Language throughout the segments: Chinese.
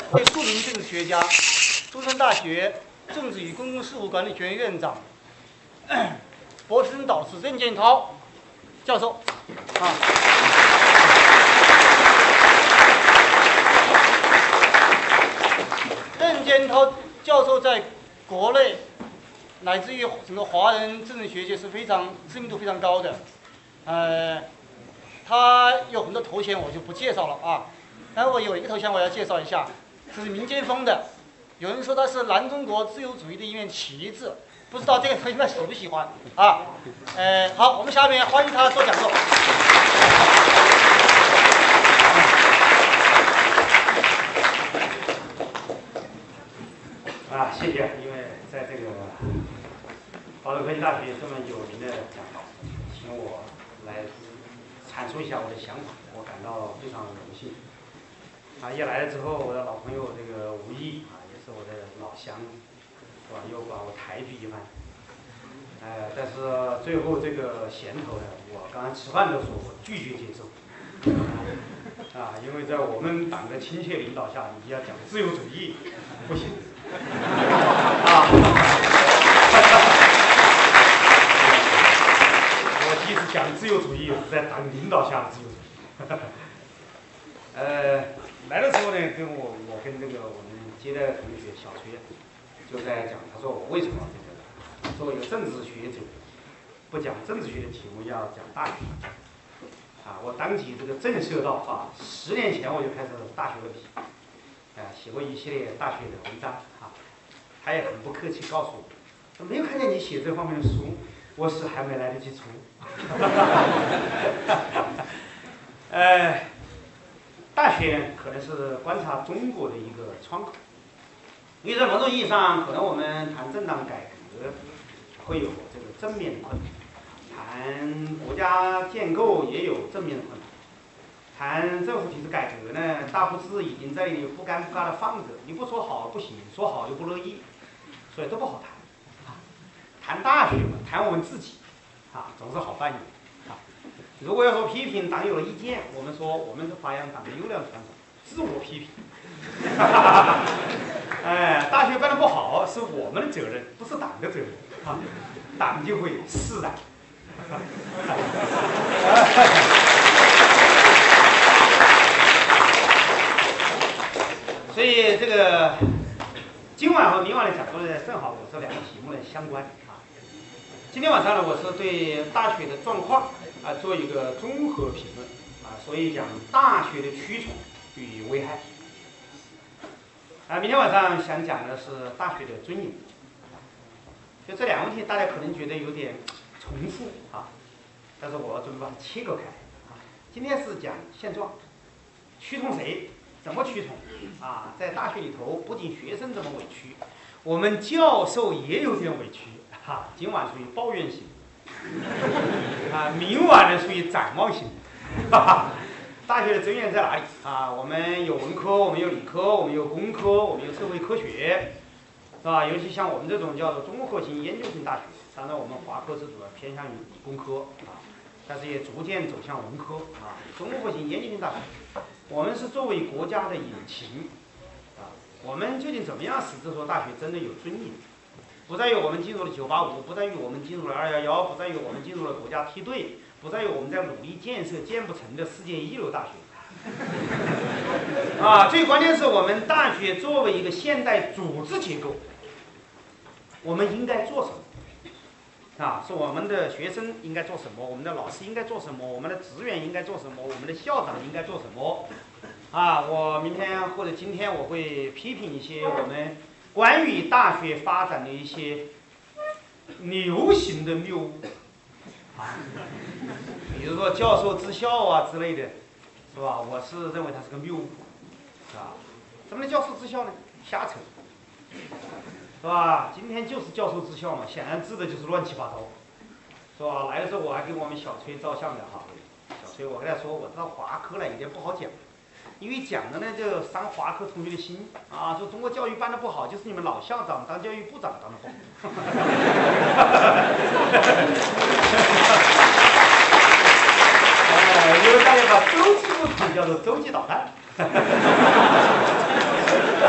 为著名政治学家，中山大学政治与公共事务管理学院院长，博士生导师任建涛教授。任建涛教授在国内乃至于整个华人政治学界是非常知名度非常高的。他有很多头衔，我就不介绍了啊。但是我有一个头衔我要介绍一下，这是民间风的。有人说他是南中国自由主义的一面旗帜，不知道这个同学们喜不喜欢啊？好，我们下面欢迎他做讲座。 谢谢，因为在这个华东科技大学这么有名的讲堂，请我来阐述一下我的想法，我感到非常荣幸。一来了之后，我的老朋友这个吴毅也是我的老乡，是吧？又把我抬举一番。但是最后这个衔头呢，我刚才吃饭的时候我拒绝接受。因为在我们党的亲切领导下，你要讲自由主义，不行。我即使讲自由主义，也是在党领导下的自由主义。来的时候呢，我跟这个我们接待的同学小崔就在讲，他说我为什么这个作为一个政治学者，不讲政治学的题目，要讲大学。我当即这个震慑到10年前我就开始大学问题，写过一系列大学的文章他也很不客气告诉我，没有看见你写这方面的书，我是还没来得及出。大学可能是观察中国的一个窗口，因为在某种意义上，可能我们谈政党改革会有这个正面的困难。谈国家建构也有正面的困难，谈政府体制改革呢，大部是已经在那里不干不嘎的放着，你不说好不行，说好又不乐意，所以都不好谈。谈大学嘛，谈我们自己总是好办一点。如果要说批评党有了意见，我们说我们是发扬党的优良传统，自我批评。大学办得不好是我们的责任，不是党的责任党就会释然。所以这个今晚和明晚的讲座呢，正好我这两个题目呢相关今天晚上呢，我是对大学的状况做一个综合评论所以讲大学的驱虫与危害。明天晚上想讲的是大学的尊严。就这两个问题，大家可能觉得有点重复但是我准备把它切割开今天是讲现状，驱虫谁？怎么驱虫在大学里头，不仅学生这么委屈，我们教授也有点委屈今晚属于抱怨型明晚呢属于展望型大学的尊严在哪里我们有文科，我们有理科，我们有工科，我们有社会科学，是吧？尤其像我们这种叫做综合性研究型大学，当然我们华科是主要偏向于理工科但是也逐渐走向文科综合性研究型大学，我们是作为国家的引擎我们究竟怎么样使这所大学真的有尊严？不在于我们进入了985，不在于我们进入了211，不在于我们进入了国家梯队，不在于我们在努力建设建不成的世界一流大学最关键是我们大学作为一个现代组织结构，我们应该做什么是我们的学生应该做什么，我们的老师应该做什么，我们的职员应该做什么，我们的校长应该做什么我明天或者今天我会批评一些我们关于大学发展的一些流行的谬误比如说教授治校之类的，是吧？我是认为它是个谬误什么叫教授治校呢？瞎扯是吧？今天就是教授治校嘛，显然治的就是乱七八糟，是吧？来的时候我还给我们小崔照相的小崔我跟他说，我到华科来有点不好讲，因为讲的呢就伤华科同学的心说中国教育办得不好，就是你们老校长当教育部长当得不好。因为大家把洲际部长叫做洲际导弹。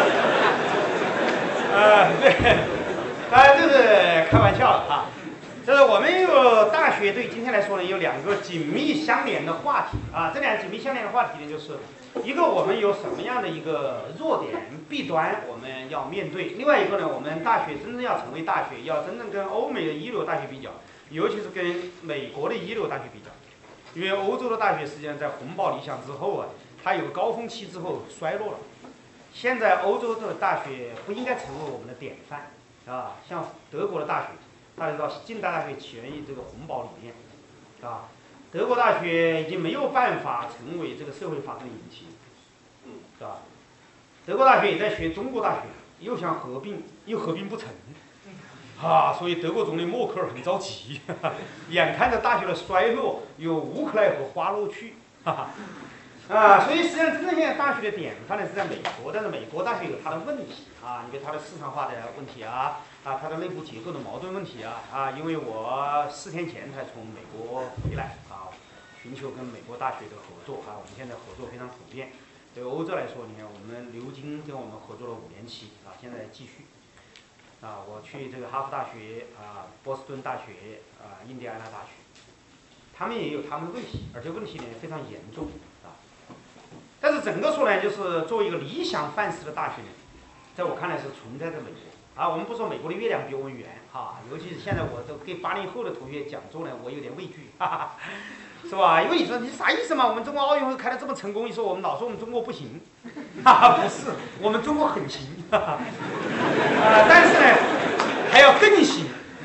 天来说呢，有两个紧密相连的话题啊。这两个紧密相连的话题呢，就是一个我们有什么样的一个弱点、弊端我们要面对；另外一个呢，我们大学真正要成为大学，要真正跟欧美的一流大学比较，尤其是跟美国的一流大学比较。因为欧洲的大学实际上在红暴理想之后啊，它有个高峰期之后衰落了。现在欧洲的大学不应该成为我们的典范啊，像德国的大学，大家知道近代大学起源于这个红宝理念，啊，德国大学已经没有办法成为这个社会发展的引擎，是吧？德国大学也在学中国大学，又想合并，又合并不成，啊，所以德国总理默克尔很着急，眼看着大学的衰落，又无可奈何花落去，哈哈。所以实际上真正现在大学的典范呢是在美国，但是美国大学有它的问题啊，因为它的市场化的问题啊，它的内部结构的矛盾问题啊，因为我4天前才从美国回来啊，寻求跟美国大学的合作啊，我们现在合作非常普遍。对欧洲来说，你看我们牛津跟我们合作了5年期啊，现在继续。我去这个哈佛大学波士顿大学印第安纳大学，他们也有他们的问题，而且问题呢非常严重。但是整个说呢，就是作为一个理想范式的大学呢，在我看来是存在着美国我们不说美国的月亮比我们圆尤其是现在我都给80后的同学讲座呢，我有点畏惧，是吧？因为你说你啥意思嘛？我们中国奥运会开得这么成功，一说我们老说我们中国不行，不是，我们中国很行，但是呢还要更行，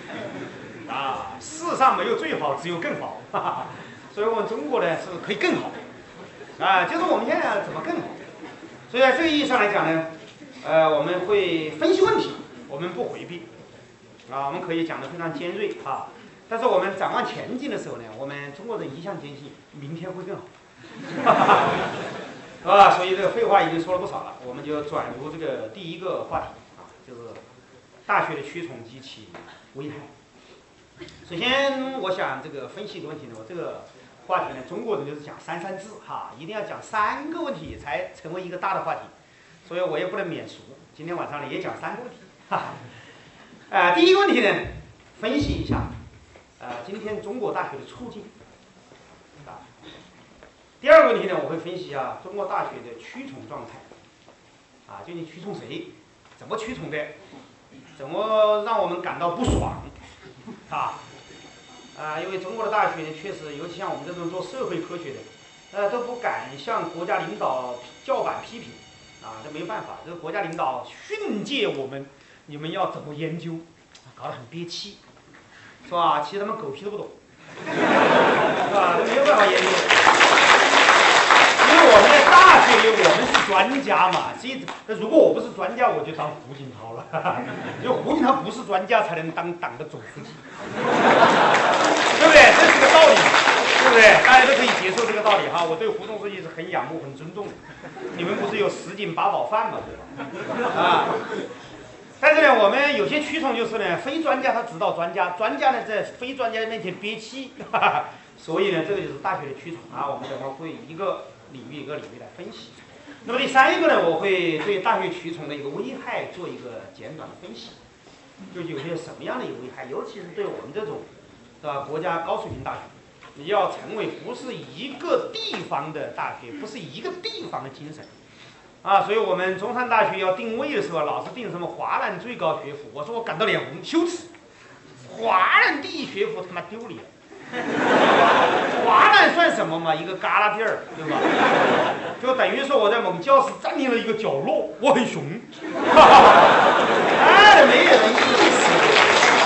世上没有最好，只有更好，所以我们中国呢是可以更好。就是我们现在怎么更好？所以在这个意义上来讲呢，我们会分析问题，我们不回避，我们可以讲得非常尖锐但是我们展望前进的时候呢，我们中国人一向坚信明天会更好，所以这个废话已经说了不少了，我们就转入这个第一个话题就是大学的趋同及其危害。首先，我想这个分析一个问题呢，我这个话题呢，中国人就是讲三三制一定要讲3个问题才成为一个大的话题，所以我也不能免俗，今天晚上呢也讲3个问题。第一个问题呢，分析一下今天中国大学的处境第二个问题呢，我会分析一下中国大学的趋同状态究竟趋同谁，怎么趋同的，怎么让我们感到不爽因为中国的大学呢，确实，尤其像我们这种做社会科学的，都不敢向国家领导叫板批评，这没办法，这个国家领导训诫我们，你们要怎么研究，搞得很憋气，是吧？其实他们狗屁都不懂，是吧？这没有办法研究，因为我们在大学里，我们是专家嘛，如果我不是专家，我就当胡锦涛了，因为胡锦涛不是专家才能当党的总书记。对不对？这是个道理，对不对？大家都可以接受这个道理我对胡总书记是很仰慕、很尊重的。你们不是有10斤8宝饭吗？对吧？但是呢，我们有些趋同就是呢，非专家他指导专家，专家呢在非专家面前憋气，所以呢，这个就是大学的趋同我们等会会一个领域一个领域来分析。那么第3个呢，我会对大学趋同的一个危害做一个简短的分析，就有些什么样的一个危害，尤其是对我们这种国家高水平大学，你要成为不是一个地方的大学，不是一个地方的精神所以我们中山大学要定位的时候，老是定什么华南最高学府，我说我感到脸红羞耻，华南第一学府他妈丢脸，华南算什么嘛，一个旮旯地儿，对吧？就等于说我在某教室占领了一个角落，我很熊，没人意思。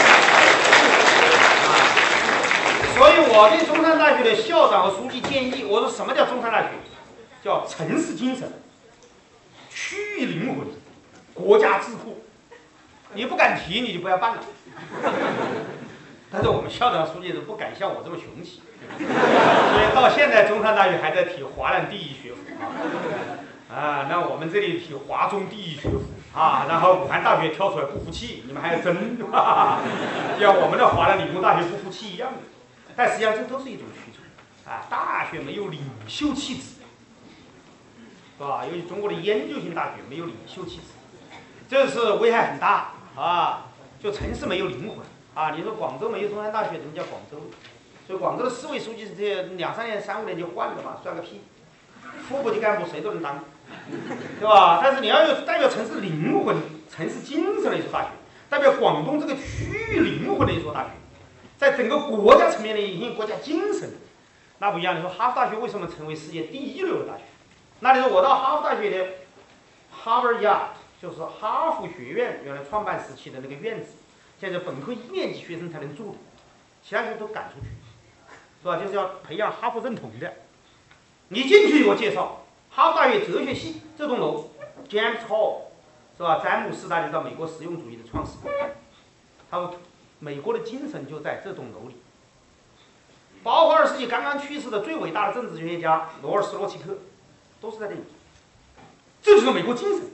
所以我对中山大学的校长和书记建议，我说什么叫中山大学？叫城市精神、区域灵魂、国家智库。你不敢提，你就不要办了。但是我们校长、书记都不敢像我这么雄起，所以到现在中山大学还在提华南第一学府那我们这里提华中第一学府然后武汉大学跳出来不服气，你们还要争，像我们的华南理工大学不服气一样的。但实际上这都是一种趋同大学没有领袖气质，是吧？尤其中国的研究型大学没有领袖气质，这是危害很大就城市没有灵魂你说广州没有中山大学，怎么叫广州？ 所以广州的市委书记是这2、3年、3、5年就换了嘛，算个屁。副部级干部谁都能当，对吧？但是你要有代表城市灵魂、城市精神的一所大学，代表广东这个区域灵魂的一所大学，在整个国家层面的影响国家精神，那不一样。你说哈佛大学为什么成为世界第1流的大学？那你说我到哈佛大学的 Harvard Yard， 就是哈佛学院原来创办时期的那个院子，现在本科1年级学生才能住的，其他学生都赶出去，是吧？就是要培养哈佛认同的。你进去我介绍，哈佛大学哲学系这栋楼 ，James Hall， 是吧？詹姆斯大家知道美国实用主义的创始人，他说美国的精神就在这栋楼里。包括20世纪刚刚去世的最伟大的政治学家罗尔斯洛奇克，都是在这里。这就是美国精神。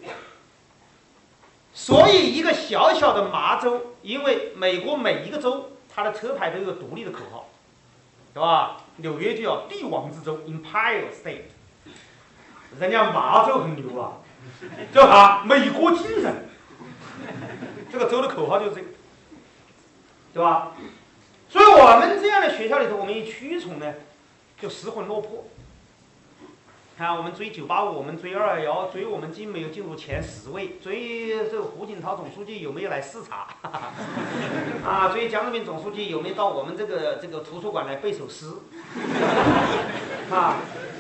所以一个小小的麻州，因为美国每一个州它的车牌都有独立的口号，对吧？纽约就叫帝王之州 （Empire State）， 人家麻州很牛啊，对吧？美国精神，这个州的口号就是这个，对吧？所以我们这样的学校里头，我们一驱虫呢，就失魂落魄。看我们追985，我们追221，追我们进没有进入前10位，追这个胡锦涛总书记有没有来视察，啊，追江泽民总书记有没有到我们这个图书馆来背首诗，啊，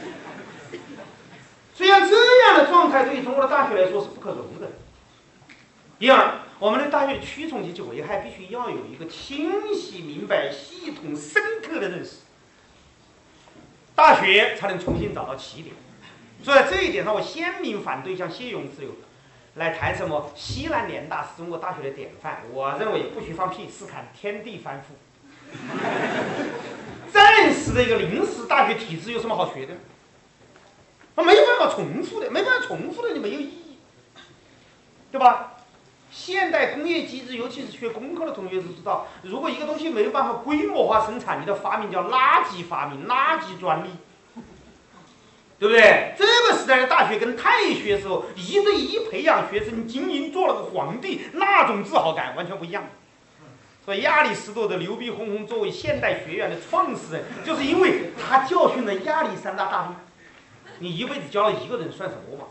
虽然这样的状态对于中国的大学来说是不可容忍。第二，我们的大学驱虫及其危害必须要有一个清晰、明白、系统、深刻的认识，大学才能重新找到起点。所以在这一点上，我鲜明反对像谢永志来谈什么西南联大是中国大学的典范。我认为不许放屁，是看天地翻覆。暂时的一个临时大学体制有什么好学的？没办法重复的，没办法重复的就没有意义，对吧？现代工业机制，尤其是学工科的同学都知道，如果一个东西没有办法规模化生产，你的发明叫垃圾发明、垃圾专利，对不对？这个时代的大学跟太学时候1对1培养学生精英做了个皇帝，那种自豪感完全不一样。所以亚里士多德牛逼哄哄作为现代学院的创始人，就是因为他教训了亚历山大大帝。你一辈子教了1个人算什么嘛？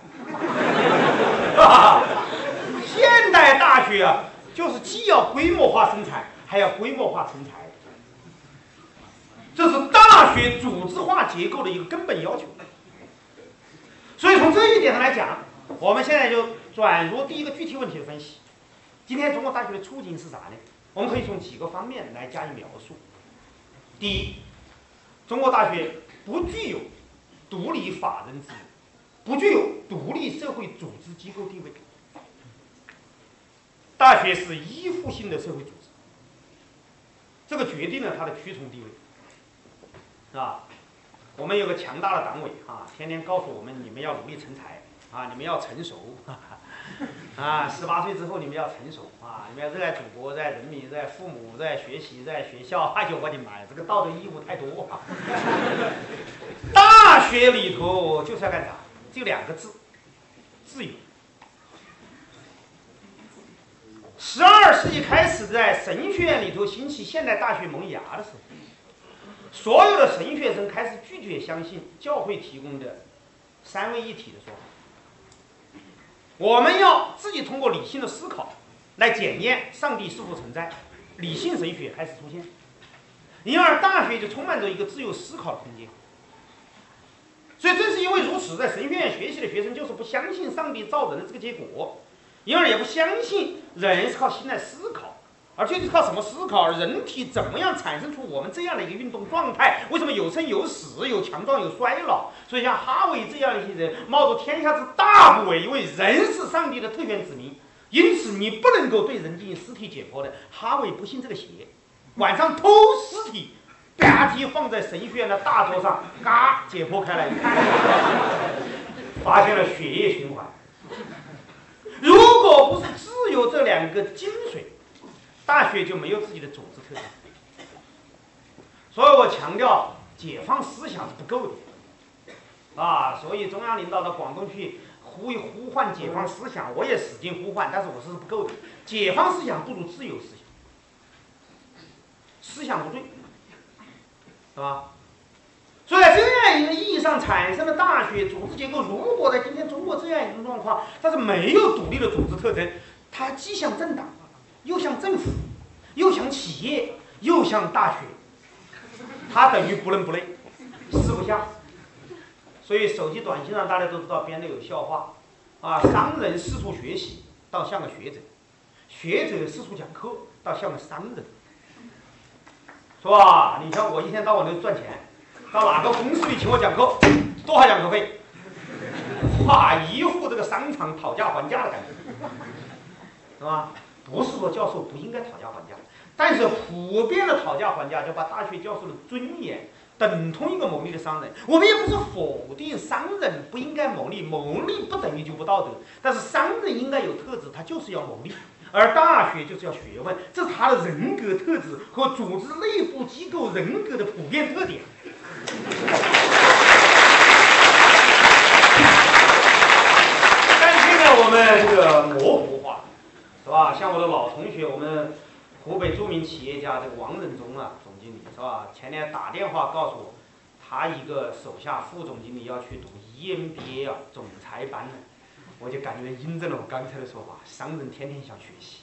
现代大学啊，就是既要规模化生产，还要规模化成才，这是大学组织化结构的一个根本要求。所以从这一点上来讲，我们现在就转入第一个具体问题的分析。今天中国大学的处境是啥呢？我们可以从几个方面来加以描述。第一，中国大学不具有独立法人制，不具有独立社会组织机构地位。大学是依附性的社会组织，这个决定了它的驱虫地位，是吧？我们有个强大的党委啊，天天告诉我们，你们要努力成才啊，你们要成熟啊，18岁之后你们要成熟啊，你们要热爱祖国、热爱人民、热爱父母、热爱学习、热爱学校。哎呦我的妈呀，这个道德义务太多啊！大学里头就是要干啥？就2个字：自由。12世纪开始，在神学院里头兴起现代大学萌芽的时候，所有的神学生开始拒绝相信教会提供的3位一体的说法。我们要自己通过理性的思考来检验上帝是否存在，理性神学开始出现，因而大学就充满着一个自由思考的空间。所以正是因为如此，在神学院学习的学生就是不相信上帝造人的这个结果，因而也不相信人是靠心来思考，而究竟是靠什么思考？人体怎么样产生出我们这样的一个运动状态？为什么有生有死，有强壮有衰老？所以像哈维这样一些人冒着天下之大不韪，因为人是上帝的特权子民，因此你不能够对人进行尸体解剖的。哈维不信这个邪，晚上偷尸体，吧唧放在神学院的大桌上，嘎解剖开来一看，发现了血液循环。如果不是自由这2个精髓，大学就没有自己的组织特征。所以我强调解放思想是不够的啊！所以中央领导到广东去呼唤解放思想，我也使劲呼唤，但是我是不够的。解放思想不如自由思想，思想不对， 是吧？所以在这样一个意义上产生的大学组织结构，如果在今天中国这样一种状况，它是没有独立的组织特征，它既像政党，又像政府，又像企业，又像大学，它等于不伦不类，四不像。所以手机短信上大家都知道编的有笑话啊，商人四处学习，倒像个学者；学者四处讲课，倒像个商人，是吧？你像我一天到晚都赚钱。到哪个公司里请我讲课，多少讲课费？哇，一副这个商场讨价还价的感觉，是吧？不是说教授不应该讨价还价，但是普遍的讨价还价就把大学教授的尊严等同一个牟利的商人。我们也不是否定商人不应该牟利，牟利不等于就不道德，但是商人应该有特质，他就是要牟利。而大学就是要学问，这是他的人格特质和组织内部机构人格的普遍特点。但现在我们这个模糊化，是吧？像我的老同学，我们湖北著名企业家这个王仁忠啊，总经理是吧？前天打电话告诉我，他一个手下副总经理要去读 EMBA 啊，总裁班呢。我就感觉印证了我刚才的说法，商人天天想学习，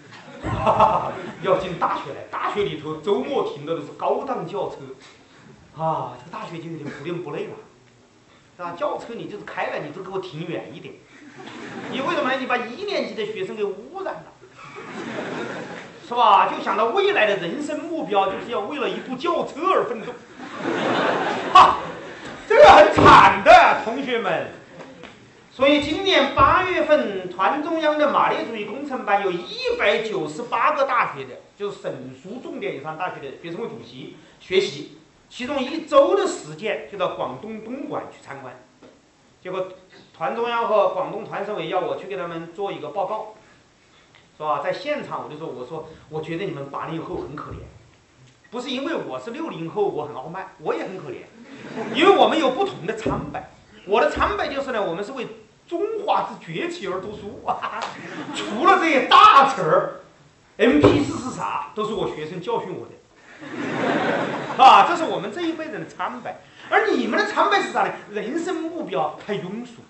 要进大学来，大学里头周末停的都是高档轿车，啊，这个大学就有点不伦不类了，是吧？轿车你就是开了，你就给我停远一点，你为什么呢？你把1年级的学生给污染了，是吧？就想到未来的人生目标就是要为了一部轿车而奋斗，哈，这个很惨的，同学们。所以今年8月份，团中央的马列主义工程班有198个大学的，就是省属重点以上大学的学生会主席学习，其中1周的时间就到广东东莞去参观。结果团中央和广东团省委要我去给他们做一个报告，是吧？在现场我就说，我觉得你们80后很可怜，不是因为我是60后我很傲慢，我也很可怜，因为我们有不同的参白。我的参白就是呢，我们是为中华之崛起而读书啊！除了这些大词儿 ，MP4是啥，都是我学生教训我的，啊，这是我们这一辈人的参白。而你们的参白是啥呢？人生目标太庸俗，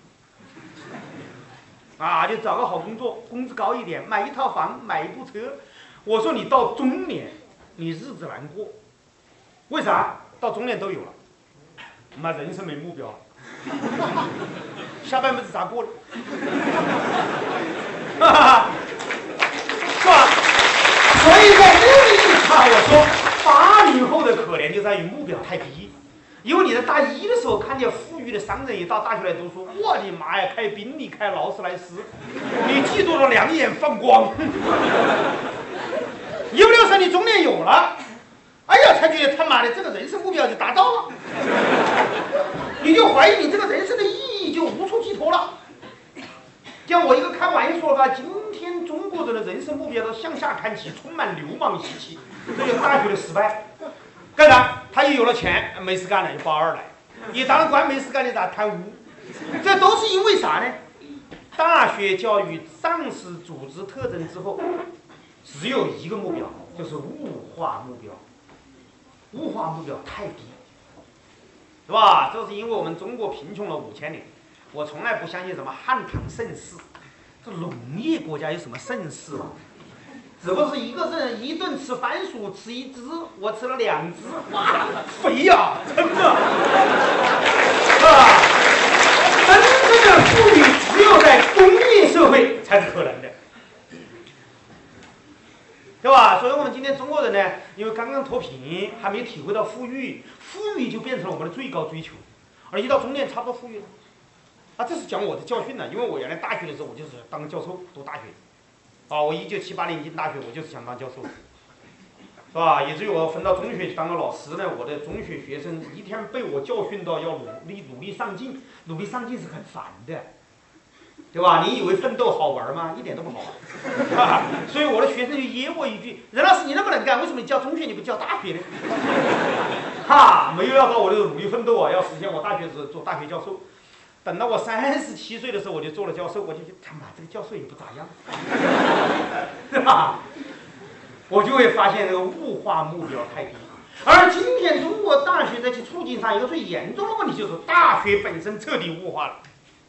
啊，就找个好工作，工资高一点，买一套房，买一部车。我说你到中年，你日子难过，为啥？到中年都有了，妈人生没目标。下半辈子咋过了？是吧？所以在这个意义上，我说80后的可怜就在于目标太低。因为你在大1的时候看见富裕的商人一到大学来读书，我的妈呀，开宾利，开劳斯莱斯，你嫉妒的两眼放光。16岁你中年有了，哎呀，才觉得他妈的这个人生目标就达到了。你就怀疑你这个人生的意义就无处寄托了。像我一个开玩笑的，今天中国人的人生目标都向下看齐，充满流氓习气，这就是大学的失败。干啥？他也有了钱，没事干了就报2来，也当了官没事干的咋贪污？这都是因为啥呢？大学教育丧失组织特征之后，只有一个目标，就是物化目标。物化目标太低。是吧？这是因为我们中国贫穷了5000年。我从来不相信什么汉唐盛世，这农业国家有什么盛世啊？只不过是一个人一顿吃番薯吃1只，我吃了2只，哇，肥呀，真的，啊，真正的富裕只有在工业社会才是可能的。对吧？所以我们今天中国人呢，因为刚刚脱贫，还没体会到富裕，富裕就变成了我们的最高追求，而一到中年差不多富裕了。啊，这是讲我的教训呢，因为我原来大学的时候，我就是当教授，读大学，啊，我1978年进大学，我就是想当教授，是吧？以至于我分到中学去当个老师呢，我的中学学生一天被我教训到要努力上进，努力上进是很烦的。对吧？你以为奋斗好玩吗？一点都不好玩，啊！所以我的学生就噎我一句：“任老师，你那么能干，为什么你教中学你不教大学呢？”哈，没有料到我的努力奋斗啊，要实现我大学时做大学教授。等到我37岁的时候，我就做了教授，我就觉得他妈这个教授也不咋样，对吧？我就会发现这个物化目标太低。 而今天中国大学在其处境上一个最严重的问题，就是大学本身彻底物化了，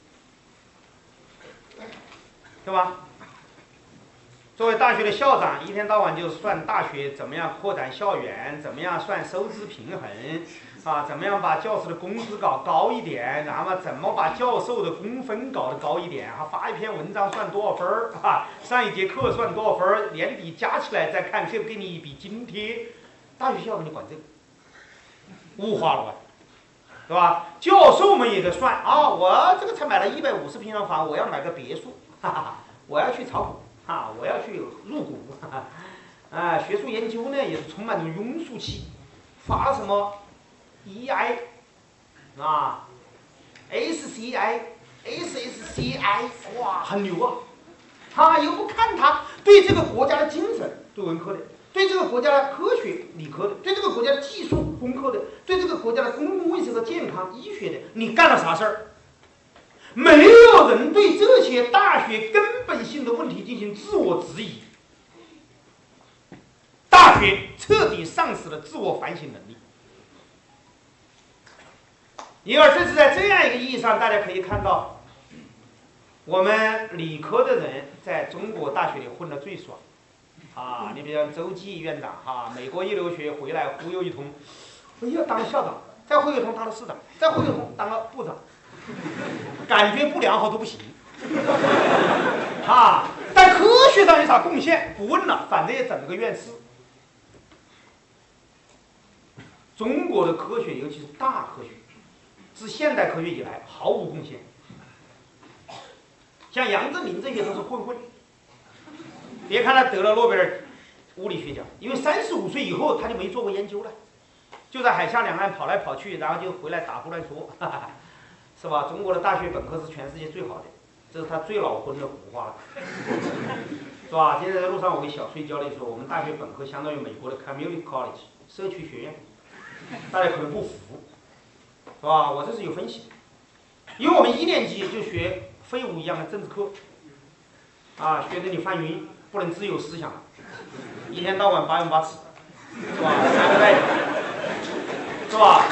对吧？作为大学的校长，一天到晚就算大学怎么样扩展校园，怎么样算收支平衡，啊，怎么样把教师的工资搞高一点，然后怎么把教授的工分搞得高一点，还发一篇文章算多少分儿啊，上一节课算多少分儿，年底加起来再看给不给你一笔津贴。大学校长你管这个，物化了吧，对吧？教授们也在算啊，我这个才买了150平方房，我要买个别墅，哈哈，我要去炒股。我要去入股，学术研究呢也是充满着庸俗气，发什么 EI 啊 SCI、SSCI， 哇，很牛啊！他又不看他对这个国家的精神，对文科的，对这个国家的科学理科的，对这个国家的技术工科的，对这个国家的公共卫生和健康医学的，你干了啥事儿？没有人对这些大学根本性的问题进行自我质疑，大学彻底丧失了自我反省能力。因而这是在这样一个意义上，大家可以看到，我们理科的人在中国大学里混得最爽啊！你比如周继院长啊，美国一留学回来忽悠一通，哎呀当了校长，再忽悠一通当了市长，再忽悠一通当了部长。感觉不良好都不行啊！在科学上有啥贡献？不问了，反正也整个院士。中国的科学，尤其是大科学，自现代科学以来毫无贡献。像杨振宁这些都是混混。别看他得了诺贝尔物理学奖，因为35岁以后他就没做过研究了，就在海峡两岸跑来跑去，然后就回来打胡乱说。哈哈，是吧？中国的大学本科是全世界最好的，这是他最老婚的胡话，是吧？今天在路上我给小崔教了说，我们大学本科相当于美国的 community college 社区学院，大家可能不服，是吧？我这是有分析，因为我们1年级就学废物一样的政治课，啊，学得你犯晕，不能自由思想，一天到晚8用8尺，是吧？3个代表，是吧？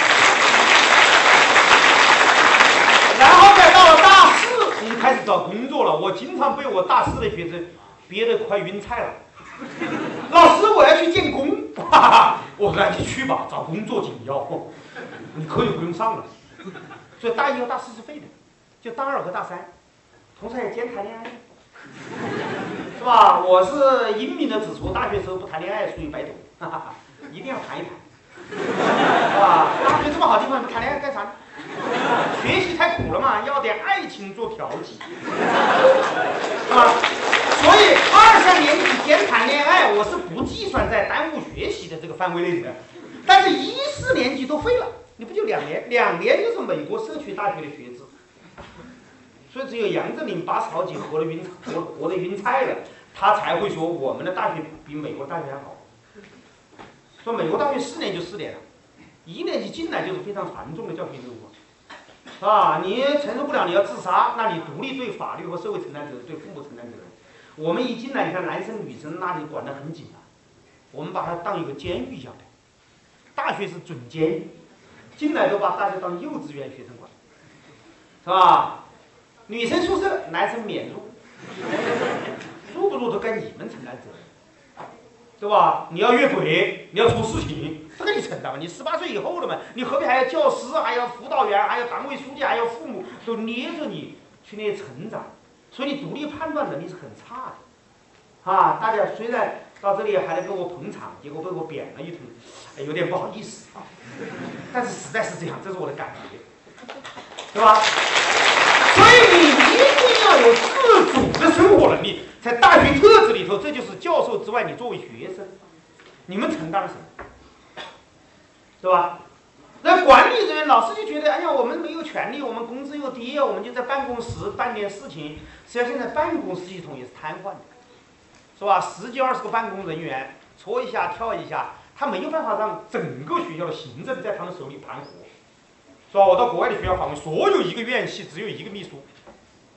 然后再到了大4，你开始找工作了。我经常被我大4的学生憋得快晕菜了。老师，我要去建工，哈哈，我说你去吧，找工作紧要，你课就不用上了。所以大1和大4是废的，就大2和大3，同时还兼谈恋爱，是吧？我是英明的指出，大学时候不谈恋爱属于白读，哈哈，一定要谈一谈，是吧？大学这么好地方，谈恋爱干啥呢？学习太苦了嘛，要点爱情做调剂，是吧？所以2、3年级间谈恋爱，我是不计算在耽误学习的这个范围内的。但是1、4年级都废了，你不就2年？2年就是美国社区大学的学制。所以只有杨振宁80好几活得晕菜了，他才会说我们的大学比美国大学还好。说美国大学4年就4年了，1年级进来就是非常繁重的教学任务。啊，你承受不了，你要自杀，那你独立对法律和社会承担责任，对父母承担责任。我们一进来，你看男生女生那里管得很紧啊，我们把它当一个监狱一样的，大学是准监狱，进来都把大家当幼稚园学生管，是吧？女生宿舍，男生免入，入不入都该你们承担责任，对吧？你要越轨，你要出事情，这个你承担吗？你18岁以后了嘛，你何必还要教师，还要辅导员，还要党委书记，还要父母都捏着你去那些成长，所以你独立判断能力是很差的，啊！大家虽然到这里还能跟我捧场，结果被我贬了一通，有点不好意思啊，但是实在是这样，这是我的感觉，对吧？所以你一定要有自主的生活能力，在大学特质里头，这就是教授之外，你作为学生，你们承担了什么？对吧？那管理人员老师就觉得，哎呀，我们没有权利，我们工资又低，我们就在办公室办点事情。实际上，现在办公室系统也是瘫痪的，是吧？10几20个办公人员搓一下跳一下，他没有办法让整个学校的行政在他们手里盘活，是吧？我到国外的学校访问，所有一个院系只有1个秘书，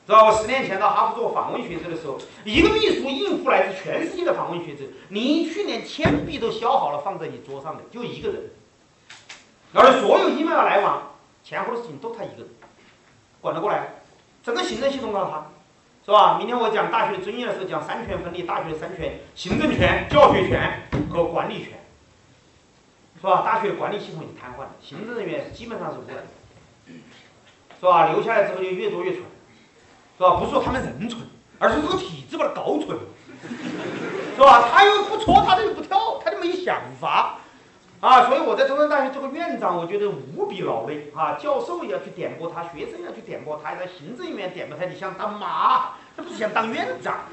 知道我10年前到哈佛做访问学者的时候，一个秘书应付来自全世界的访问学者，你去年铅笔都削好了放在你桌上的，就一个人，而所有 email 来往前后的事情都他一个人管得过来，整个行政系统靠他，是吧？明天我讲大学的尊严的时候讲三权分立，大学的三权：行政权、教学权和管理权，是吧？大学的管理系统已经瘫痪了，行政人员基本上是无能，是吧？留下来之后就越多越蠢。是吧？不是说他们人蠢，而是这个体制把他搞蠢了，是吧？他又不戳，他就不跳，他就没想法，啊！所以我在中山大学做个院长，我觉得无比劳累啊！教授也要去点拨他，学生要去点拨他，在行政里面点拨他，你想当妈，他不是想当院长，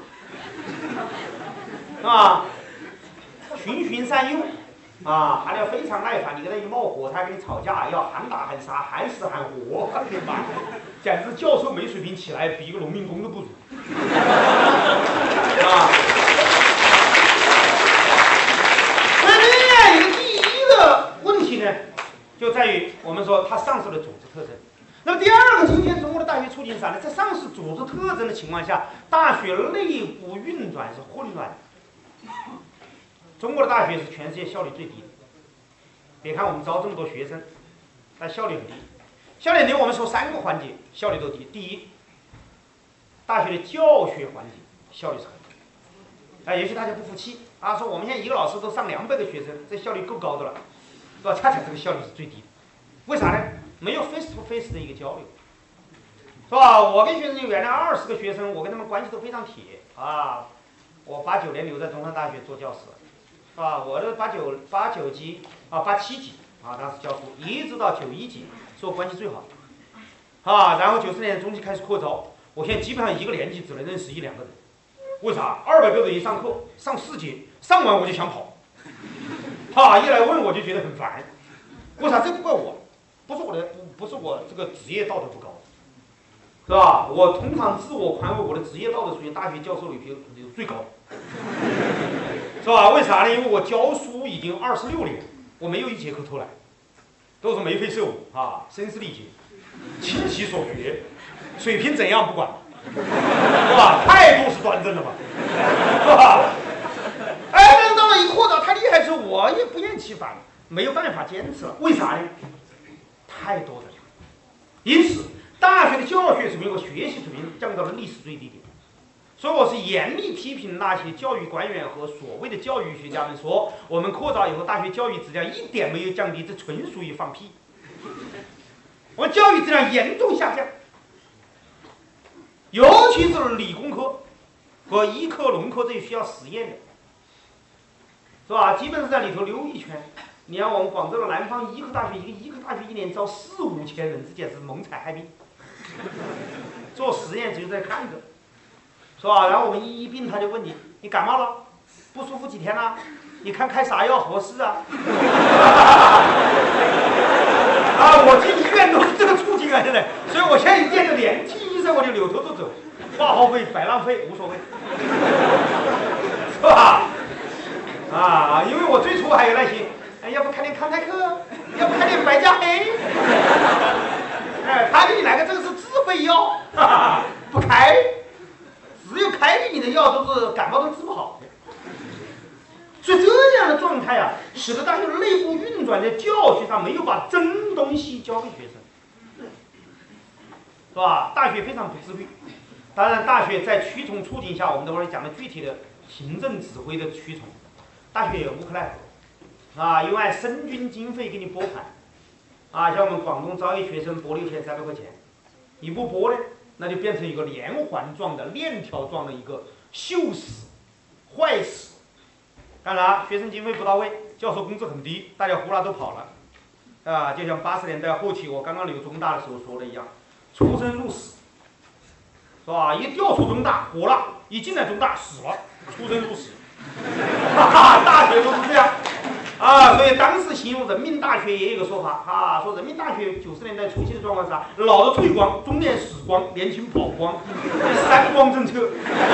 啊？循循善诱。啊，还要非常耐烦，你跟他一冒火，他跟你吵架，要喊打喊杀，喊死喊活，我的妈！简直教授没水平起来比一个农民工都不如。啊！所以这一个第一个问题呢，就在于我们说它丧失了组织特征。那么第二个，今天中国的大学处境啥呢？在丧失组织特征的情况下，大学内部运转是混乱的。中国的大学是全世界效率最低的，别看我们招这么多学生，但效率很低。效率很低，我们说3个环节效率都低。第一，大学的教学环节效率是很低。也许大家不服气啊，说我们现在一个老师都上200个学生，这效率够高的了，是吧？恰恰这个效率是最低的。为啥呢？没有 face to face 的一个交流，是吧？我跟学生原来20个学生，我跟他们关系都非常铁啊。我89年留在中山大学做教师。啊，我的89级啊，87级啊，当时教书，一直到91级，是我关系最好的。啊，然后90年中期开始扩招，我现在基本上一个年级只能认识1-2个人。为啥？200个人一上课，上4节，上完我就想跑。一来问我就觉得很烦。为啥？这不怪我，不是我这个职业道德不高，是吧？我通常自我宽慰，我的职业道德属于大学教授里最高。是吧？为啥呢？因为我教书已经26年，我没有1节课偷懒，都是眉飞色舞啊，声嘶力竭，倾其所学，水平怎样不管，是吧？态度是端正的嘛，是吧？但到了一扩招太厉害之后，我也不厌其烦，没有办法坚持了。为啥呢？太多的了。因此，大学的教学水平和学习水平降到了历史最低点。所以我是严厉批评那些教育官员和所谓的教育学家们说，我们扩招以后大学教育质量一点没有降低，这纯属于放屁。我们教育质量严重下降，尤其是理工科和医科、农科这些需要实验的，是吧？基本是在里头溜一圈。你看我们广州的南方医科大学，一个医科大学1年招4-5千人，这简直蒙采害病。做实验只有在看着。是吧？然后我们一病，他就问你，你感冒了，不舒服几天了？你看开啥药合适啊？我进医院都是这个处境啊，现在，所以我现在一见着年轻医生我就扭头就走，挂号费白浪费无所谓，是吧？因为我最初还有那些，要不开点康泰克，要不开点白加黑，他给你来个这个是自费药，不开。只有开给你的药都是感冒都治不好的，所以这样的状态使得大学内部运转的教学上没有把真东西教给学生，是吧？大学非常不自律。当然，大学在趋同处境下，我们等会儿讲的具体的行政指挥的趋同，大学也无可奈何因为按生均经费给你拨款像我们广东招一学生拨6300块钱，你不拨呢？那就变成一个连环状的、链条状的一个锈死、坏死。当然，学生经费不到位，教授工资很低，大家呼啦都跑了，就像80年代后期我刚刚留中大的时候说的一样，出生入死，是吧？一调出中大火了，一进来中大死了，出生入死，大学都是这样。所以当时形容人民大学也有一个说法说人民大学90年代初期的状况是啥？老的退光，中年死光，年轻跑光，3光政策，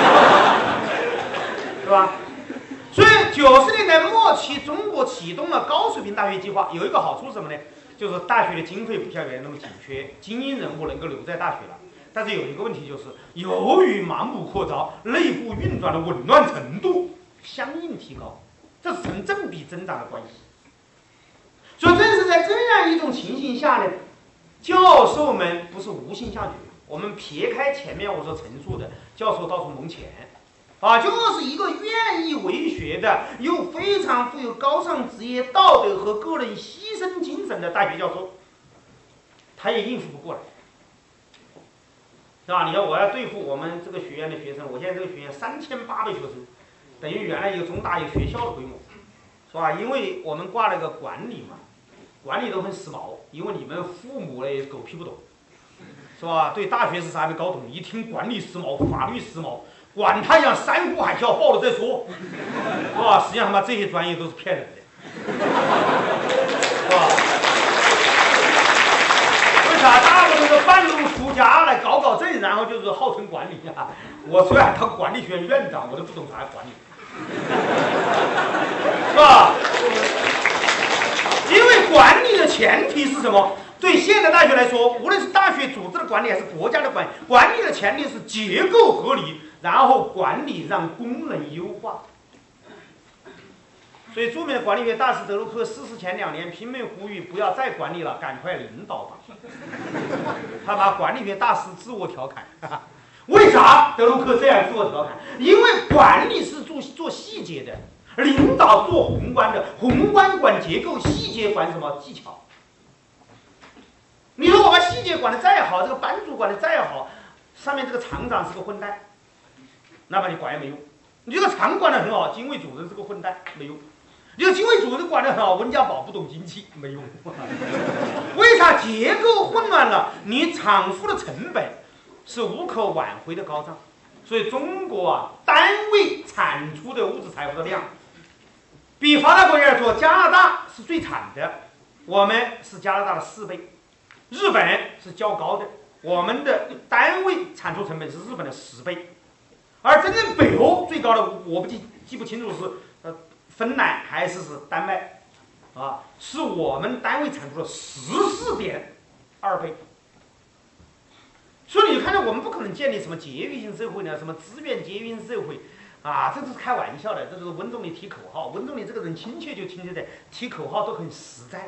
是吧？所以90年代末期，中国启动了高水平大学计划，有一个好处是什么呢？就是大学的经费不像原来那么紧缺，精英人物能够留在大学了。 但是有一个问题就是，由于盲目扩招，内部运转的紊乱程度相应提高，这是成正比增长的关系。所以正是在这样一种情形下呢，教授们不是无心下决。我们撇开前面我所陈述的，教授到处蒙钱，就是一个愿意为学的，又非常富有高尚职业道德和个人牺牲精神的大学教授，他也应付不过来，是吧？你看我要对付我们这个学院的学生，我现在这个学院3800学生，等于原来一个中大一个学校的规模，是吧？因为我们挂了个管理嘛，管理都很时髦，因为你们父母呢狗屁不懂。是吧？对大学是啥也没搞懂，一听管理时髦、法律时髦，管他样山呼海啸爆了再说，是吧？实际上他妈这些专业都是骗人的，是吧？为啥大部分都半路出家来搞政，然后就是号称管理啊？我虽然当管理学院院长，我都不懂啥管理，是吧？因为管理的前提是什么？对现代大学来说，无论是大学组织的管理还是国家的管理，管理的前提是结构合理，然后管理让功能优化。所以著名的管理学大师德鲁克逝世前2年拼命呼吁不要再管理了，赶快领导吧。他把管理学大师自我调侃。为啥德鲁克这样自我调侃？因为管理是做细节的，领导做宏观的，宏观管结构，细节管什么技巧。你说我把细节管得再好，这个班主管得再好，上面这个厂长是个混蛋，那么你管也没用。你这个厂管得很好，经纬主任是个混蛋，没用。你这个经纬主任管得很好，温家宝不懂经济，没用。为啥结构混乱了？你偿付的成本是无可挽回的高涨。所以中国单位产出的物质财富的量，比发达国家来说，加拿大是最惨的，我们是加拿大的4倍。日本是较高的，我们的单位产出成本是日本的10倍，而真正北欧最高的，我记不清楚是芬兰还是丹麦，是我们单位产出的14.2倍。所以你看到我们不可能建立什么节约型社会呢，什么资源节约型社会，这都是开玩笑的，这就是温总理提口号。温总理这个人亲切就亲切在，提口号都很实在。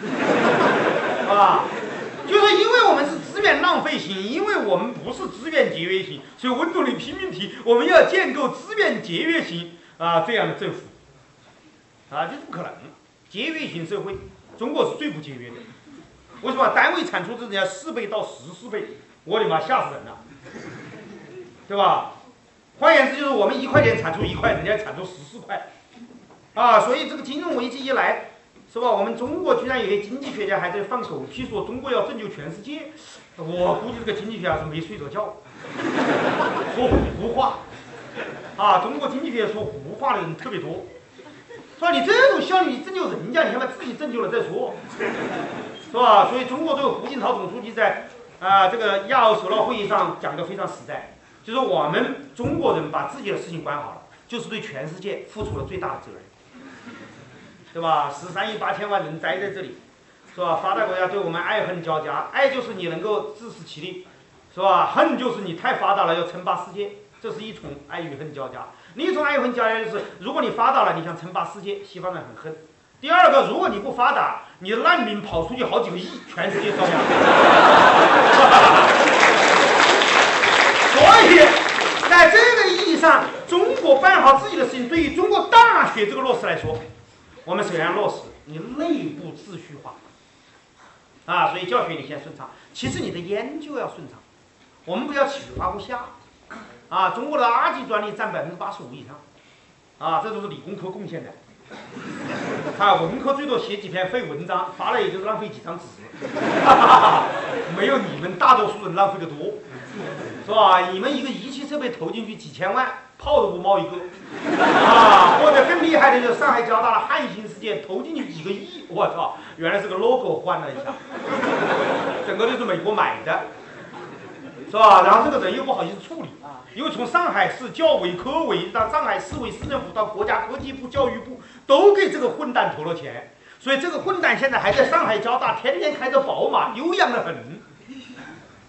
就是因为我们是资源浪费型，因为我们不是资源节约型，所以温总理拼命提我们要建构资源节约型这样的政府，这不可能。节约型社会，中国是最不节约的。为什么？单位产出是人家4倍到14倍，我的妈，吓死人了，对吧？换言之，就是我们1块钱产出1块，人家产出14块，所以这个金融危机一来。是吧？我们中国居然有些经济学家还在放狗屁，说中国要拯救全世界。我估计这个经济学家是没睡着觉，说胡话。中国经济学说胡话的人特别多。说你这种效率，你拯救人家，你先把自己拯救了再说，是吧？所以中国这个胡锦涛总书记在这个亚欧首脑会议上讲得非常实在，就是我们中国人把自己的事情管好了，就是对全世界付出了最大的责任。对吧？13亿8千万人栽在这里，是吧？发达国家对我们爱恨交加，爱就是你能够自食其力，是吧？恨就是你太发达了要称霸世界，这是一重爱与恨交加。另一种爱与恨交加就是，如果你发达了，你想称霸世界，西方人很恨；第二个，如果你不发达，你的难民跑出去好几个亿，全世界照样。所以，在这个意义上，中国办好自己的事情，对于中国大学这个落实来说。我们首先落实你内部秩序化，所以教学你先顺畅，其次你的研究要顺畅。我们不要起居花不下，中国的二级专利占85%以上，这都是理工科贡献的。文科最多写几篇废文章，发了也就是浪费几张纸，没有你们大多数人浪费的多，是吧？你们一个仪器设备投进去几千万，炮都不冒一个，或者更厉害的就是上海交大的汉芯事件，投进去几个亿，我操，原来是个 logo 换了一下，整个都是美国买的，是吧？然后这个人又不好意思处理，因为从上海市教委、科委到上海市委市政府到国家科技部、教育部，都给这个混蛋投了钱，所以这个混蛋现在还在上海交大天天开着宝马，悠扬的很。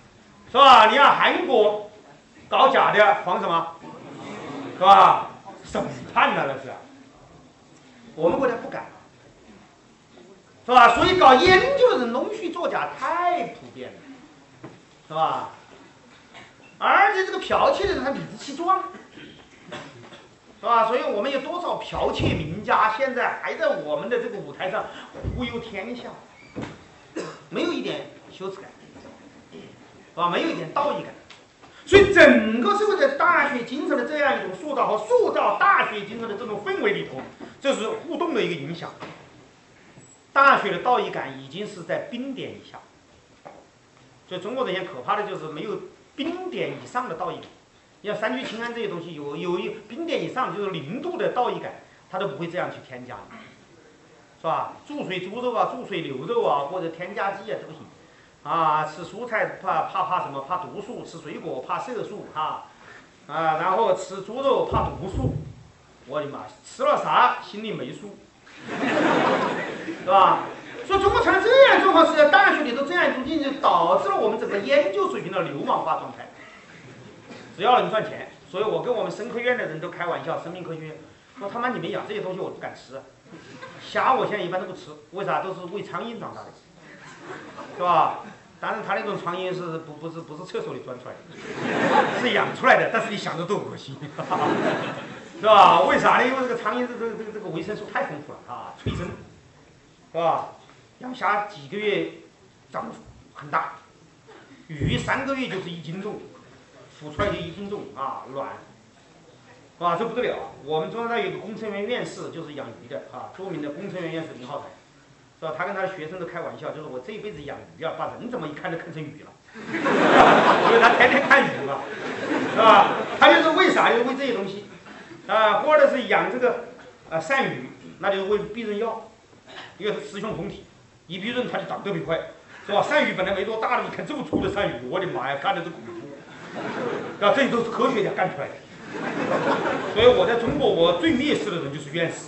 是吧？你看韩国搞假的防什么？是吧？审判了那是。我们国家不敢，是吧？所以搞研究的人弄虚作假太普遍了，是吧？而且这个剽窃的人他理直气壮，是吧？所以我们有多少剽窃名家，现在还在我们的这个舞台上忽悠天下，没有一点羞耻感，是吧？没有一点道义感。所以整个社会在大学精神的这样一种塑造和塑造大学精神的这种氛围里头，这是互动的一个影响。大学的道义感已经是在冰点以下，所以中国人现在可怕的就是没有冰点以上的道义感。你像三聚氰胺这些东西有一冰点以上就是0度的道义感，它都不会这样去添加，是吧？注水猪肉啊，注水牛肉啊，或者添加剂啊都行。啊，吃蔬菜怕什么？怕毒素，吃水果怕色素然后吃猪肉怕毒素。我的妈，吃了啥心里没数，是吧？所以中国成了这样状况，是在大学里头这样一种竞争，导致了我们整个研究水平的流氓化状态。只要能赚钱，所以我跟我们生科院的人都开玩笑，生命科学院说他妈你们养这些东西我都不敢吃，虾我现在一般都不吃，为啥？都是喂苍蝇长大的。是吧？当然，他那种苍蝇是不是厕所里钻出来的，是养出来的。但是你想着都恶心，是吧？为啥呢？因为这个苍蝇这个维生素太丰富了啊，催生，是吧？养虾几个月长很大，鱼3个月就是1斤重，孵出来就1斤重啊，卵，是吧？这不得了！我们中央大学有个工程院院士就是养鱼的啊，著名的工程院院士林浩才。是吧？他跟他的学生都开玩笑，就是我这一辈子养鱼啊，把人怎么一看就看成鱼了，因为他天天看鱼嘛，是吧？他就是为啥？就是为这些东西，或者是养这个鳝鱼，那就是为避孕药，因为是雌雄同体，一避孕它就长特别快，是吧？鳝鱼本来没多大的，你看这么粗的鳝鱼，我的妈呀，看着是恐怖，啊，这都是科学家干出来的。所以我在中国，我最蔑视的人就是院士，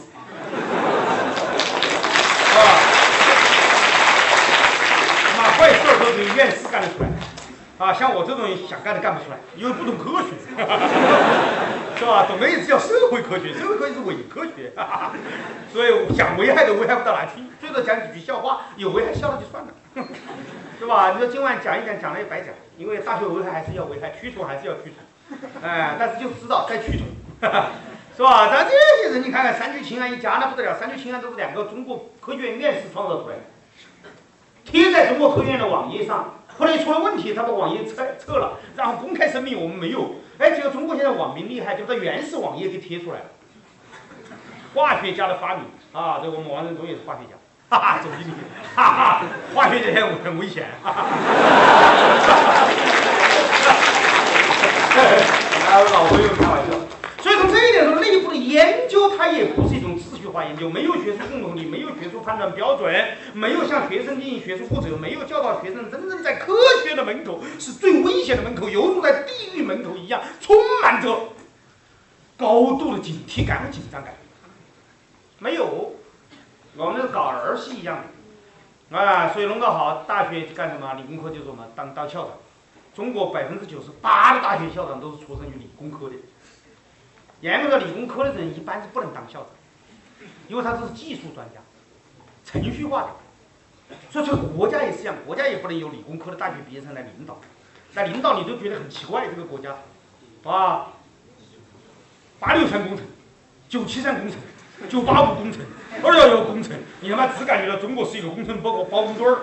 坏事都是院士干得出来啊，像我这种人想干的干不出来，因为不懂科学，是吧？懂的意思叫社会科学，社会科学是伪科学，所以讲危害都危害不到哪去，最多讲几句笑话，有危害笑了就算了，是吧？你说今晚讲一讲，讲了也白讲，因为大学危害还是要危害，驱虫还是要驱虫，但是就知道该驱虫，是吧？但这些人你看看三聚氰胺一加那不得了，三聚氰胺都是2个中国科学院院士创造出来的。贴在中国科学院的网页上，后来出了问题，他把网页撤了，然后公开声明我们没有。结果中国现在网民厉害，就把原始网页给贴出来了。化学家的发明啊，对，我们王任中也是化学家，哈哈，总经理，哈哈，化学家很危险，哈哈。老朋友开玩笑。所以从这一点说，内部的研究它也不是一种秩序化研究，没有学术共同体，没有学术判断标准，没有向学生进行学术负责，没有教导学生真正在科学的门口是最危险的门口，犹如在地狱门口一样，充满着高度的警惕感和紧张感。没有，我们是搞儿戏一样的，所以弄得好，大学干什么？理工科就是我们当校长。中国98%的大学校长都是出身于理工科的。严格的理工科的人一般是不能当校长，因为他是技术专家，程序化的。所以这个国家也是一样，国家也不能有理工科的大学毕业生来领导。来领导你都觉得很奇怪，这个国家，863工程，973工程，985工程，211工程，你他妈只感觉到中国是一个工程包工队儿，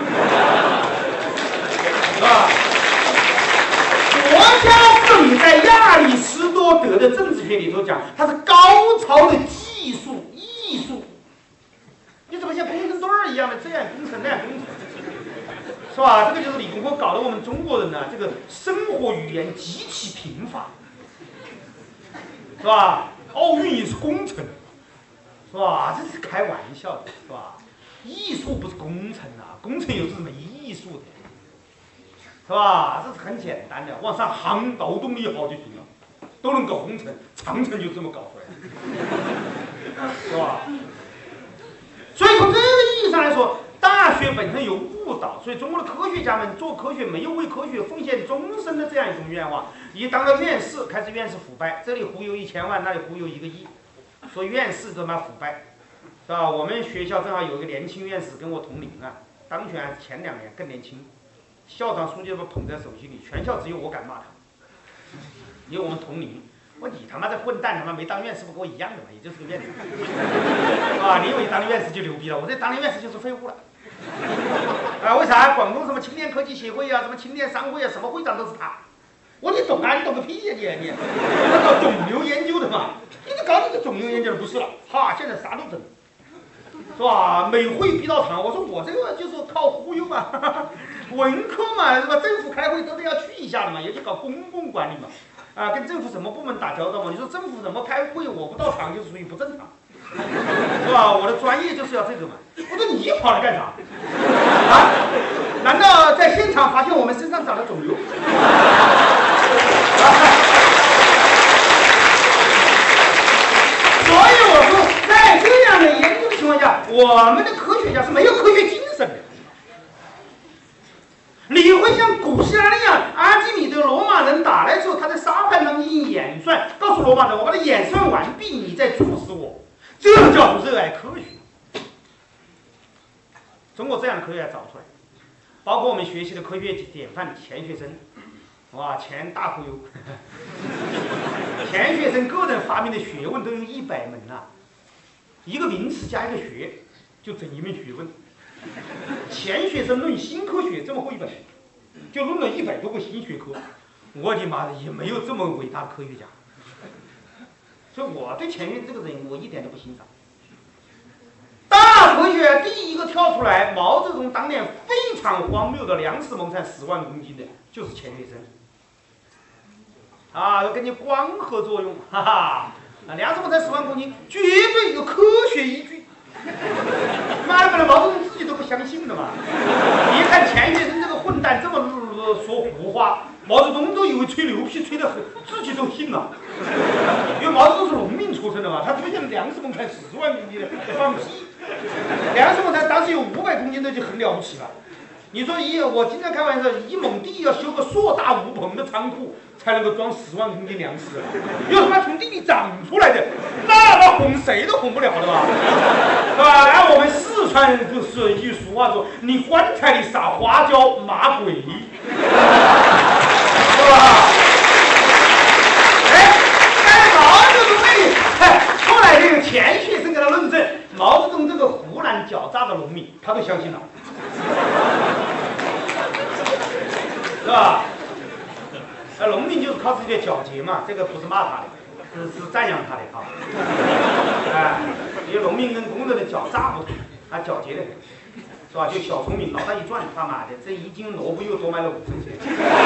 是吧？国家总在亚里士多德的政治学里头讲，它是高超的技术艺术。你怎么像工程队儿一样的这样工程那样工程，是吧？这个就是理工科搞得我们中国人呢，这个生活语言极其贫乏，是吧？奥运也是工程，是吧？这是开玩笑的，是吧？艺术不是工程啊，工程有是没艺术的。是吧？这是很简单的，往上夯，劳动力好就行了，都能搞工程，长城就这么搞出来的，是吧？所以从这个意义上来说，大大学本身有误导，所以中国的科学家们做科学没有为科学奉献终身的这样一种愿望。一当了院士，开始院士腐败，这里忽悠1000万，那里忽悠1个亿，说院士他妈腐败，是吧？我们学校正好有一个年轻院士跟我同龄啊，当选前2年更年轻，校长书记都捧在手心里，全校只有我敢骂他，因为我们同龄。我你他妈的混蛋，他妈没当院士不跟我一样的嘛，也就是个院士，啊！你以为当了院士就牛逼了？我这当了院士就是废物了。啊，为啥？广东什么青年科技协会啊，什么青年商会啊，什么会长都是他。我说你懂啊？你懂个屁呀你！那搞肿瘤研究的嘛，你就搞这个肿瘤研究的不是了。哈，现在啥都整，是吧？美会逼到场，我说我这个就是靠忽悠嘛，文科嘛，是吧？政府开会都得要去一下的嘛，也就搞公共管理嘛。啊，跟政府什么部门打交道嘛？你说政府怎么开会，我不到场就是属于不正常，是吧？我的专业就是要这个嘛。我说你跑来干啥？啊？难道在现场发现我们身上长了肿瘤？所以我说，在这样的研究的情况下，我们的科学家是没有科学精神的。你会像古希腊那样，阿基米德罗马人打来之后，他在沙盘上进行演算，告诉罗马人我把它演算完毕，你再处死我，这叫热爱科学。中国这样的科学家找出来，包括我们学习的科学典范钱学森，哇，钱大忽悠，钱学森个人发明的学问都有100门啊，一个名词加一个学，就整一门学问。钱学森论新科学这么厚一本，就论了100多个新学科，我的妈的也没有这么伟大的科学家，所以我对钱学森这个人我一点都不欣赏。大科学第一个跳出来，毛泽东当年非常荒谬的粮食亩产10万公斤的，就是钱学森。啊，要跟你光合作用，哈哈，粮食亩产10万公斤，绝对有科学依据。妈的，本来毛泽东自己都不相信的嘛！一看钱学森这个混蛋这么说胡话，毛泽东都以为吹牛屁吹得很，自己都信了。因为毛泽东是农民出身的嘛，他推荐粮食亩产10万公斤的，放屁！粮食亩产当时有500公斤的就很了不起了。你说我经常开玩笑，一亩地要修个硕大无朋的仓库，才能够装10万公斤粮食，又他妈从地里长出来的，那哄谁都哄不了的吧？是吧？按我们四川就是一句俗话说，你棺材里撒花椒马鬼，是吧？哎，但毛泽东那里，后来这个钱学森给他论证，毛泽东这个湖南狡诈的农民，他都相信了。是吧？农民就是靠自己的皎洁嘛，这个不是骂他的，是赞扬他的啊。哎，因为农民跟工人的狡诈不同，他皎洁的，是吧？就小聪明，脑袋一转，他妈的，这1斤萝卜又多卖了5分钱。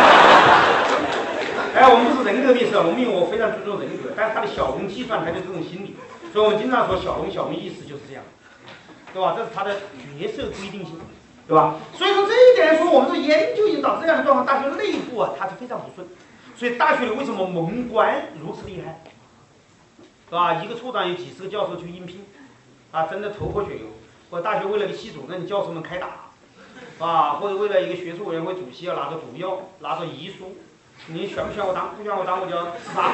哎，我们不是人格蔑视农民，我非常尊重人格，但是他的小农计算，他就这种心理，所以我们经常说小农意识就是这样，对吧？这是他的角色规定性。对吧？所以从这一点来说，我们的研究引导这样的状况，大学内部啊，它是非常不顺。所以大学里为什么蒙官如此厉害？是吧？一个处长有几十个教授去应聘，啊，真的头破血流。或者大学为了一个系主任，教授们开打，啊，或者为了一个学术委员会主席要拿着主要，拿着遗书，你选不选我当？不选我当，我就要自杀。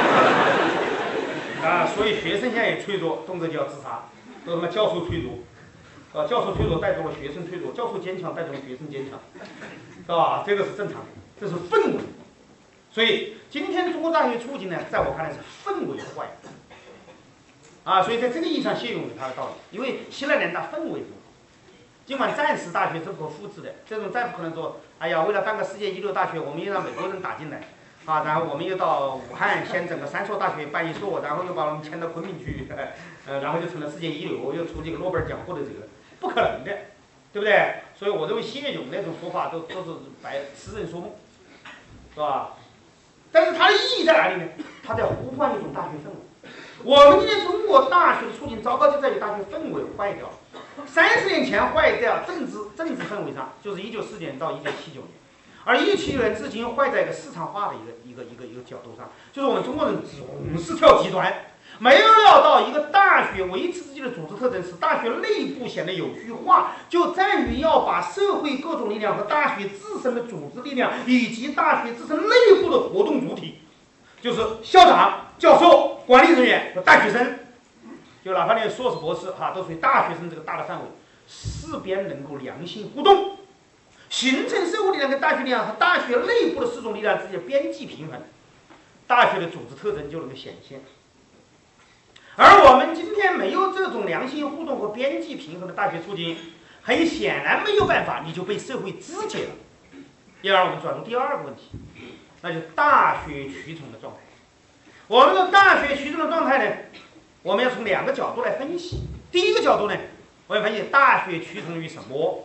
啊，所以学生现在也脆弱，动辄就要自杀，都他妈教授脆弱。教授脆弱带动了学生脆弱，教授坚强带动了学生坚强，是吧？这个是正常的，这是氛围。所以今天中国大学处境呢，在我看来是氛围坏啊，所以在这个意义上谢勇有他的道理，因为希腊联大氛围不好，尽管战时大学是不可复制的，这种再不可能说，哎呀，为了办个世界一流大学，我们又让美国人打进来。啊，然后我们又到武汉，先整个3所大学办1所，然后又把我们迁到昆明去，然后就成了世界一流，又出这个诺贝尔奖获得者，不可能的，对不对？所以我认为谢勇那种说法都是痴人说梦，是吧？但是它的意义在哪里呢？它在呼唤一种大学氛围。我们今天中国大学的处境糟糕，就在于大学氛围坏掉了。30年前坏掉政治氛围上，就是1949年到1979年。而1979年至今坏在一个市场化的一个角度上，就是我们中国人总是跳极端， 没有料到一个大学维持自己的组织特征，使大学内部显得有序化，就在于要把社会各种力量和大学自身的组织力量，以及大学自身内部的活动主体，就是校长、教授、管理人员和大学生，就哪怕连硕士、博士都属于大学生这个大的范围，四边能够良性互动，形成社会力量跟大学力量和大学内部的四种力量之间的边际平衡，大学的组织特征就能够显现。而我们今天没有这种良性互动和边际平衡的大学处境，很显然没有办法，你就被社会肢解了。因而我们转入第二个问题，那就是大学趋同的状态。我们的大学趋同的状态呢，我们要从两个角度来分析。第一个角度呢，我要分析大学趋同于什么，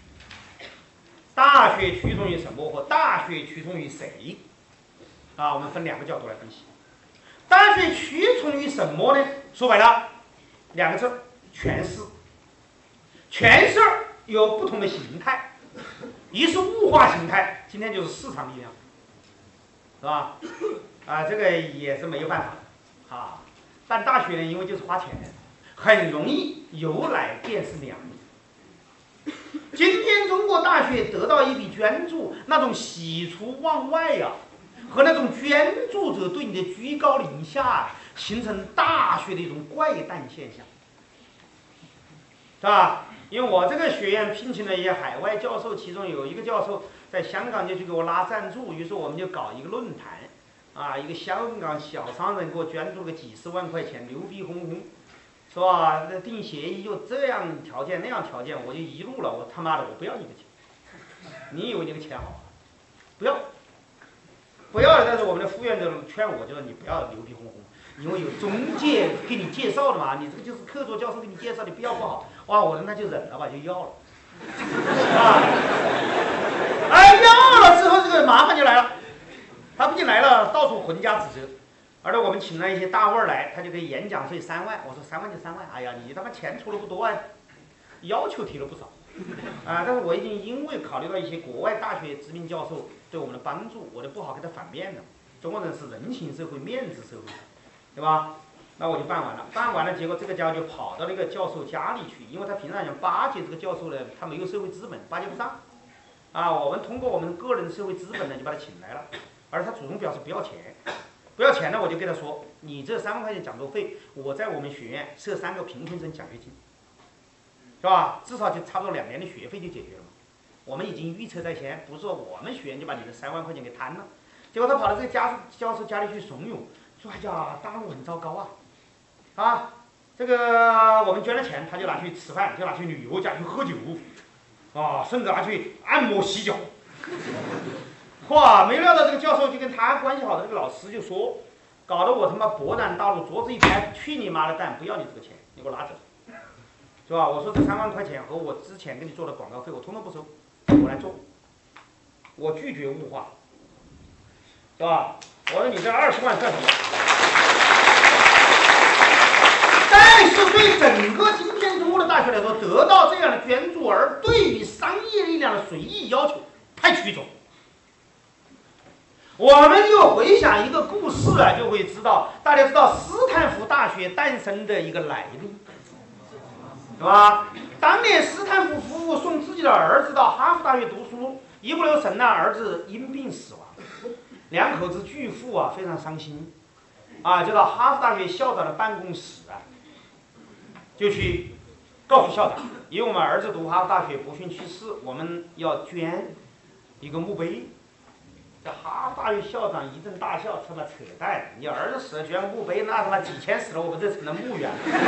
大学趋同于什么和大学趋同于谁我们分两个角度来分析。大学趋同于什么呢？说白了，两个字：权势。权势有不同的形态，一是物化形态，今天就是市场力量，是吧？这个也是没有办法办大学呢，因为就是花钱，很容易由来便是良。今天中国大学得到一笔捐助，那种喜出望外和那种捐助者对你的居高临下，形成大学的一种怪诞现象，是吧？因为我这个学院聘请了一些海外教授，其中有一个教授在香港就去给我拉赞助，于是我们就搞一个论坛，一个香港小商人给我捐助个几十万块钱，牛逼哄哄，是吧？那订协议就这样条件那样条件，我就一路了，我他妈的我不要你的钱，你以为你的钱好？不要。不要了，但是我们的副院长劝我，就说你不要牛逼哄哄，因为有中介给你介绍的嘛，你这个就是客座教授给你介绍，你不要不好。哇，我说那就忍了吧，就要了。要了之后这个麻烦就来了，他不仅来了，到处混加指责，而且我们请了一些大腕来，他就给演讲费3万，我说3万就3万，哎呀，你他妈钱出了不多要求提了不少。但是我已经因为考虑到一些国外大学知名教授对我们的帮助，我就不好给他反面的。中国人是人情社会、面子社会，对吧？那我就办完了，结果这个家伙就跑到那个教授家里去，因为他平常讲巴结这个教授呢，他没有社会资本，巴结不上。我们通过我们个人社会资本呢，就把他请来了，而他主动表示不要钱，不要钱呢，我就跟他说，你这3万块钱讲座费，我在我们学院设3个平均生奖学金。是吧？至少就差不多2年的学费就解决了嘛。我们已经预测在先，不是说我们学院就把你的3万块钱给摊了。结果他跑到这个教授家里去怂恿，说：“哎呀，大陆很糟糕这个我们捐了钱，他就拿去吃饭，就拿去旅游，加去喝酒，甚至拿去按摩洗脚。没料到这个教授就跟他关系好的这个老师就说，搞得我他妈勃然大怒，桌子一拍，去你妈的蛋，不要你这个钱，你给我拿走。”是吧？我说这3万块钱和我之前给你做的广告费，我通通不收，我来做，我拒绝物化，是吧？我说你这20万算什么？但是对整个今天中国的大学来说，得到这样的捐助，而对于商业力量的随意要求，太曲折。我们就回想一个故事就会知道，大家知道斯坦福大学诞生的一个来历。是吧？当年斯坦福夫妇送自己的儿子到哈佛大学读书，一不留神儿子因病死亡，两口子巨富非常伤心，就到哈佛大学校长的办公室就去告诉校长，因为我们儿子读哈佛大学不幸去世，我们要捐一个墓碑。这哈佛大学校长一阵大笑，他妈扯淡！你儿子死了捐墓碑，那他妈几千死了，我们这成了墓园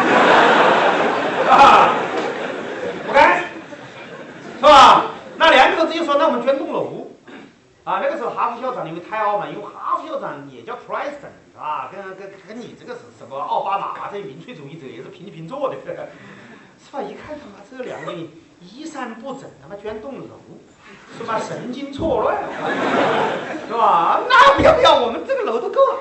不干，是吧？那两口子就说，那我们捐栋楼那个时候哈佛校长因为太傲慢，因为哈佛校长也叫 President 是吧？跟你这个是什么奥巴马这民粹主义者也是平起平坐的，是吧？一看他妈这两个人衣衫不整，他妈捐栋楼。是吧？神经错乱，是吧？那不要，我们这个楼都够了。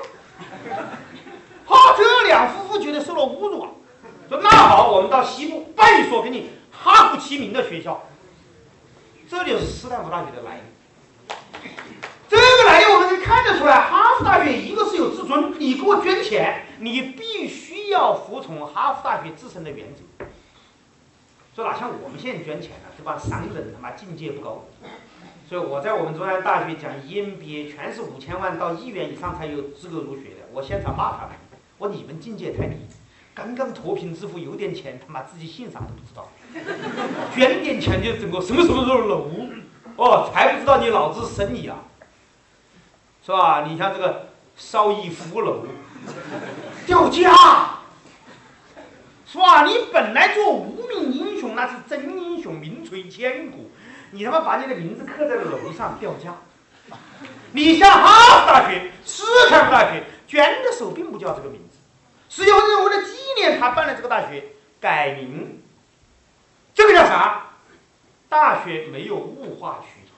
这两夫妇觉得受了侮辱说那好，我们到西部办一所给你哈佛齐名的学校。这就是斯坦福大学的来历。这个来历我们可以看得出来，哈佛大学一个是有自尊，你给我捐钱，你必须要服从哈佛大学自身的原则。说哪像我们现在捐钱啊，这帮商人他妈境界不高。所以我在我们中央大学讲 EMBA， 全是5000万到1亿元以上才有资格入学的。我现场骂他们，我你们境界太低，刚刚脱贫致富有点钱，他妈自己姓啥都不知道，捐点钱就整个什么楼，哦，才不知道你脑子生你啊，是吧？你像这个邵逸夫楼掉价，是吧？你本来做无名英雄，那是真英雄，名垂千古。你他妈把你的名字刻在了楼上掉价。你像哈佛大学、斯坦福大学捐的时候并不叫这个名字，是有人为了纪念他办了这个大学改名，这个叫啥？大学没有物化虚荣，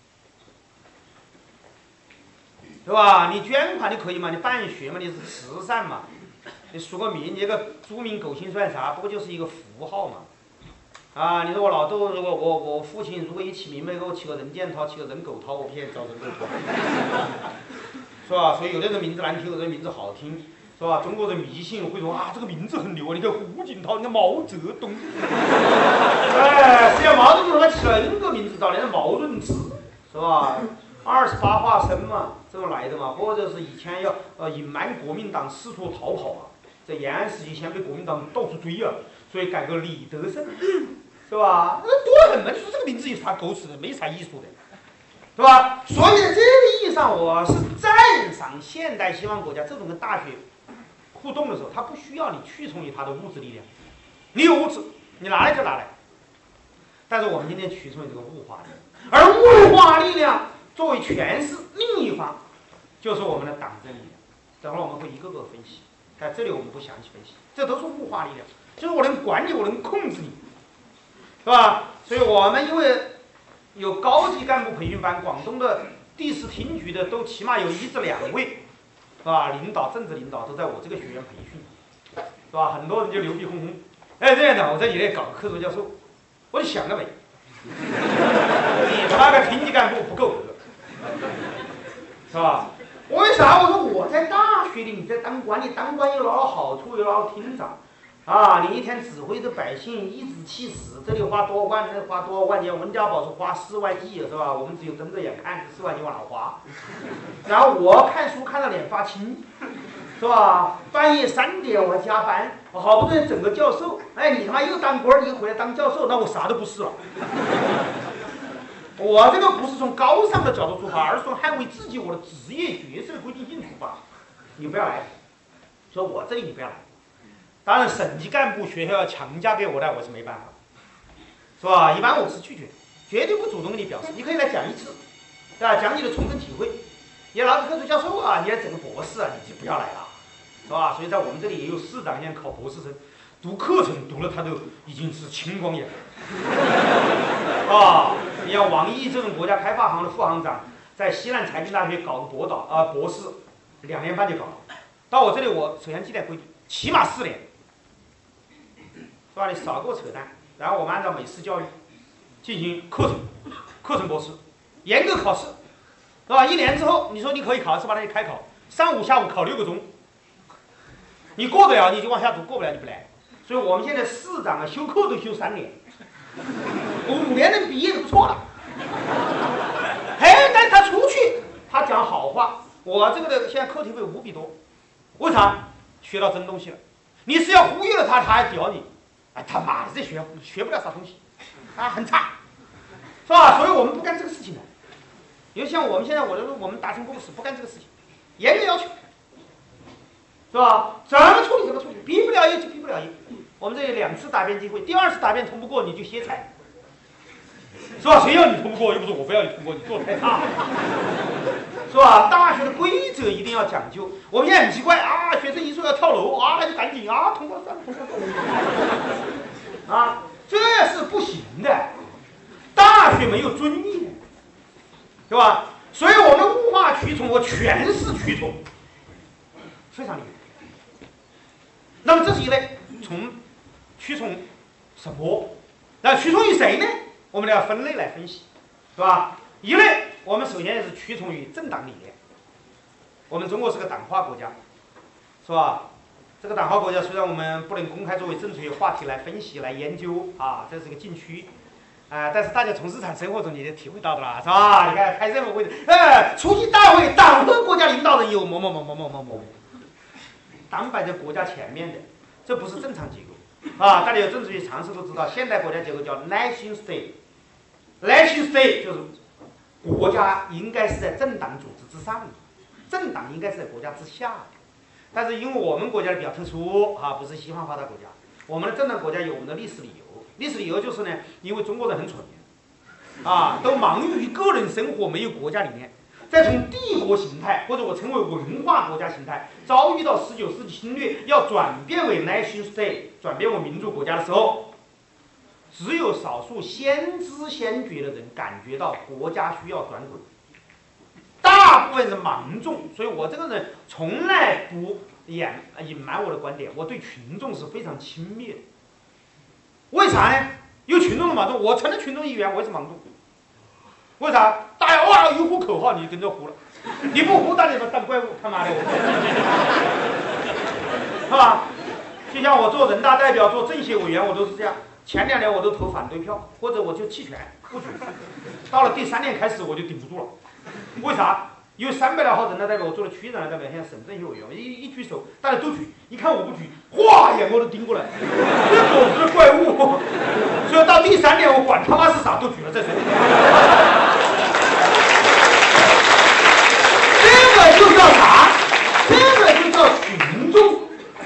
对吧？你捐款你可以嘛，你办学嘛，你是慈善嘛，你署个名，你这个猪名狗姓算啥？不过就是一个符号嘛。啊，你说我老豆，如果我父亲如果一起名没给我起个人剑涛，起个人狗涛，我不现在招人狗涛，是吧？所以有的人名字难听，有的人名字好听，是吧？中国人迷信会说啊，这个名字很牛啊，你看胡锦涛，你看毛泽东，哎，实际上毛泽东他起了 N 个名字，早年的毛润之，是吧？28化身嘛，这么来的嘛，或者是以前要隐瞒国民党四处逃跑啊，在延安时期前被国民党到处追啊，所以改个李德胜。是吧？那多狠嘛！你说这个名字有啥狗屎的？没啥艺术的，是吧？所以在这个意义上，我是赞赏现代西方国家这种跟大学互动的时候，他不需要你屈从于他的物质力量，你有物质，你拿来就拿来。但是我们今天屈从于这个物化力量，而物化力量作为诠释另一方，就是我们的党政力量。等会儿我们会一个个分析，在这里我们不详细分析，这都是物化力量，就是我能管理，我能控制你。是吧？所以我们因为有高级干部培训班，广东的第10厅局的都起码有1至2位，是吧？领导、政治领导都在我这个学院培训，是吧？很多人就牛逼哄哄，哎，这样的，我在你那搞个客座教授，我就想了没，你他妈个厅级干部不够格，是吧？为啥？我说我在大学里，你在当官，你当官有哪好处，有哪厅长？啊！你一天指挥着百姓颐指气使，这里花多万，那花多少万钱？温家宝是花4万亿，是吧？我们只有睁着眼看，这4万亿往哪花？然后我看书看到脸发青，是吧？半夜3点我还加班，我好不容易整个教授，哎，你他妈又当官，你又回来当教授，那我啥都不是了。我这个不是从高尚的角度出发，而是从捍卫自己我的职业角色的规定性出发。你不要来，说我这里你不要来。当然，省级干部学校要强加给我的，我是没办法，是吧？一般我是拒绝，绝对不主动跟你表示。你可以来讲一次，对吧？讲你的从政体会。你老子科助教授啊，你来整个博士啊，你就不要来了，是吧？所以在我们这里也有市长现在考博士生，读课程读了他都已经是青光眼了，啊！你像王毅这种国家开发行的副行长，在西南财经大学搞个博士，2年半就搞了。到我这里，我首先纪律规定，起码4年。是吧？你少给我扯淡。然后我们按照美式教育进行课程博士，严格考试，是吧？1年之后，你说你可以考试，把它开考，上午下午考6个钟，你过得了你就往下读，过不了你不来。所以我们现在市长啊，修课都修3年，5年能毕业就不错了。哎，但是他出去，他讲好话，我这个的现在课题费5笔多，为啥？学到真东西了。你是要忽悠了他，他还屌你。哎，他妈的，这学不了啥东西，啊，很差，是吧？所以我们不干这个事情的。因为像我们现在，我们达成共识，不干这个事情，严格要求，是吧？怎么处理怎么处理，毕不了业就毕不了业。我们这里2次答辩机会，第2次答辩通不过你就歇菜，是吧？谁要你通不过，又不是我非要你通过，你做的太差了，是吧？大学的规则一定要讲究。我们现在很奇怪啊，学生一说要跳楼啊，那就赶紧啊，通过算了，通过算了，啊，这是不行的。大学没有尊严，对吧？所以我们物化屈从，我全是屈从，非常厉害。那么这是一类，从屈从什么？那屈从于谁呢？我们要分类来分析，是吧？一类，我们首先是屈从于政党理念。我们中国是个党化国家，是吧？ 这个党号国家虽然我们不能公开作为正确话题来分析、来研究啊，这是个禁区。但是大家从日常生活中你就体会到的了，是吧？你看开任何会，出席大会，党和国家领导人有某某某某某某某，党摆在国家前面的，这不是正常结构啊！大家有政治学常识都知道，现代国家结构叫 nation state。nation state 就是国家应该是在政党组织之上的，政党应该是在国家之下的。但是因为我们国家比较特殊啊，不是西方发达国家，我们的政党国家有我们的历史理由。历史理由就是呢，因为中国人很蠢，都忙于个人生活，没有国家理念。再从帝国形态或者我称为文化国家形态，遭遇到19世纪侵略，要转变为 nation state， 转变为民主国家的时候，只有少数先知先觉的人感觉到国家需要转轨，大部分是盲众。所以我这个人从来不隐瞒我的观点，我对群众是非常轻蔑的。为啥呢？因为群众的盲众，我成了群众一员，我也是盲众。为啥？大家哇一呼口号，你跟着呼了，你不呼大家说当怪物，他妈的，是吧？就像我做人大代表、做政协委员，我都是这样。前2年我都投反对票，或者我就弃权不举。到了第3年开始我就顶不住了，为啥？因为300来号人大代表，我做了区人大代表，现在省政协委员，一举手，大家都举，一看我不举，哗，眼光都盯过来，这狗是怪物。所以到第3年，我管他妈是啥都举了再说。这个就叫啥？这个就叫群众。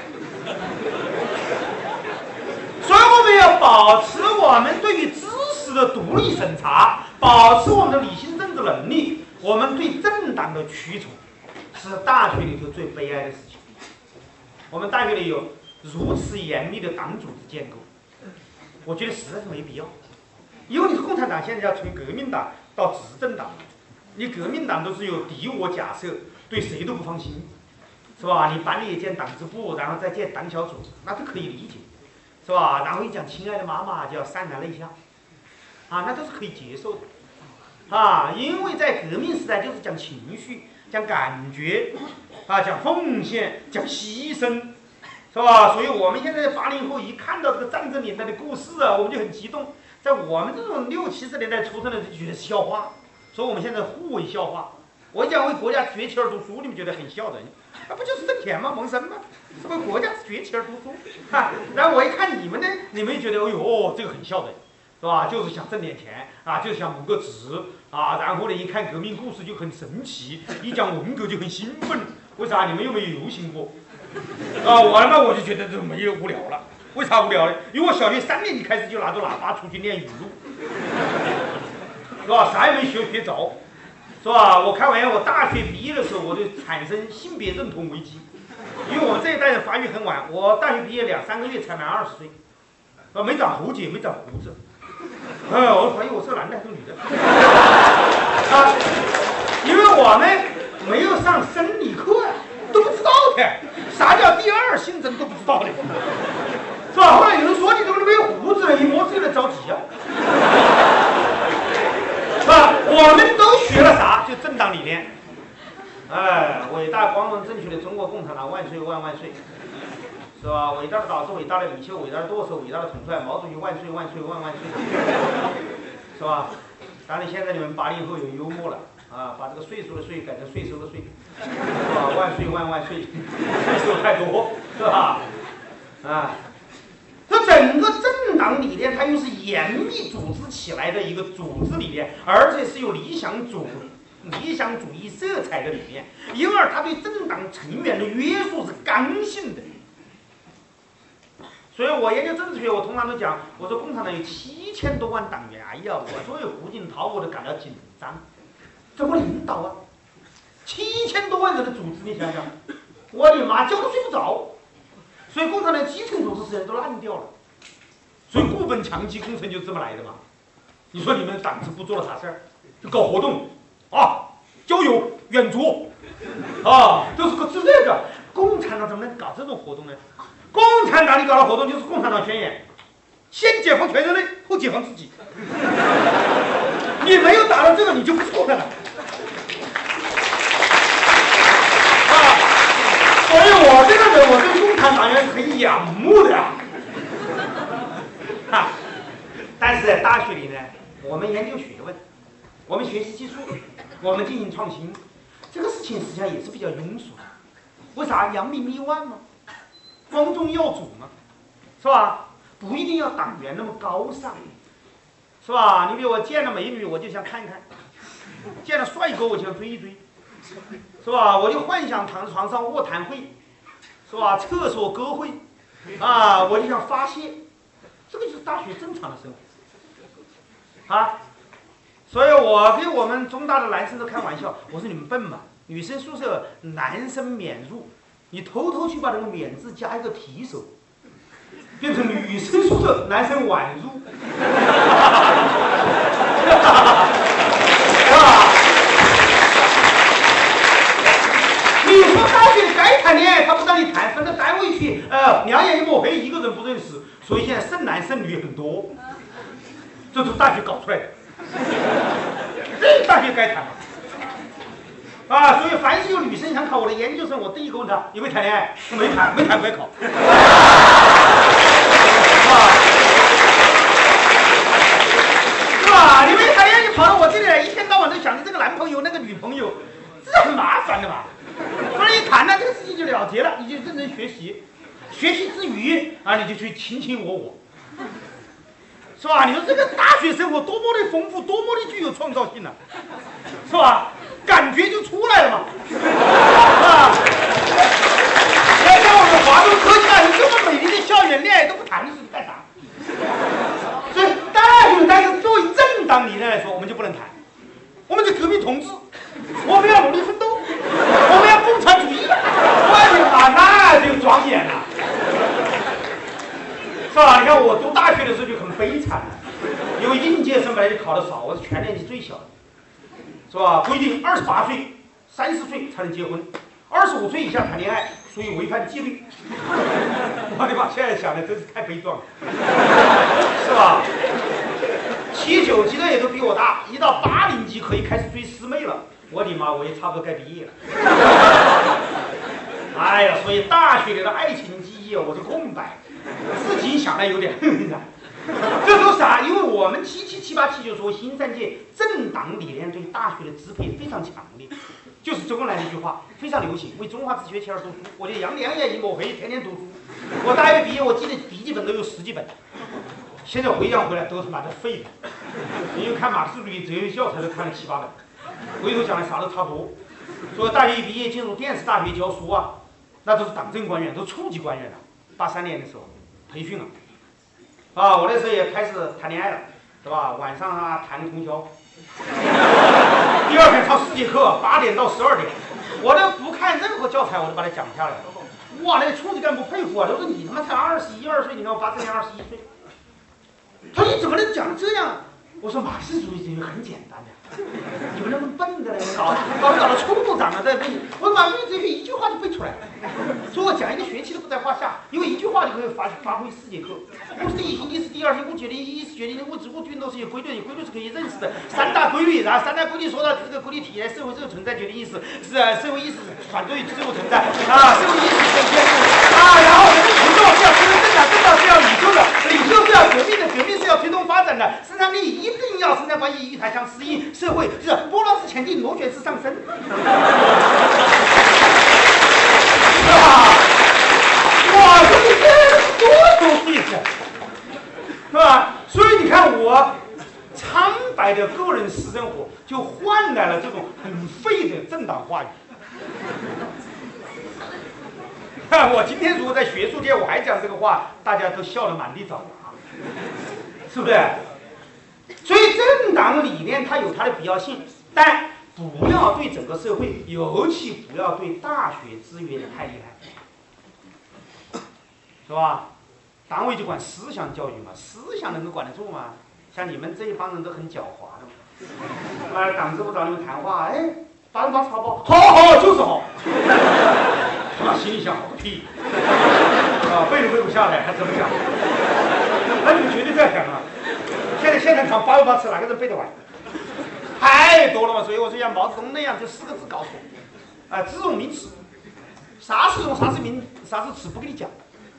所以我们要保持我们对于知识的独立审查，保持我们的理性政治能力。我们对政党的屈从是大学里头最悲哀的事情。我们大学里有如此严密的党组织建构，我觉得实在是没必要。因为你共产党现在要从革命党到执政党，你革命党都是有敌我假设，对谁都不放心，是吧？你班里也建党支部，然后再建党小组，那都可以理解，是吧？然后一讲亲爱的妈妈就要潸然泪下，那都是可以接受的。因为在革命时代就是讲情绪、讲感觉，讲奉献、讲牺牲，是吧？所以我们现在80后一看到这个战争年代的故事我们就很激动。在我们这种60、70年代出生的就觉得是笑话，所以我们现在互为笑话。我一讲为国家崛起而读书，你们觉得很笑人，不就是挣钱吗？谋生吗？是不是国家崛起而读书？然后我一看你们呢，你们觉得哎呦这个很笑人。是吧？就是想挣点钱就是想谋个职然后呢，一看革命故事就很神奇，一讲文革就很兴奋。为啥？你们有没有游行过？我他妈我就觉得这没有无聊了。为啥无聊呢？因为我小学3年级开始就拿着喇叭出去念语录，是吧？啥也没学着，是吧？我开玩笑，我大学毕业的时候我就产生性别认同危机，因为我们这一代人发育很晚，我大学毕业2、3个月才满20岁，没长喉结，没长胡子。我怀疑我是个男的还是个女的因为我们没有上生理课都不知道的，啥叫第2性征都不知道的，是吧？后来有人说你怎么没有胡子了，一摸自己的着急是吧？我们都学了啥？就政党理念，伟大光荣正确的中国共产党万岁万万岁，是吧？伟大的导师，伟大的领袖，伟大的舵手，伟大的统帅，毛主席万岁万岁万万岁，是吧？当然现在你们80后有幽默了把这个岁数的岁改成税收的税，是吧？万岁万万岁，税收太多，是吧？这整个政党理念，它又是严密组织起来的一个组织理念，而且是有理想主义色彩的理念，因而它对政党成员的约束是刚性的。所以我研究政治学，我通常都讲，我说共产党有7000多万党员，哎呀，我作为胡锦涛我都感到紧张，怎么领导7000多万人的组织，你想想，我的妈，觉都睡不着。所以共产党基层组织实际上都烂掉了，所以固本强基工程就这么来的嘛。你说你们党支部做了啥事儿？就搞活动郊游远足都是搞这个。共产党怎么能搞这种活动呢？共产党你搞的活动就是共产党宣言，先解放全人类，后解放自己。你没有达到这个，你就不是共产党。所以我这个人，我对共产党员很仰慕的啊。哈，但是在大学里呢，我们研究学问，我们学习技术，我们进行创新，这个事情实际上也是比较庸俗的。为啥？扬名立万嘛，光宗耀祖嘛，是吧？不一定要党员那么高尚，是吧？你比如我见了美女，我就想看一看；见了帅哥，我就想追一追，是吧？我就幻想床上卧谈会，是吧？厕所歌会，啊，我就想发泄。这个就是大学正常的生活，啊。所以我给我们中大的男生都开玩笑，我说你们笨嘛，女生宿舍男生免入，你偷偷去把这个免字加一个提手，变成女生宿舍男生晚入，是吧？你说大学该谈恋爱，他不让你谈，分到单位去，两眼一抹黑，一个人不认识，所以现在剩男剩女很多，这是大学搞出来的。这大学该谈嘛？啊，所以凡是有女生想考我的研究生，我第一个问她有没有谈恋爱，没谈，没谈不要考。是吧？你没谈恋爱，你跑到我这里来，一天到晚都想着这个男朋友那个女朋友，这很麻烦的嘛。所以一谈呢，这个事情就了结了，你就认真学习，学习之余啊，你就去卿卿我我。是吧？你说这个大学生活多么的丰富，多么的具有创造性呢、是吧？感觉就出来了嘛，啊！像我们华东科技大学这么美丽的校园，恋爱都不谈，是干啥？所以大学，但是作为政党理念来说，我们就不能谈，我们是革命同志，我们要努力奋斗，我们要共产主义，我的妈，那就庄严了。是吧？你看我读大学的时候就很悲惨，因为应届生本来就考得少，我是全年级最小的，是吧？规定28岁、30岁才能结婚，25岁以下谈恋爱属于违反纪律。我的妈！现在想的真是太悲壮了，是吧？7、9级的也都比我大，一到80级可以开始追师妹了。我的妈！我也差不多该毕业了。哎呀，所以大学里的爱情记忆我是空白。自己想来有点恨的，这说啥？因为我们77、78、79说新3届政党理念对大学的支配非常强烈，就是周恩来的一句话非常流行：为中华自学而读书。我就两眼一抹黑，天天读书。我大学毕业，我记得笔记本都有10几本，现在回想回来都是妈的废的。因为看马克思主义哲学教材都看了7、8本，回头想来啥都差不多。所以大学一毕业进入电视大学教书啊，那都是党政官员，都是处级官员了。83年的时候培训了，啊，我那时候也开始谈恋爱了，是吧？晚上啊谈通宵，第二天上4节课，8点到12点，我都不看任何教材，我都把它讲下来了。哇，那个处级干部佩服啊，都说你他妈才21、22岁，你看我83年21岁，他说你怎么能讲这样？我说马克思主义哲学很简单的，你们那么笨的嘞，搞到处部长了在背，我马克思哲学一句话就背出来了，所以我讲一个学期都不在话下，因为一句话就可以发挥4节课。物质第一性，意识第二性，物决定意识决定的物质，物质运动是有规律，有规律是可以认识的3大规律。然后3大规律说到这个规律体现社会这个存在决定意识，是社会意识反对事物存在啊，社会意识是先啊，然后行动是要推动正常，正常是要领袖的，领袖是要革命的，革命是要推动发展的，生产力一定要生产关系与台相适应，社会是波浪式前进，螺旋式上升，是吧？哇，这多有意思，是吧？所以你看我苍白的个人私生活，就换来了这种很废的政党话语。我今天如果在学术界我还讲这个话，大家都笑得满地找牙，是不是？所以政党理念它有它的必要性，但不要对整个社会，尤其不要对大学制约的太厉害，是吧？党委就管思想教育嘛，思想能够管得住吗？像你们这一帮人都很狡猾的嘛。党支部找你们谈话，哎，808草包，好，就是好。心里想，好个屁！背都背不下来，还怎么讲？那你们绝对这样想啊！现在现场场808词，哪个人背得完？太多了嘛，所以我说像毛泽东那样，就4个字搞错。字用名词，啥是用，啥是名，啥是词，不跟你讲。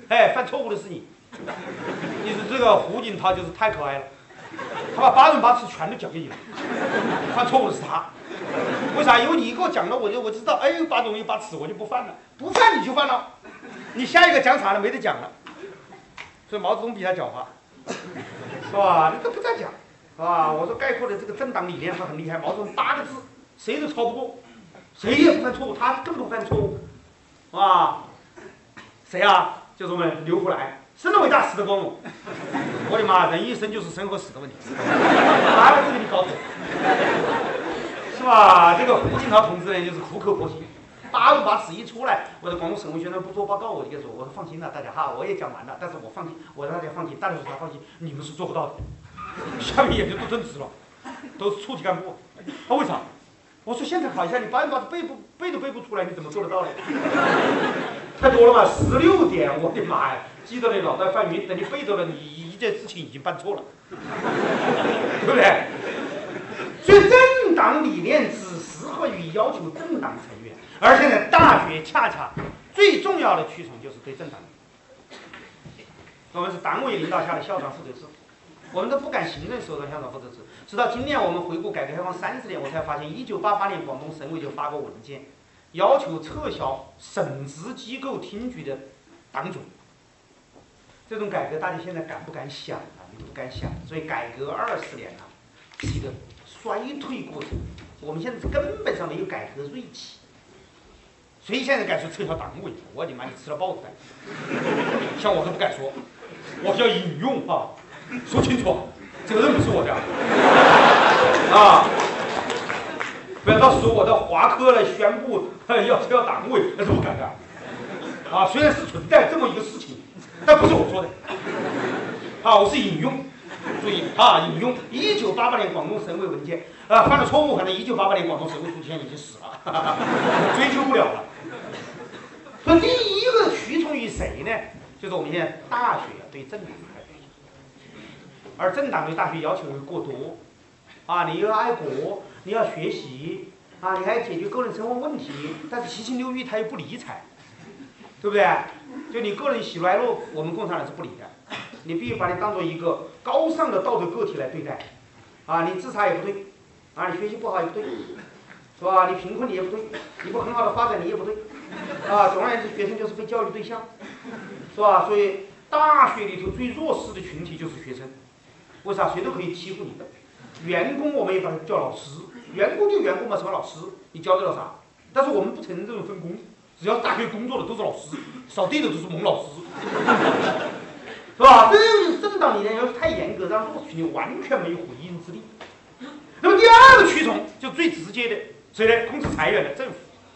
哎，犯错误的是你。你是这个胡锦涛就是太可爱了，他把8人8词全都讲给你了，犯错误的是他。为啥？因为你给我讲了，我就知道，哎，8种8词我就不犯了，不犯你就犯了，你下一个讲啥了没得讲了。所以毛泽东比他狡猾，是吧？你都不再讲，是吧？我说概括的这个政党理念他很厉害，毛泽东8个字谁都超不过，谁也不犯错误，他更不犯错误，是吧？谁啊？就是我们刘胡兰，生的伟大，死的光荣。我的妈，人一生就是生和死的问题，哪个字给你搞懂？是吧？这个胡锦涛同志呢，就是苦口婆心，8人8词一出来，我的广东省委宣传部做报告，我就跟他说，我说放心了，大家哈，我也讲完了，但是我放心，我让大家放心，大多数他放心，你们是做不到的。下面也就都正直了，都是处级干部。为啥？我说现在考一下，你8人8词背都背不出来，你怎么做得到呢？太多了嘛，16点，我的妈呀！记得你脑袋犯晕，等你背着了，你一件事情已经办错了，对不对？所以政党理念只适合于要求政党成员，而现在大学恰恰最重要的驱虫就是对政党。我们是党委领导下的校长负责制，我们都不敢行政手段校长负责制。直到今年我们回顾改革开放30年，我才发现1988年广东省委就发过文件，要求撤销省直机构厅局的党组。这种改革大家现在敢不敢想啊？你不敢想。所以改革20年了，是一个衰退过程。我们现在根本上没有改革锐气。谁现在敢说撤销党委？我的妈，你吃了豹子胆！像我都不敢说，我要引用啊，说清楚，责任不是我的啊！不要到时候我到华科来宣布要撤销党委，那是不敢的啊！虽然是存在这么一个事情，但不是我说的啊，我是引用。注意啊，引用1988年广东省委文件犯了错误，可能1988年广东省委书记现在已经死了，追究不了了。所以第一个屈从于谁呢？就是我们现在大学对政党开始，而政党对大学要求会过多啊，你要爱国，你要学习啊，你还解决个人生活问题，但是七情六欲他又不理睬，对不对？就你个人喜怒哀乐，我们共产党是不理的。你必须把你当做一个高尚的道德个体来对待，啊，你自杀也不对，啊，你学习不好也不对，是吧？你贫困你也不对，你不很好的发展你也不对，啊，总而言之，学生就是被教育对象，是吧？所以大学里头最弱势的群体就是学生，为啥？谁都可以欺负你的。员工我们也把他叫老师，员工就员工嘛，什么老师？你教得了啥？但是我们不承认这种分工，只要大学工作的都是老师，扫地的都是蒙老师。是吧？这就是政党理念要是太严格，让弱势群体完全没有回应之力。那么第二个驱虫就最直接的，谁呢？控制财源的政府。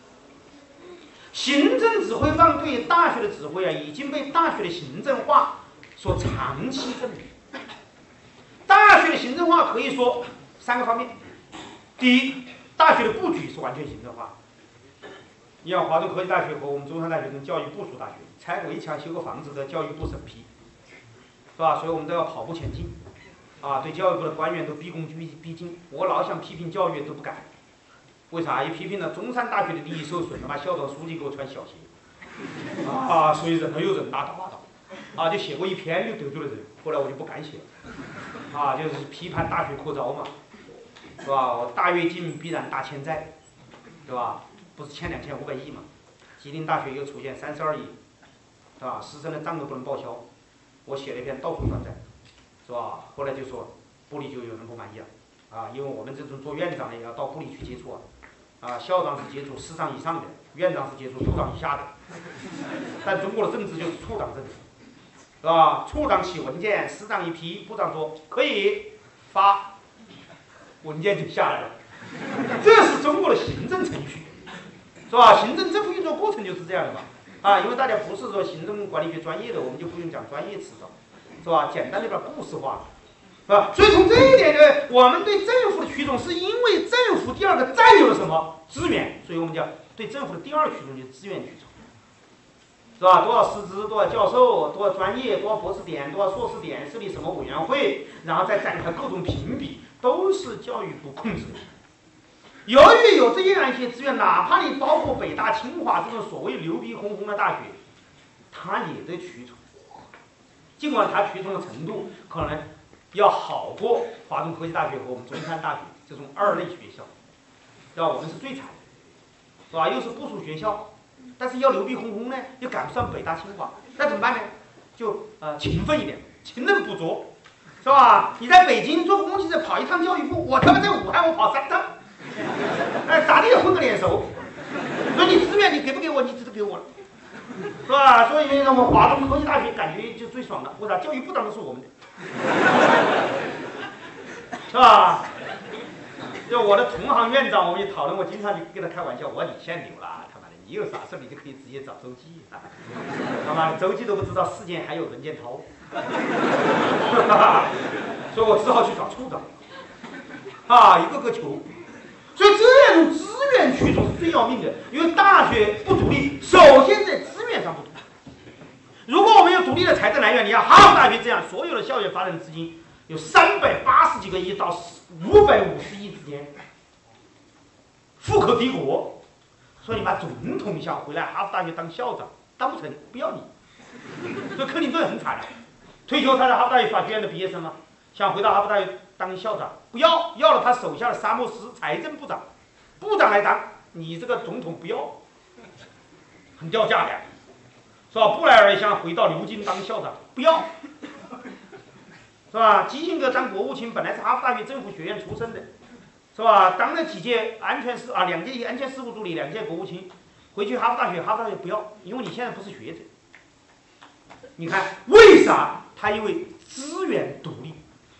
行政指挥棒对大学的指挥啊，已经被大学的行政化所长期证明。大学的行政化可以说3个方面。第一，大学的布局是完全行政化。你像华东科技大学和我们中山大学跟教育部属大学，拆个围墙、修个房子的教育部审批。是吧？所以我们都要跑步前进，啊，对教育部的官员都毕恭毕敬。我老想批评教育都不敢，为啥？一批评了中山大学的利益受损了，把校长书记给我穿小鞋，啊，所以忍了又忍，拉倒拉倒，啊，就写过一篇就得罪了人，后来我就不敢写了，啊，就是批判大学扩招嘛，是吧？我大跃进必然大欠债，对吧？不是欠2500亿嘛？吉林大学又出现32亿，是吧？师生的账都不能报销。我写了一篇到处转载，是吧？后来就说部里就有人不满意了，啊，因为我们这种做院长的也要到部里去接触啊，校长是接触师长以上的，院长是接触处长以下的，但中国的政治就是处长政治，是吧？处长起文件，师长一批，部长说可以发，文件就下来了，这是中国的行政程序，是吧？行政政府运作过程就是这样的嘛。啊，因为大家不是说行政管理学专业的，我们就不用讲专业词了，是吧？简单的把故事化，啊，所以从这一点呢，我们对政府的驱动是因为政府第二个占有了什么资源，所以我们讲对政府的第二驱动就是资源驱动，是吧？多少师资，多少教授，多少专业，多少博士点，多少硕士点，设立什么委员会，然后再展开各种评比，都是教育部控制的。由于有这样一些资源，哪怕你包括北大、清华这种所谓牛逼哄哄的大学，它也得驱虫。 尽管它权重的程度可能要好过华中科技大学和我们中山大学这种二类学校，对吧？我们是最惨的，是吧？又是部属学校，但是要牛逼哄哄呢，又赶不上北大清华，那怎么办呢？就勤奋一点，勤能补拙，是吧？你在北京坐公共汽车跑一趟教育部，我他妈在武汉我跑3趟，咋地也混个脸熟。所以你资源你给不给我，你只能给我了，是吧？所以我们华中科技大学感觉就最爽了，为啥？教育部当然是我们的，是吧？就我的同行院长，我们也讨论，我经常就跟他开玩笑，我说你现在牛了，他妈的，你有啥事你就可以直接找周记啊，他妈的周记都不知道世间还有任建涛，所以我只好去找处长，一个个求。所以这种资源驱动是最要命的，因为大学不独立，首先在资源上不独立。如果我们有独立的财政来源，你看哈佛大学这样，所有的校园发展资金有380几个亿到550亿之间，富可敌国。所以你把总统想回来哈佛大学当校长，当不成，不要你。所以克林顿很惨了，退休他是哈佛大学法学院的毕业生嘛，想回到哈佛大学当校长，不要，要了他手下的沙默斯财政部长，部长来当，你这个总统不要，很掉价的，是吧？布莱尔想回到牛津当校长，不要，是吧？基辛格当国务卿，本来是哈佛大学政府学院出身的，是吧？当了几届2届安全事务助理，2届国务卿，回去哈佛大学不要，因为你现在不是学者。你看为啥？他因为资源独立。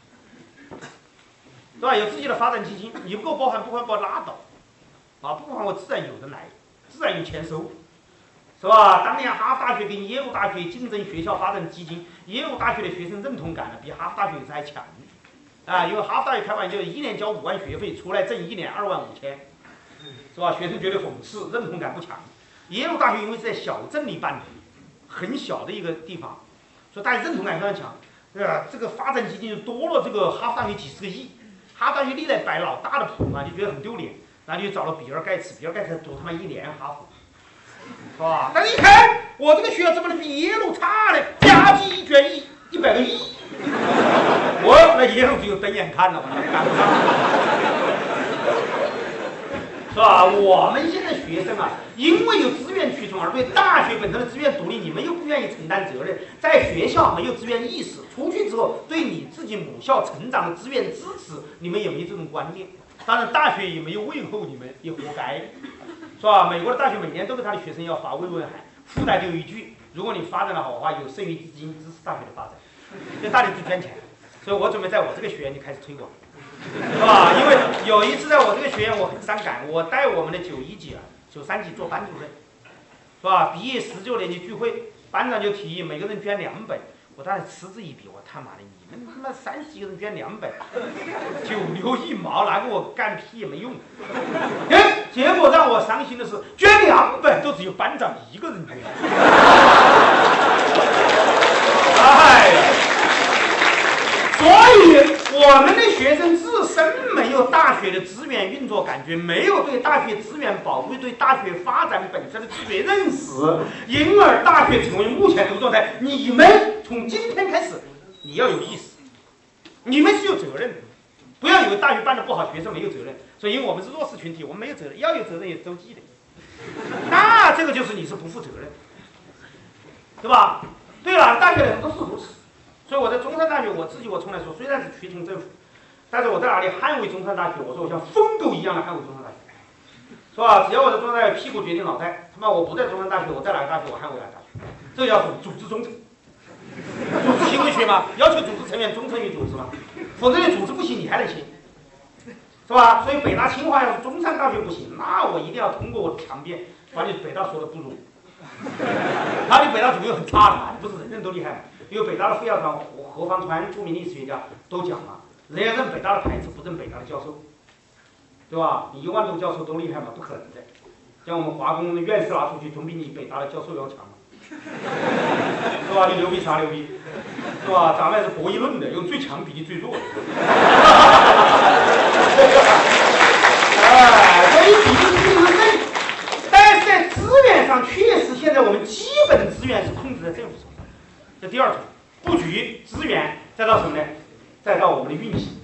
对吧？有自己的发展基金，你不够包含拉倒，不还我自然有人来，自然有钱收，是吧？当年哈佛大学跟耶鲁大学竞争学校发展基金，耶鲁大学的学生认同感呢比哈佛大学还强，因为哈佛大学开玩笑，1年交5万学费，出来挣1年2万5千，是吧？学生觉得讽刺，认同感不强。耶鲁大学因为是在小镇里办的，很小的一个地方，所以大家认同感非常强，这个发展基金就多了这个哈佛大学几10个亿。哈佛大学历来摆老大的谱嘛，就觉得很丢脸，然后就找了比尔盖茨，比尔盖茨读他妈1年哈佛，是吧？但是一看我这个学校怎么能比耶鲁差呢？吧唧一捐100个亿，我那耶鲁就有瞪眼看了，我赶不上，是吧？我们现在学生因为有资源驱动而对大学本身的资源独立，你们又不愿意承担责任，在学校没有资源意识，出去之后对你自己母校成长的资源支持，你们也没有这种观念。当然，大学也没有问候你们，也活该，是吧？美国的大学每年都给他的学生要发慰问函，附带就有一句：如果你发展的好的话，有剩余资金支持大学的发展，就大家去捐钱。所以我准备在我这个学院就开始推广。是吧？因为有一次在我这个学院我很伤感，我带我们的91级93级做班主任，是吧？毕业19年级聚会，班长就提议每个人捐2本，我当时嗤之以鼻，我他妈的你们他妈30几个人捐2本，9牛1毛，拿给我干屁也没用。结果让我伤心的是，捐2本都只有班长1个人捐。所以我们的学生自身没有大学的资源运作感觉，没有对大学资源宝贵、对大学发展本身的正确认识，因而大学成为目前这个状态。你们从今天开始，你要有意识，你们是有责任的，不要以为大学办得不好，学生没有责任。所以因为我们是弱势群体，我们没有责任，要有责任也是周记的，那这个就是你是不负责任，对吧？对了，大学的人都是如此。所以我在中山大学，我从来说，虽然是屈从政府，但是我在哪里捍卫中山大学？我说我像疯狗一样的捍卫中山大学，是吧？只要我在中山大学屁股决定脑袋，他妈我不在中山大学，我在哪个大学我捍卫哪个大学，这叫组织忠诚。组织行为学嘛，要求组织成员忠诚于组织嘛，否则你组织不行，你还能行，是吧？所以北大清华要是中山大学不行，那我一定要通过我的强辩，把你北大说的不如。他比北大主流很差的嘛，不是人人都厉害嘛？因为北大的副校长何方川著名历史学家都讲了，人家认北大的牌子，不认北大的教授，对吧？你1万多教授都厉害吗？不可能的。像我们华工的院士拿出去，总比你北大的教授要强嘛，是吧？你牛逼啥牛逼，是吧？咱们是博弈论的，用最强比你最弱的。所以比例是对，但是在资源上确实现在我们基本的资源是控制在政府手上。这第二种， 布局、资源，再到什么呢？再到我们的运行。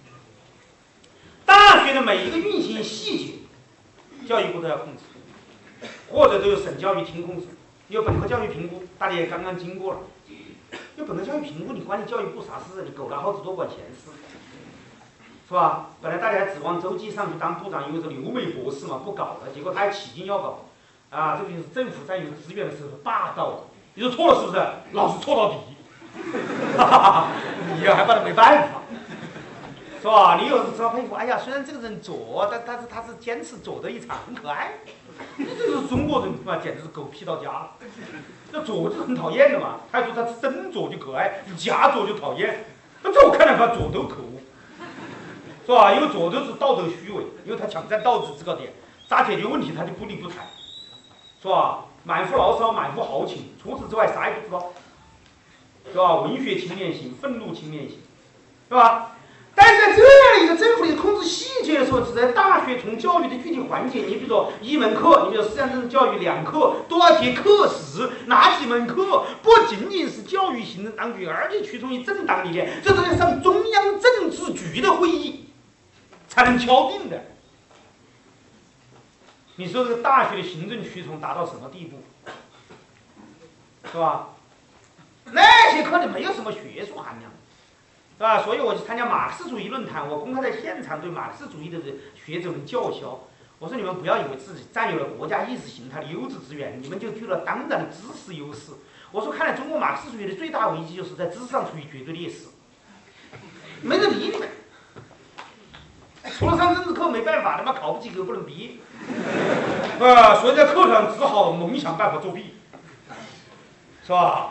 大学的每一个运行细节，教育部都要控制，或者都有省教育厅控制。有本科教育评估，大家也刚刚经过了。有本科教育评估，你管你教育部啥事？你狗拉耗子多管闲事，是吧？本来大家还指望周继上去当部长，因为是留美博士嘛，不搞了。结果他还起劲要搞，啊，这个就是政府占有资源的时候霸道。你说错了是不是？老子错到底，你还办得没办法，是吧？你有时知道佩服，哎呀，虽然这个人左，但是他是坚持左的一场，很可爱。你这是中国人嘛，简直是狗屁到家了。那左就是很讨厌的嘛，他说他是真左就可爱，假左就讨厌。那在我看来，他左都可恶，是吧？因为左都是道德虚伪，因为他抢占道德制高点，咋解决问题他就不理不睬，是吧？满腹牢骚，满腹豪情，除此之外啥也不知道，是吧？文学青年型，愤怒青年型，是吧？但是在这样一个政府里控制细节的时候，只在大学从教育的具体环节，你比如说一门课，你比如说思想政治教育2课，多少节课时，哪几门课，不仅仅是教育行政当局，而且屈从于政党里面，这都要上中央政治局的会议才能敲定的。你说这个大学的行政屈从达到什么地步，是吧？那些课里没有什么学术含量。是吧？所以我去参加马克思主义论坛，我公开在现场对马克思主义的学者们叫嚣。我说你们不要以为自己占有了国家意识形态的优质资源，你们就具了当然的知识优势。我说看来中国马克思主义的最大危机就是在知识上处于绝对劣势，没人理你们。除了上政治课没办法，他妈考不及格不能毕业，所以在课上只好猛想办法作弊，是吧？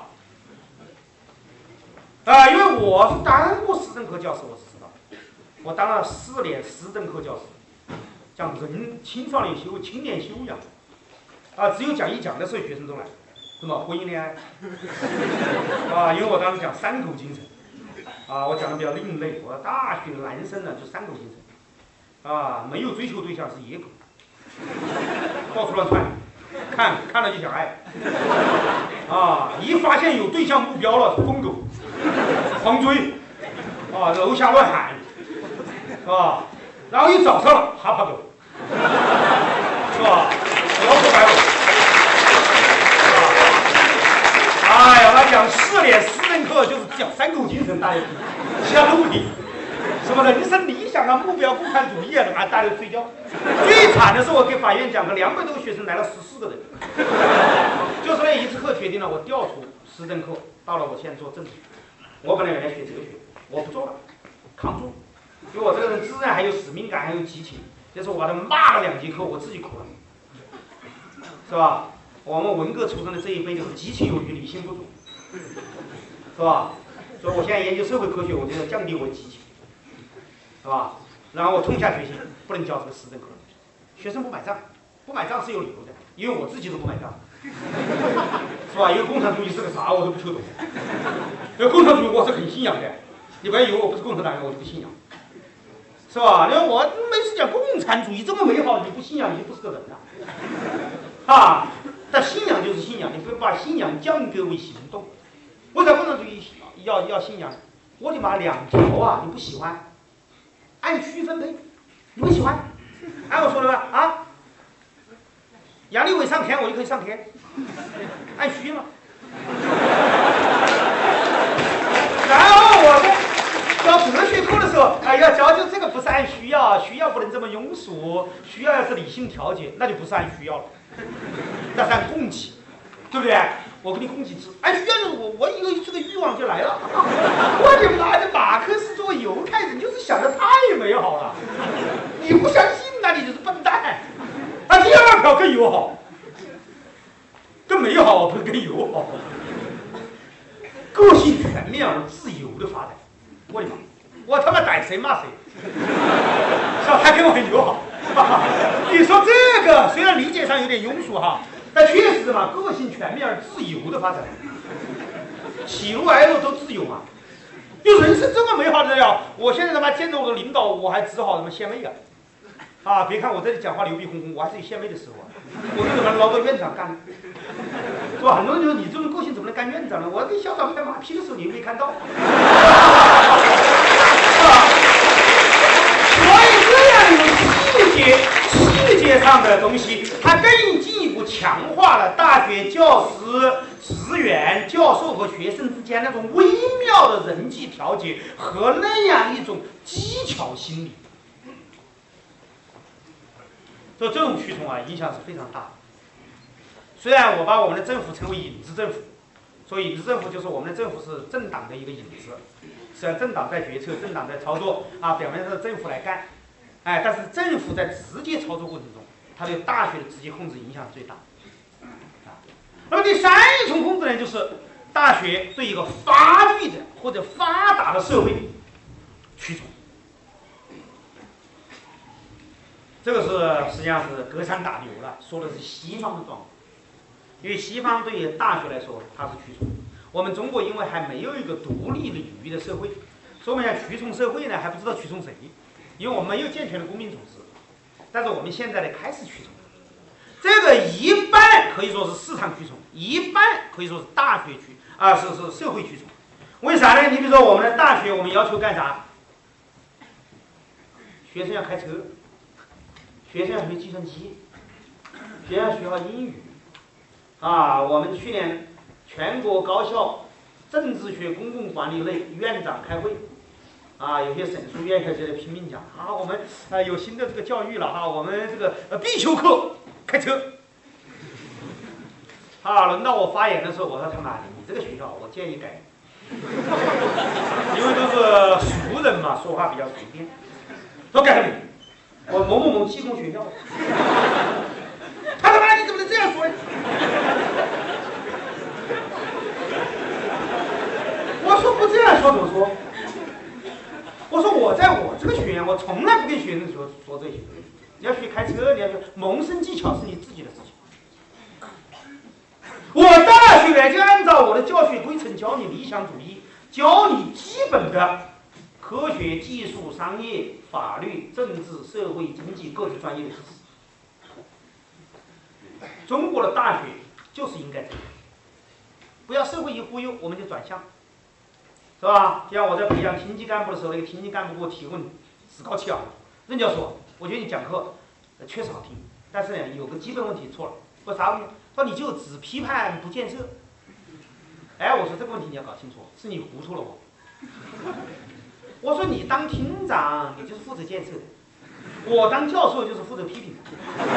因为我是当过师政科教师，我是知道，我当了4年师政科教师，讲青少年青年修养，只有讲一讲的时候学生都来，什么婚姻恋爱，因为我当时讲3口精神，我讲的比较另类，我大学男生呢就3口精神，没有追求对象是野狗，到处乱窜，看了就想爱，一发现有对象目标了是疯狗。狂追，楼下乱喊，然后一找上了哈帕狗，是吧？摇头摆尾，哎呀，他讲4年师政课就是讲3口精神，大家听，其他都不听，什么人生理想啊、目标、共产主义啊，大家都睡觉。最惨的是我给法院讲个200多个学生来了14个人，就是那一次课决定了我调出师政课，到了我现在做政治学。我本来原来学哲学，我不做了，扛住，因为我这个人自然还有使命感，还有激情。就是我把他骂了2节课，我自己哭了，是吧？我们文革出生的这一辈就是激情有余，理性不足，是吧？所以我现在研究社会科学，我就要降低我的激情，是吧？然后我痛下决心，不能教这个师政课，学生不买账，不买账是有理由的，因为我自己都不买账。是吧？因为共产主义是个啥我都不求懂，因为共产主义我是很信仰的，你不要以为我不是共产党员我就不信仰，是吧？因为我每次讲共产主义这么美好，你不信仰你就不是个人了，但信仰就是信仰，你不要把信仰降格为行动。为啥共产主义要信仰？我的妈，2条你不喜欢，按区分配，你不喜欢，按我说的吧杨利伟上天，我就可以上天，按虚嘛。然后我在教哲学课的时候，教就这个不是按需要，需要不能这么庸俗，需要要是理性调节，那就不是按需要了，那是按供给，对不对？我给你供给制，按需要就是我一个这个欲望就来了。我的妈的，马克思作为犹太人就是想的太美好了，你不相信那你就是笨蛋。第2条更友好，更美好，不是更友好。个性全面而自由的发展，我的妈！我他妈逮谁骂谁，还跟我很友好。你说这个虽然理解上有点庸俗但确实嘛，个性全面而自由的发展，喜怒哀乐都自由嘛。就人生这么美好的呀！我现在他妈见到我的领导，我还只好他妈献媚别看我这里讲话牛逼哄哄，我还是有献媚的时候我这怎么捞到院长干，是吧？很多人就说你这种个性怎么能干干院长了，我给校长拍马屁的时候你没看到。所以这样一种细节上的东西，它更进一步强化了大学教师、职员、教授和学生之间那种微妙的人际调节和那样一种技巧心理。所以这种驱虫啊，影响是非常大的。虽然我把我们的政府称为影子政府，所以影子政府就是我们的政府是政党的一个影子，虽然政党在决策，政党在操作啊，表面上是政府来干，哎，但是政府在直接操作过程中，它对大学的直接控制影响最大。那么第三一重控制呢，就是大学对一个发育的或者发达的社会驱虫。这个是实际上是隔山打牛了，说的是西方的状况。因为西方对于大学来说，它是驱虫。我们中国因为还没有一个独立的语言的社会，所以我们讲驱虫社会呢，还不知道驱虫谁，因为我们没有健全的公民组织。但是我们现在呢，开始驱虫。这个一半可以说是市场驱虫，一半可以说是大学驱是社会驱虫。为啥呢？你比如说我们的大学，我们要求干啥？学生要开车，学生要学计算机，学生要学好英语。我们去年全国高校政治学公共管理类院长开会，有些省书院校就在拼命讲我们有新的这个教育了我们这个必修课开车。轮到我发言的时候，我说他妈的，你这个学校我建议改，因为都是熟人嘛，说话比较随便。说改了没？我某某某技工学校。他妈你怎么能这样说呢？我说不这样说怎么说？我说我在我这个学院，我从来不跟学生说这些。你要学开车，你要学谋生技巧是你自己的事情。我大学呢就按照我的教学规程教你理想主义，教你基本的科学、技术、商业、法律、政治、社会、经济各自专业的知识。中国的大学就是应该这样，不要社会一忽悠我们就转向，是吧？就像我在培养厅级干部的时候，那个厅级干部给我提问趾高气扬，任教授，我觉得你讲课确实好听，但是呢有个基本问题错了。我说啥问题？说你就只批判不建设。我说这个问题你要搞清楚，是你糊涂了我。我说你当厅长你就是负责建设的，我当教授就是负责批评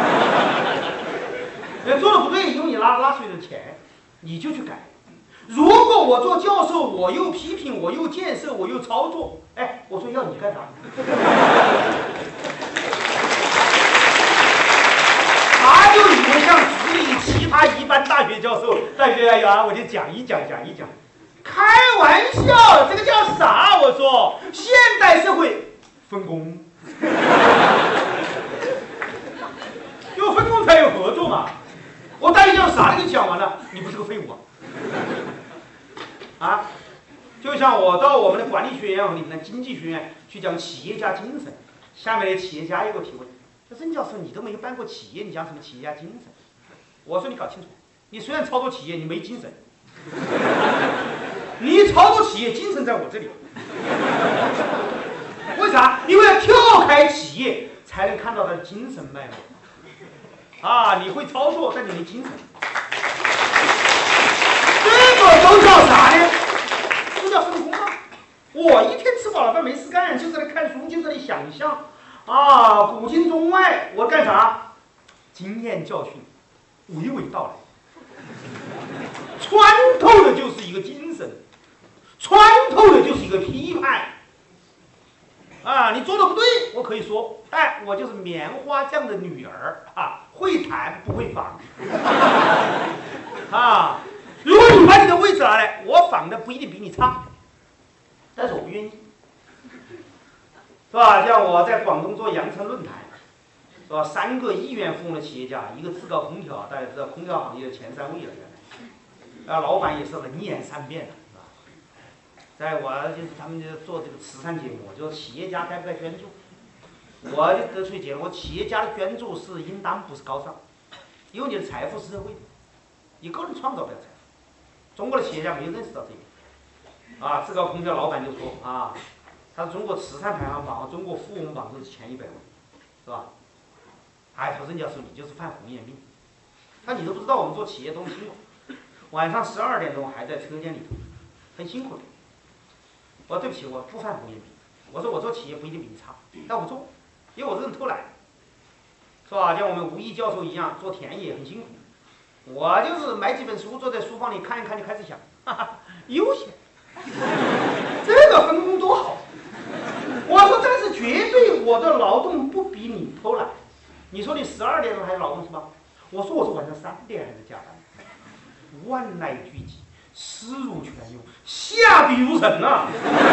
的。做的不对，用你拉税的钱，你就去改。如果我做教授，我又批评，我又建设，我又操作，我说要你干啥？他就以为像直隶其他一般大学教授，大学我就讲一讲。开玩笑，这个叫啥？我说现代社会分工，有分工才有合作嘛。我大一叫啥都给你讲完了，你不是个废物就像我到我们的管理学院里面的经济学院去讲企业家精神，下面的企业家也给我提问，任教授你都没有办过企业，你讲什么企业家精神？我说你搞清楚，你虽然操作企业，你没精神。你操作企业精神在我这里。为啥？因为要跳开企业才能看到它的精神脉络。你会操作，但你没精神。这个都叫啥呢？这叫分工我一天吃饱了饭没事干，就在那看书，就在那想象古今中外，我干啥？经验教训，娓娓道来。穿透的就是一个精神，穿透的就是一个批判。你做的不对，我可以说，我就是棉花匠的女儿会弹不会纺。如果你把你的位置拿来，我纺的不一定比你差，但是我不愿意，是吧？像我在广东做羊城论坛，是吧？3个亿元富翁的企业家，一个自告空调，大家知道空调行业的前3位了，原来，老板也是能言善辩的，是吧？在我就是他们就做这个慈善节目，就是企业家该不该捐助，我就得出结论，我企业家的捐助是应当不是高尚，因为你的财富是社会的，你个人创造不了财富， 中国的企业家没有认识到这一点。啊，志高空调老板就说啊，他是中国慈善排行榜和中国富翁榜都是前100位，是吧？哎，他说人家说你就是犯红眼病，他你都不知道我们做企业多么辛苦，晚上12点钟还在车间里头，很辛苦的。我说对不起，我不犯红眼病。我说我做企业不一定比你差，但我做，因为我这人偷懒，是吧？像我们吴毅教授一样做田野很辛苦，我就是买几本书坐在书房里看一看就开始想，哈哈，悠闲，这个分工多好。我说但是绝对我的劳动不比你偷懒。你说你12点钟还是劳动是吧？我说我是晚上3点还是加班，万籁俱寂，思如泉涌，下笔如尘呐！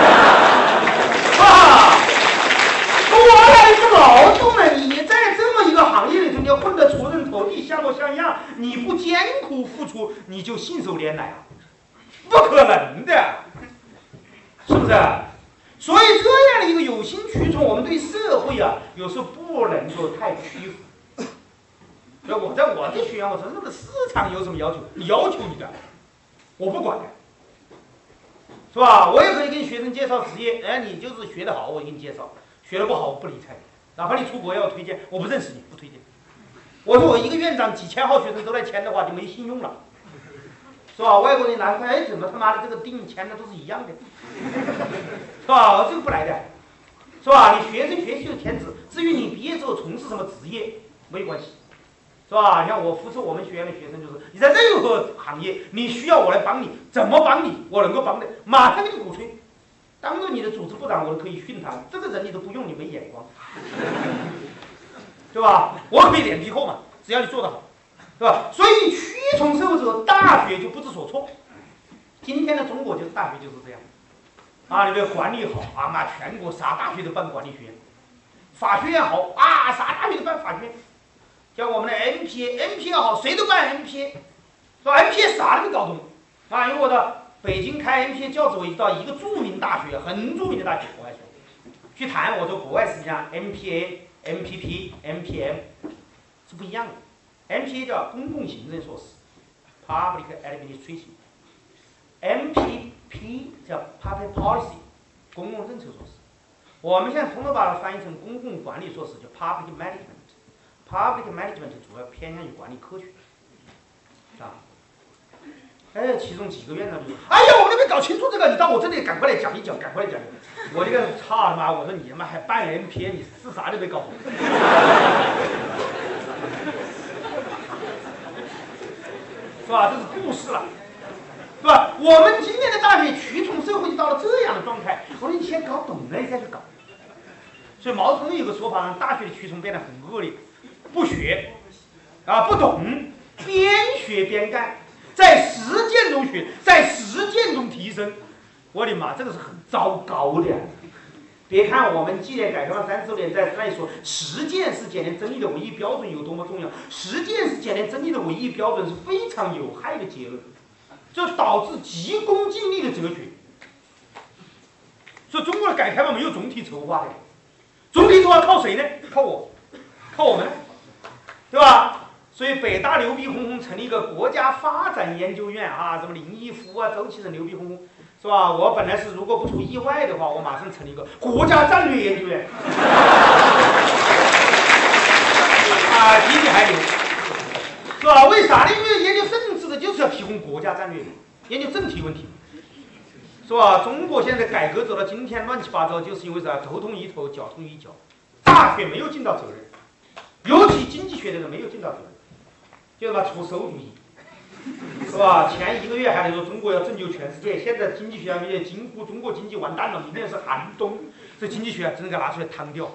啊！我来是劳动了，你在这么一个行业里头，你要混得出人头地，下落像样，你不艰苦付出，你就信手拈来啊？不可能的，是不是？所以这样的一个有心取宠，我们对社会啊，有时候不能够太屈服。所以我在我的学员，我说这个市场有什么要求？你要求你的，我不管的，是吧？我也可以给学生介绍职业，哎，你就是学得好，我给你介绍；学得不好，我不理睬你。哪怕你出国要推荐，我不认识你，不推荐。我说我一个院长几千号学生都来签的话，就没信用了。是吧？外国人拿出来，哎，怎么他妈的这个定签的都是一样的，是吧？这个不来的，是吧？你学生学习就填纸，至于你毕业之后从事什么职业，没有关系，是吧？像我扶持我们学院的学生，就是你在任何行业，你需要我来帮你，怎么帮你，我能够帮的，马上给你鼓吹。当做你的组织部长，我都可以训他，这个人你都不用，你没眼光，对吧？我可以脸皮厚嘛，只要你做得好。对吧？所以你屈从社会之后，大学就不知所措。今天的中国就是大学就是这样，啊，你的管理好啊，妈全国啥大学都办管理学院，法学院好啊，啥大学都办法学院。像我们的 MPA 好，谁都办 MPA， 说 MPA 啥都没搞懂啊。因为我到北京开 MPA 教职，我到一个著名大学，很著名的大学，我还说去谈，我说国外实际上 MPA、MPP、MPM 是不一样的。MPA 叫公共行政硕士 ，Public Administration。MPP 叫 Public Policy， 公共政策硕士。我们现在统统把它翻译成公共管理硕士，叫 Public Management。Public Management 主要偏向于管理科学，啊。哎，其中几个院长就说：“哎呀，我都没搞清楚这个，你到我这里赶快来讲一讲，赶快来讲。”我这个操他妈！我说你他妈还办 MPA， 你是啥都没搞懂。是吧？这是故事了，是吧？我们今天的大学屈从社会就到了这样的状态。我说你先搞懂了，你再去搞。所以毛泽东有个说法，让大学的屈从变得很恶劣，不学，啊，不懂，边学边干，在实践中学，在实践中提升。我的妈，这个是很糟糕的。别看我们纪念改革开放30周年在那里说，实践是检验真理的唯一标准有多么重要，实践是检验真理的唯一标准是非常有害的结论，这导致急功近利的哲学。所以中国的改革开放没有总体筹划的，总体筹划靠谁呢？靠我们，对吧？所以北大牛逼哄哄成立一个国家发展研究院啊，什么林毅夫啊、周其仁牛逼哄哄。是吧？我本来是如果不出意外的话，我马上成立一个国家战略研究院，啊，比你还牛，是吧？为啥呢？因为研究政治的就是要提供国家战略，研究政体问题，是吧？中国现在改革走到今天乱七八糟，就是因为啥？头痛医头，脚痛医脚，大学没有尽到责任，尤其经济学的人没有尽到责任，就是把出馊主意。是吧？前1个月还得说中国要拯救全世界，现在经济学家也惊呼中国经济完蛋了，明年是寒冬，这经济学家真的给拿出来汤掉。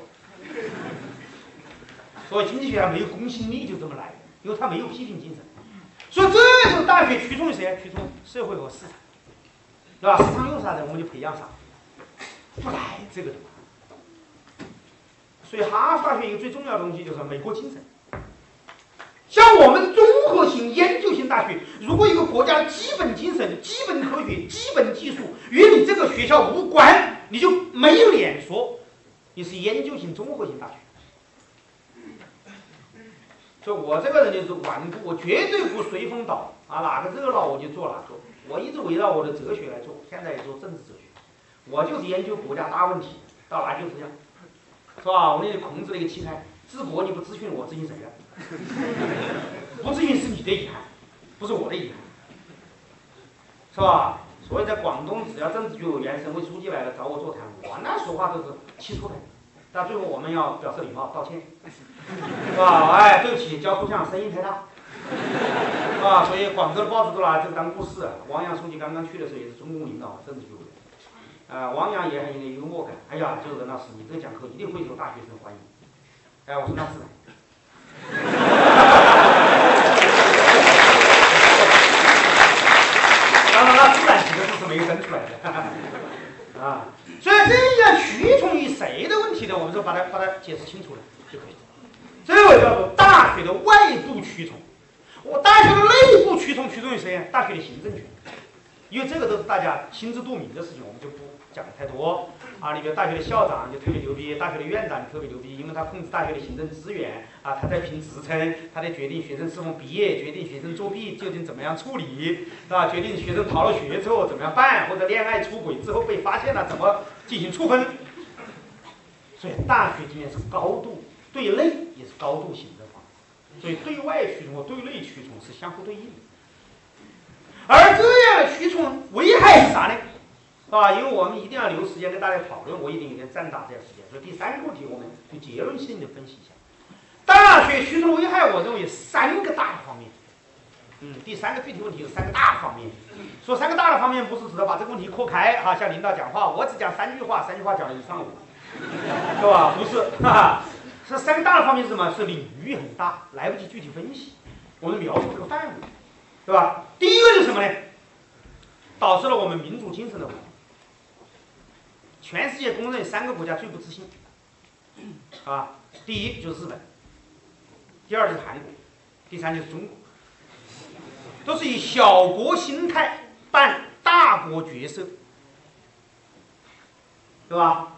所以经济学家没有公信力就这么来，因为他没有批评精神。所以这时候大学屈从于谁？屈从社会和市场，对吧？市场用啥的我们就培养啥，不来这个的。所以哈佛大学一个最重要的东西就是美国精神。像我们综合性研究型大学，如果一个国家的基本精神、基本科学、基本技术与你这个学校无关，你就没有脸说你是研究型综合性大学。所以我这个人就是顽固，我绝对不随风倒啊，哪个热闹我就做哪个。 我一直围绕我的哲学来做，现在也做政治哲学。我就是研究国家大问题，到哪就是这样，是吧？我们得控制那个气派，治国你不咨询我，咨询谁啊？不咨询是你的遗憾，不是我的遗憾，是吧？所以在广东，只要政治局委员、省委书记来了找我座谈，我那说话都是气出的，但最后我们要表示礼貌，道歉，是吧？哎，对不起，交头像声音太大。啊，所以广州的报纸都拿这个当故事。王阳书记刚刚去的时候也是中共领导政治局委员，王阳也很有点幽默感。哎呀，这个任老师，你这个讲课一定会受大学生欢迎。哎，我说那是的。当然，他自然几个字是没生出来的。啊，所以这样屈从于谁的问题呢？我们说把它解释清楚了就可以。这个叫做大学的外部屈从。我大学的内部屈从于谁啊？大学的行政权，因为这个都是大家心知肚明的事情，我们就不讲太多啊。你比如大学的校长就特别牛逼，大学的院长特别牛逼，因为他控制大学的行政资源啊，他在评职称，他在决定学生是否毕业，决定学生作弊究竟怎么样处理，是吧？决定学生逃了学之后怎么样办，或者恋爱出轨之后被发现了怎么进行处分。所以大学今天是高度对内，也是高度行政。所以对外屈从和对内屈从是相互对应的，而这样的屈从危害是啥呢？啊，因为我们一定要留时间跟大家讨论，我一定有点占大家时间。所以第三个问题，我们就结论性的分析一下，大学屈从危害，我认为有3个大的方面。第3个具体问题有3个大方面。说3个大的方面，不是指的把这个问题扩开啊，像领导讲话，我只讲3句话，3句话讲了一上午，是吧？不是，哈哈。这3个大的方面是什么？是领域很大，来不及具体分析，我们描述这个范围，对吧？第一个是什么呢？导致了我们民主精神的危机。全世界公认3个国家最不自信，啊，第一就是日本，第二就是韩国，第三就是中国，都是以小国心态扮大国角色，对吧？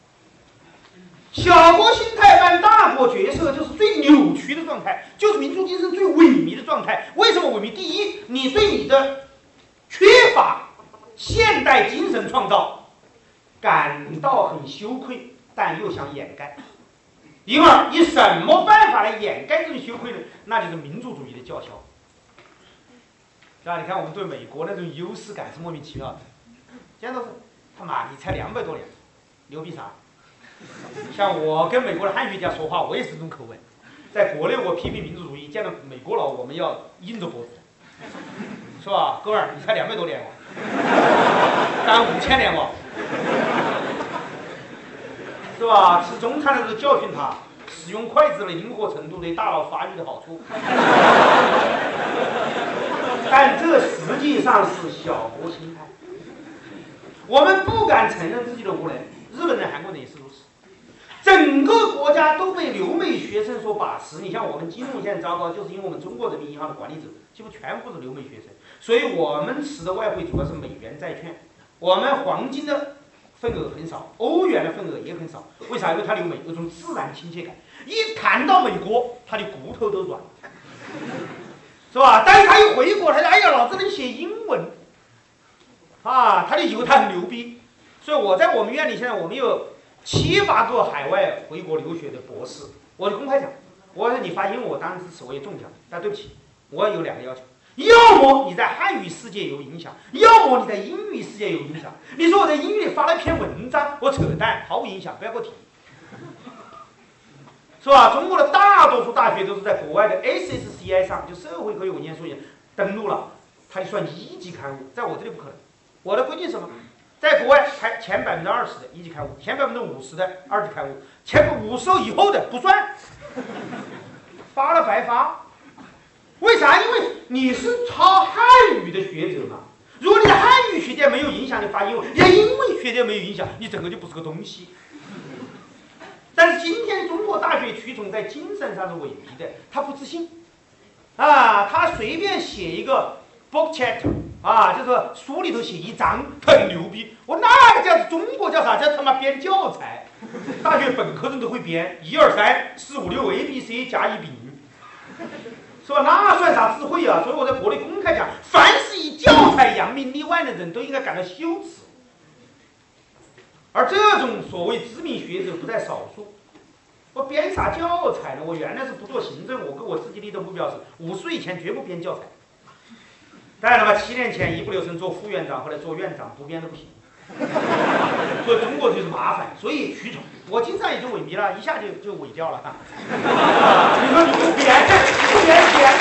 小国心态扮大国角色，就是最扭曲的状态，就是民族精神最萎靡的状态。为什么萎靡？第一，你对你的缺乏现代精神创造感到很羞愧，但又想掩盖。因而，以什么办法来掩盖这种羞愧呢？那就是民族主义的叫嚣。是吧？你看我们对美国那种优势感是莫名其妙的，现在都是他妈你才200多年，牛逼啥？像我跟美国的汉学家说话，我也是这种口吻。在国内我批评民族主义，见到美国佬我们要硬着脖子，是吧？哥们儿，你才200多年哦，当5000年哦，是吧？吃中餐的时候教训他，使用筷子的灵活程度对大脑发育的好处。但这实际上是小国心态，我们不敢承认自己的无能。日本人、韩国人也是如此。整个国家都被留美学生所把持。你像我们金融现在糟糕，就是因为我们中国人民银行的管理者几乎全部是留美学生，所以我们持的外汇主要是美元债券，我们黄金的份额很少，欧元的份额也很少。为啥？因为他留美有种自然亲切感，一谈到美国，他的骨头都软，是吧？但是他一回国，他说：“哎呀，老子能写英文，啊，他就以为他很牛逼。”所以我在我们院里，现在我们有7、8个海外回国留学的博士，我就公开讲，我说你发英文我当然支持，我也中奖，但对不起，我有2个要求，要么你在汉语世界有影响，要么你在英语世界有影响。你说我在英语里发了一篇文章，我扯淡，毫无影响，不要给我提，是吧？中国的大多数大学都是在国外的 SSCI 上，就社会科学文件书里登录了，它就算1级刊物，在我这里不可能。我的规定是什么？在国外才前20%的1级刊物，前50%的2级刊物，前50%以后的不算，发了白发。为啥？因为你是抄汉语的学者嘛。如果你的汉语学界没有影响，你发英文；你的英文学界没有影响，你整个就不是个东西。但是今天中国大学屈从在精神上是萎靡的，他不自信，啊，他随便写一个 book chapter。啊，就是说书里头写一章很牛逼，我那个叫中国叫啥？叫他妈编教材，大学本科生都会编，1、2、3、4、5、6 ABC 甲乙丙， 是吧？那算啥智慧啊？所以我在国内公开讲，凡是以教材扬名立万的人都应该感到羞耻。而这种所谓知名学者不在少数。我编啥教材呢？我原来是不做行政，我给我自己立的目标是50岁以前绝不编教材。当然了吧，7年前一不留神做副院长，后来做院长，不编都不行。所以中国就是麻烦，所以取宠。我经常也就萎靡了，一下就萎掉了。你说你不编钱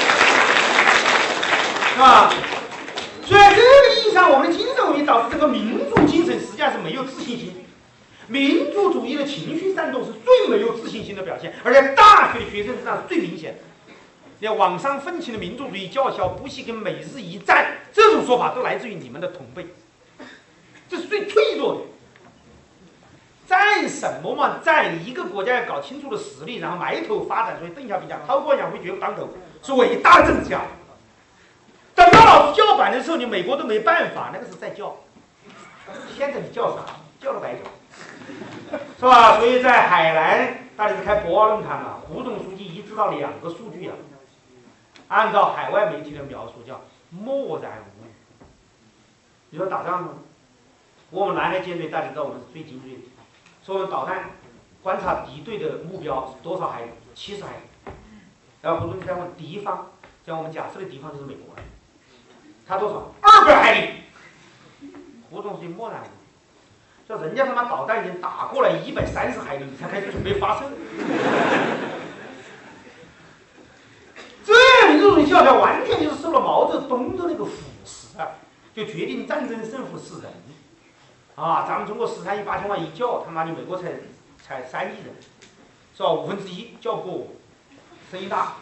是吧？所以这个意义上，我们的精神文明导致这个民族精神实际上是没有自信心。民族主义的情绪煽动是最没有自信心的表现，而在大学的学生身上是最明显的。你看网上愤青的民族主义叫嚣不惜跟美日一战，这种说法都来自于你们的同辈，这是最脆弱的。战什么嘛？战一个国家要搞清楚了实力，然后埋头发展。所以邓小平讲，韬光养晦，绝不当头，是伟大的政治家。等到老子叫板的时候，你美国都没办法，那个是在叫。现在你叫啥？叫了白叫。是吧？所以在海南，大家是开博鳌论坛了。胡总书记一知道2个数据啊，按照海外媒体的描述叫漠然无语。你说打仗吗？我们南海舰队大家知道我们是最精锐的，说我们导弹观察敌对的目标是多少海里？70海里。然后胡总在问敌方，像我们假设的敌方就是美国人，他多少？200海里。胡总书记漠然无语。说人家他妈导弹已经打过来130海里，你才开始准备发射。这民族主义教条完全就是受了毛泽东的那个腐蚀啊，就决定战争胜负是人啊！咱们中国13亿8千万一叫，他妈的美国才3亿人，是吧？1/5叫不过我，声音大。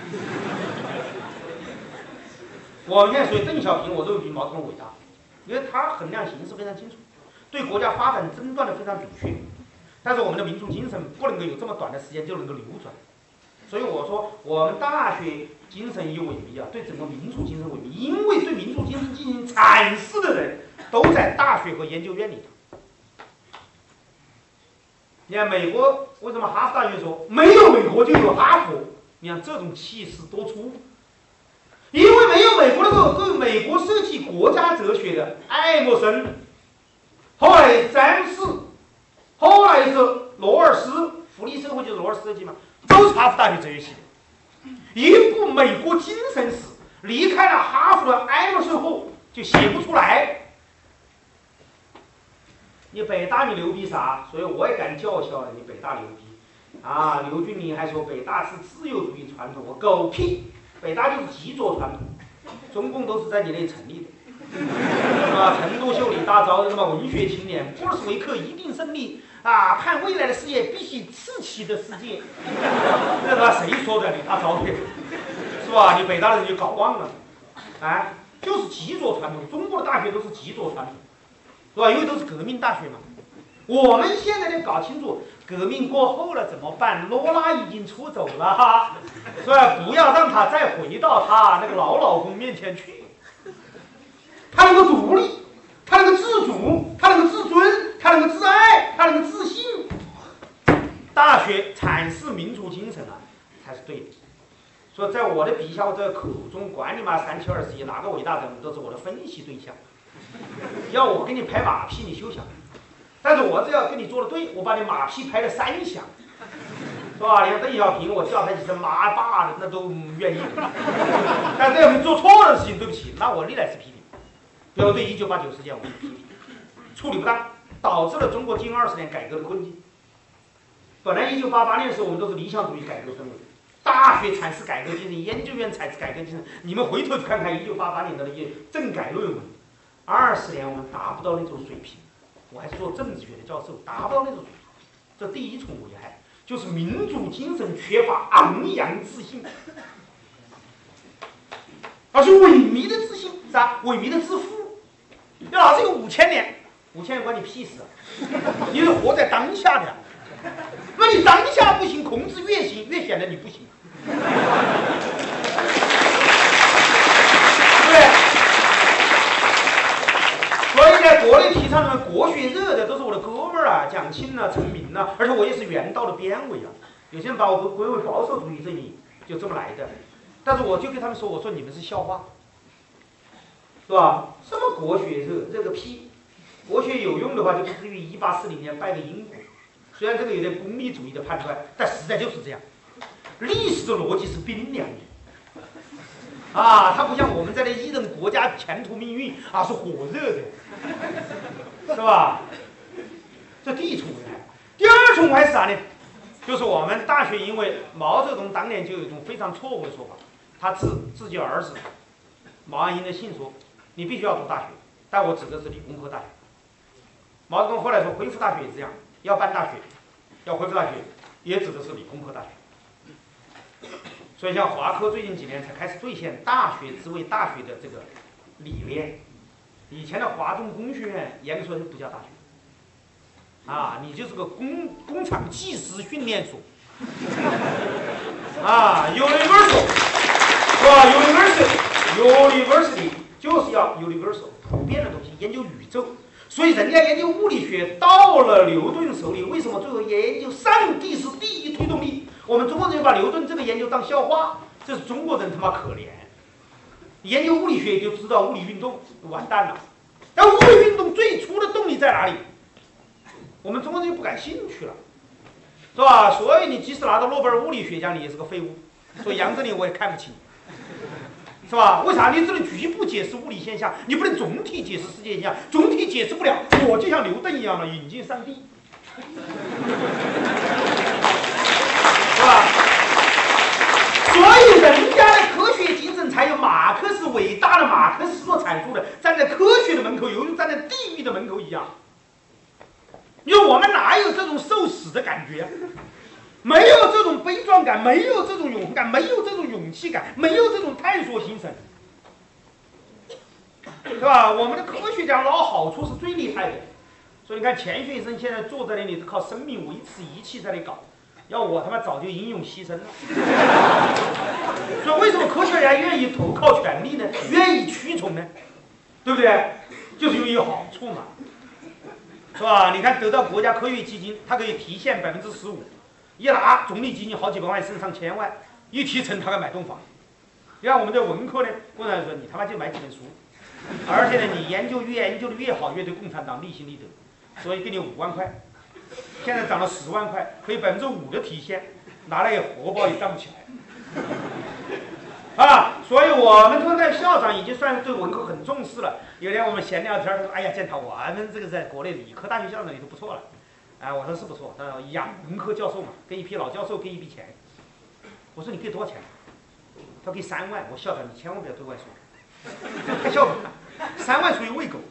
我们现在所以邓小平，我认为比毛泽东伟大，因为他衡量形势非常清楚。对国家发展诊断的非常准确，但是我们的民族精神不能够有这么短的时间就能够流转，所以我说我们大学精神一萎靡啊，对整个民族精神萎靡，因为对民族精神进行阐释的人都在大学和研究院里头。你看美国为什么哈佛大学说没有美国就有哈佛？你看这种气势多粗！因为没有美国那个对美国设计国家哲学的爱默生。后来詹姆斯，后来是罗尔斯，福利社会就是罗尔斯设计嘛，都是哈佛大学哲学系的。一部美国精神史离开了哈佛的埃默生后就写不出来。你北大你牛逼啥？所以我也敢叫嚣了，你北大牛逼啊！刘俊霖还说北大是自由主义传统，我狗屁！北大就是极左传统，中共都是在你那里成立的。成都秀李大钊的什么文学青年，布尔什维克一定胜利啊！看未来的世界必须刺激的世界，这他妈谁说的？李大钊的，是吧？你北大的人就搞忘了，啊，就是极左传统，中国的大学都是极左传统，是吧？因为都是革命大学嘛。我们现在得搞清楚，革命过后了怎么办？罗拉已经出走了哈，是吧？不要让他再回到他那个老公面前去。他能够独立，他能够自主，他能够自尊，他能够自爱，他能够自信。大学阐释民族精神啊，才是对的。所以在我的笔下，我在口中，管你妈3721，哪个伟大人物都是我的分析对象。要我给你拍马屁，你休想。但是我只要跟你做的对，我把你马屁拍了3响，是吧？你看邓小平，我叫他几声妈爸的，那都愿意。但这样做错了的事情，对不起，那我历来是批评。比如对1989事件，我给你批评，处理不当，导致了中国近20年改革的困境。本来1988年的时候，我们都是理想主义改革氛围，大学阐释改革精神，研究院阐释改革精神。你们回头去看看1988年的那些政改论文，20年我们达不到那种水平。我还是做政治学的教授，达不到那种水平。这第一重危害就是民主精神缺乏昂扬自信，而是萎靡的自信，是吧？萎靡的自负。要老子有5000年，5000年关你屁事啊！你是活在当下的，那你当下不行，孔子越行越显得你不行，对。所以在国内提倡的国学热的都是我的哥们儿啊，蒋钦啊、陈明啊，而且我也是原道的编委啊。有些人把我归为保守主义阵营，就这么来的。 但是我就跟他们说，我说你们是笑话，是吧？什么国学这个屁，国学有用的话，就不至于1840年拜个英国。虽然这个有点功利主义的判断，但实在就是这样。历史的逻辑是冰凉的，它不像我们在这议论国家前途命运是火热的，是吧？这第一重危害。第二重危害是啥呢？就是我们大学，因为毛泽东当年就有一种非常错误的说法，他自己儿子毛岸英的信说，你必须要读大学，但我指的是理工科大学。毛泽东后来说恢复大学也是这样，要办大学，要恢复大学，也指的是理工科大学。所以像华科最近几年才开始兑现大学之为大学的这个理念，以前的华中工学院严格说就不叫大学。你就是个工厂技师训练所，universal， 是吧 ？University 就是要 universal 普遍的东西，研究宇宙。所以人家研究物理学到了牛顿手里，为什么最后研究上帝是第一推动力？我们中国人就把牛顿这个研究当笑话，这是中国人他妈可怜。研究物理学就知道物理运动，完蛋了。但物理运动最初的动力在哪里？我们中国人就不感兴趣了，是吧？所以你即使拿到诺贝尔物理学奖，你也是个废物。所以杨振宁我也看不起你，是吧？为啥？你只能局部解释物理现象，你不能总体解释世界现象，总体解释不了，我就像牛顿一样的引进上帝，是吧？所以人家的科学精神才有马克思伟大的马克思所阐述的，站在科学的门口，犹如站在地狱的门口一样。因为我们哪有这种受死的感觉？没有这种悲壮感，没有这种永恒感，没有这种勇气感，没有这种探索精神，是吧？我们的科学家捞好处是最厉害的，所以你看钱学森现在坐在那里是靠生命维持仪器在那里搞，要我他妈早就英勇牺牲了。所以为什么科学家愿意投靠权力呢？愿意屈从呢？对不对？就是因为有好处嘛。是吧？你看得到国家科学基金，它可以提现15%，一拿总理基金好几百万甚至上千万，一提成他该买栋房。你看我们这文科呢，共产党说你他妈就买几本书，而且呢你研究的越好，越对共产党利心利德，所以给你5万块，现在涨了10万块，可以5%的提现，拿来荷包也站不起来。所以我们中在校长已经算是对文科很重视了。有天我们闲聊天，他说：“哎呀，建涛，我们这个在国内理科大学校长里头不错了。”我说是不错，他说养文科教授嘛，跟一批老教授给一笔钱。我说你给多少钱？他给3万。我校长你千万不要对外说，太笑人了，3万属于喂狗。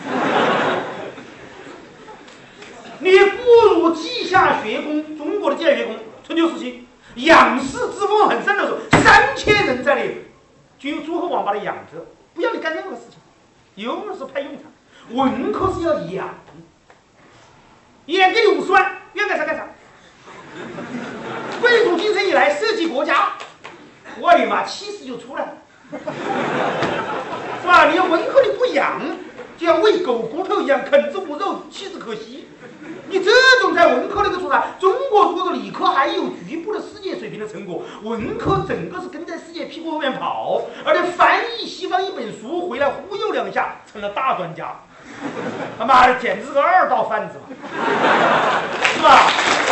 你不如稷下学宫，中国的稷下学宫，春秋时期。养士之风很盛的时候，3000人在那里，就用诸侯王把他养着，不要你干任何事情，有的是派用场。文科是要养，给你50万，愿干啥干啥。贵族精神一来，设计国家，我的妈，气势就出来了，是吧？你要文科你不养，就像喂狗骨头一样，啃之无肉，弃之可惜。你这种在文科那个出来，中国如果理科还有局部的世界水平的成果，文科整个是跟在世界屁股后面跑，而且翻译西方一本书回来忽悠2下，成了大专家，他妈的简直是个2道贩子嘛，是吧？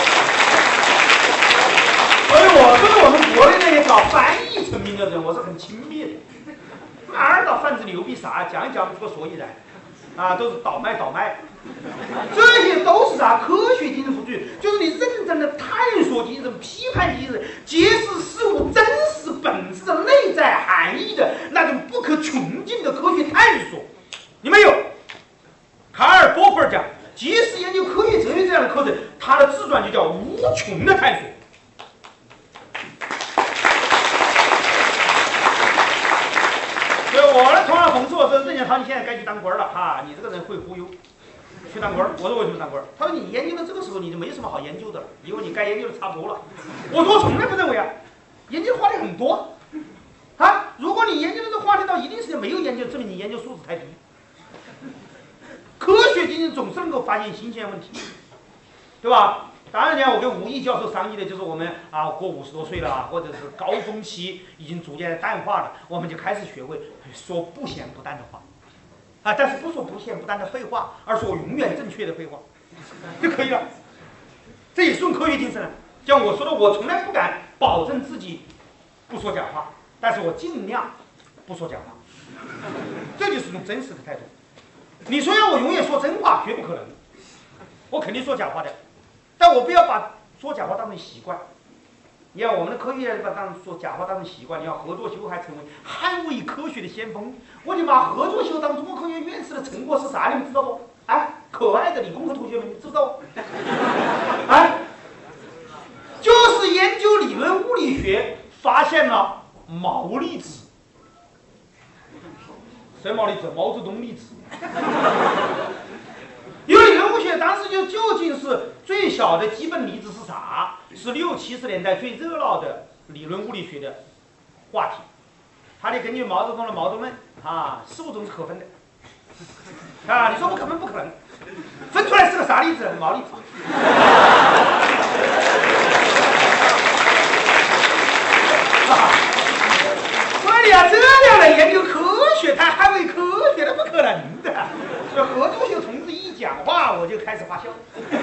所以我对我们国内那些搞翻译成名的人，我是很轻蔑的。2道贩子牛逼啥？讲也讲不出个所以然，都是倒卖。这些都是啥？科学精神所具，就是你认真的探索精神、批判精神，揭示事物真实本质的内在含义的那种不可穷尽的科学探索。你们有？卡尔波普讲，即使研究科学哲学这样的课程，他的自传就叫无穷的探索。所以我的同行讽刺我说：“任建涛，你现在该去当官了你这个人会忽悠。”去当官，我说为什么当官？他说你研究到这个时候你就没什么好研究的了，因为你该研究的差不多了。我说我从来不认为研究的话题很多如果你研究的这个话题到一定时间没有研究，证明你研究素质太低。科学精神总是能够发现新鲜问题，对吧？ 当然呢，我跟吴毅教授商议的就是我们过50多岁了，或者是高峰期已经逐渐淡化了，我们就开始学会说不咸不淡的话，但是不说不咸不淡的废话，而说永远正确的废话，就可以了。这也顺科学精神。像我说的，我从来不敢保证自己不说假话，但是我尽量不说假话，这就是一种真实的态度。你说要我永远说真话，绝不可能，我肯定说假话的。但我不要把说假话当成习惯。你看我们的科学家把说假话当成习惯，你要合作修还成为捍卫科学的先锋。我就把合作修当中国科学院士的成果是啥？你们知道不？可爱的理工科同学们，知道不？就是研究理论物理学，发现了毛粒子。谁毛粒子？毛泽东粒子。因为理论物理学当时究竟是最小的基本粒子是啥？是60、70年代最热闹的理论物理学的话题。它得根据毛泽东的毛泽论事物总是可分的。你说不可分不可能，分出来是个啥粒子？毛粒子。所以这样的研究科学，他捍卫科学，那不可能的。所以合作修同志一讲话，我就开始发笑，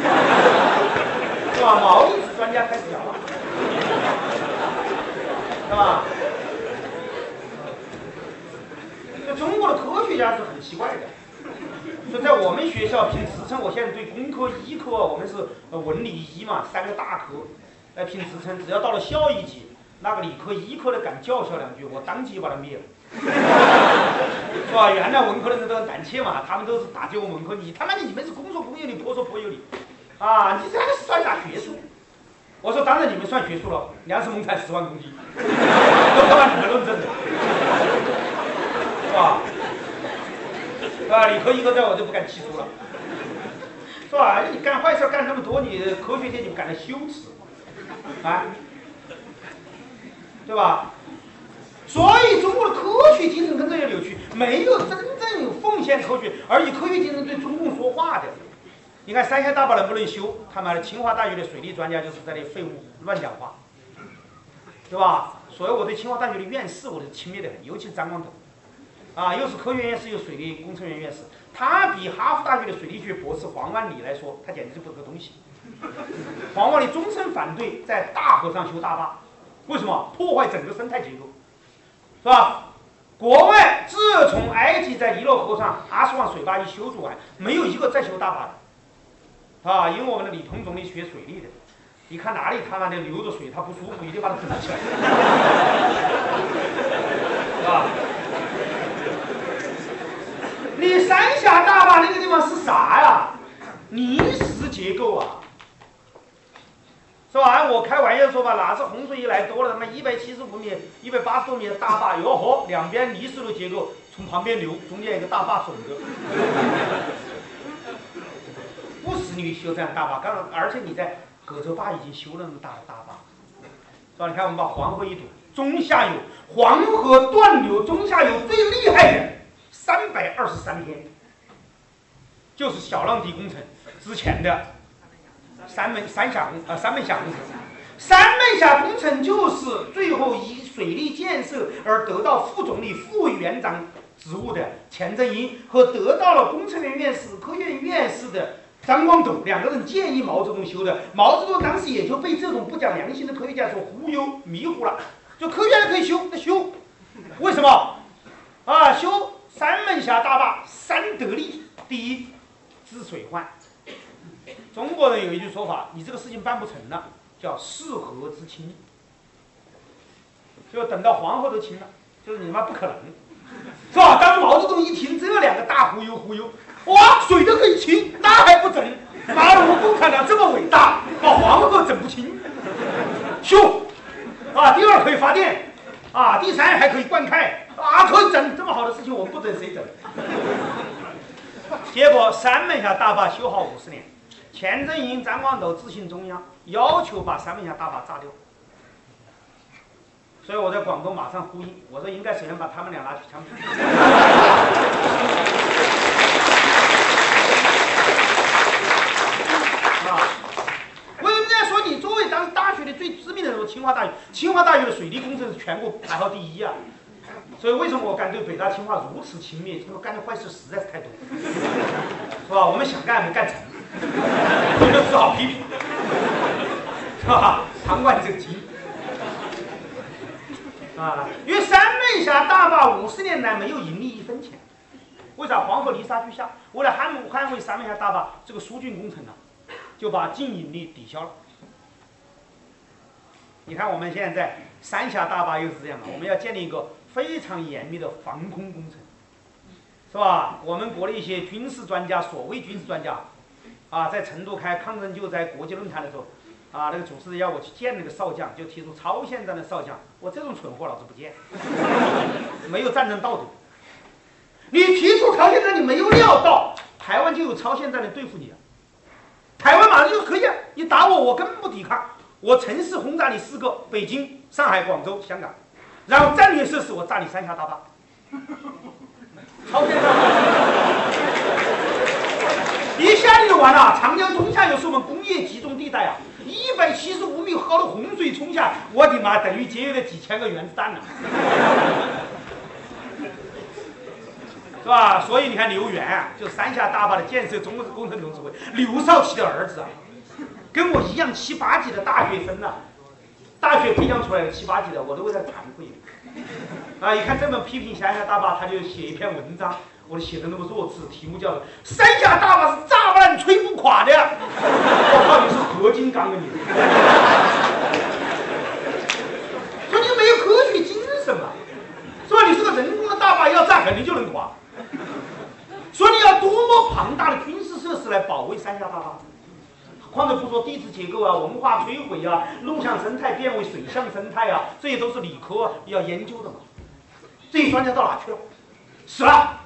是吧？毛粒子专家开始讲话，是吧？中国的科学家是很奇怪的。所以在我们学校评职称，我现在对工科、医科，我们是文理医嘛，3个大科来评职称。只要到了校一级，那个理科、医科的敢叫嚣2句，我当即就把他灭了，是吧？原来文科的人都很胆怯嘛，他们都是打击我们文科，你他妈的你们是公说公有理，婆说婆有理，你这个算啥学术？我说当然你们算学术了，粮食亩产10万公斤，都他妈你们论证的，是吧？理科、医科在我就不敢提出了，是吧？你干坏事干那么多，你科学界你不感到羞耻，对吧？所以中国的科学精神跟这些扭曲，没有真正有奉献科学，而以科学精神对中共说话的。你看三峡大坝能不能修？他妈的，清华大学的水利专家就是在那废物乱讲话，对吧？所以我对清华大学的院士我是轻蔑的很，尤其是张光头。又是科学院士又水利工程院院士，他比哈佛大学的水利学博士黄万里来说，他简直就不是个东西。黄万里终身反对在大河上修大坝，为什么？破坏整个生态结构，是吧？国外自从埃及在尼罗河上20万水坝一修筑完，没有一个再修大坝的，因为我们的李鹏总理学水利的，你看哪里他妈的流着水他不舒服，一定把它整起来，是吧？你三峡大坝那个地方是啥呀？泥石结构啊，是吧？按我开玩笑说吧，哪次洪水一来多了，他妈175米、180多米的大坝，哟呵，两边泥石的结构从旁边流，中间一个大坝守着，不使你修这样大坝，而且你在葛洲坝已经修了那么大的大坝，是吧？你看我们把黄河一堵，中下游黄河断流，中下游最厉害的。323天，就是小浪堤工程之前的三门峡工程。三门峡工程就是最后以水利建设而得到副总理、副委员长职务的钱正英和得到了工程院院士、科学院院士的张光斗2个人建议毛泽东修的。毛泽东当时也就被这种不讲良心的科学家所忽悠迷糊了，就科学家可以修，那修，为什么？修三门峡大坝3得利：第一，治水患。中国人有一句说法，你这个事情办不成了，叫适河之清。就等到黄河都清了，就是你妈不可能，是吧？当毛泽东一听这2个大忽悠，哇，水都可以清，那还不整？妈的，我们共产党这么伟大，把黄河整不清，修第2可以发电第3还可以灌溉。可以整这么好的事情，我们不整谁整？结果三门峡大坝修好50年，钱正英、张光斗致信中央，要求把三门峡大坝炸掉。所以我在广东马上呼应，我说应该首先把他们俩拿去枪毙。为清华大学的水利工程是全国排行第1啊。所以为什么我敢对北大清华如此轻蔑？他们干的坏事实在是太多，是吧？我们想干没干成，所以就只好批评，是吧？旁观者清。因为三门峡大坝50年来没有盈利1分钱，为啥？黄河泥沙俱下，为了捍卫三门峡大坝这个疏浚工程就把净盈利抵消了。你看我们现在三峡大坝又是这样的，我们要建立一个非常严密的防空工程，是吧？我们国内一些军事专家，所谓军事专家，在成都开抗震救灾国际论坛的时候，那个主持人要我去见那个少将，就提出超限战的少将，我这种蠢货老子不见，没有战争道德。你提出超限战，你没有料到台湾就有超限战来对付你台湾马上就可以你打我，我根本不抵抗，我城市轰炸你4个，北京、上海、广州、香港。然后战略设施我炸你三峡大坝，超限战，一下你就完了。长江中下游是我们工业集中地带175米高的洪水冲下，我的妈，等于节约了几千个原子弹是吧？所以你看刘源就三峡大坝的建设工程总指挥刘少奇的儿子跟我一样7、8级的大学生大学培养出来的7、8级的，我都为他惭愧一看这么批评三峡大坝，他就写一篇文章，我写的那么弱智，题目叫做“三峡大坝是炸烂吹不垮的”。我靠，你是合金刚你！说你没有科学精神嘛？是吧？你是个人工的大坝，要炸肯定就能垮。说你要多么庞大的军事设施来保卫三峡大坝？况且不说地质结构文化摧毁陆相生态变为水相生态这些都是理科要研究的嘛。这些专家到哪去了？死了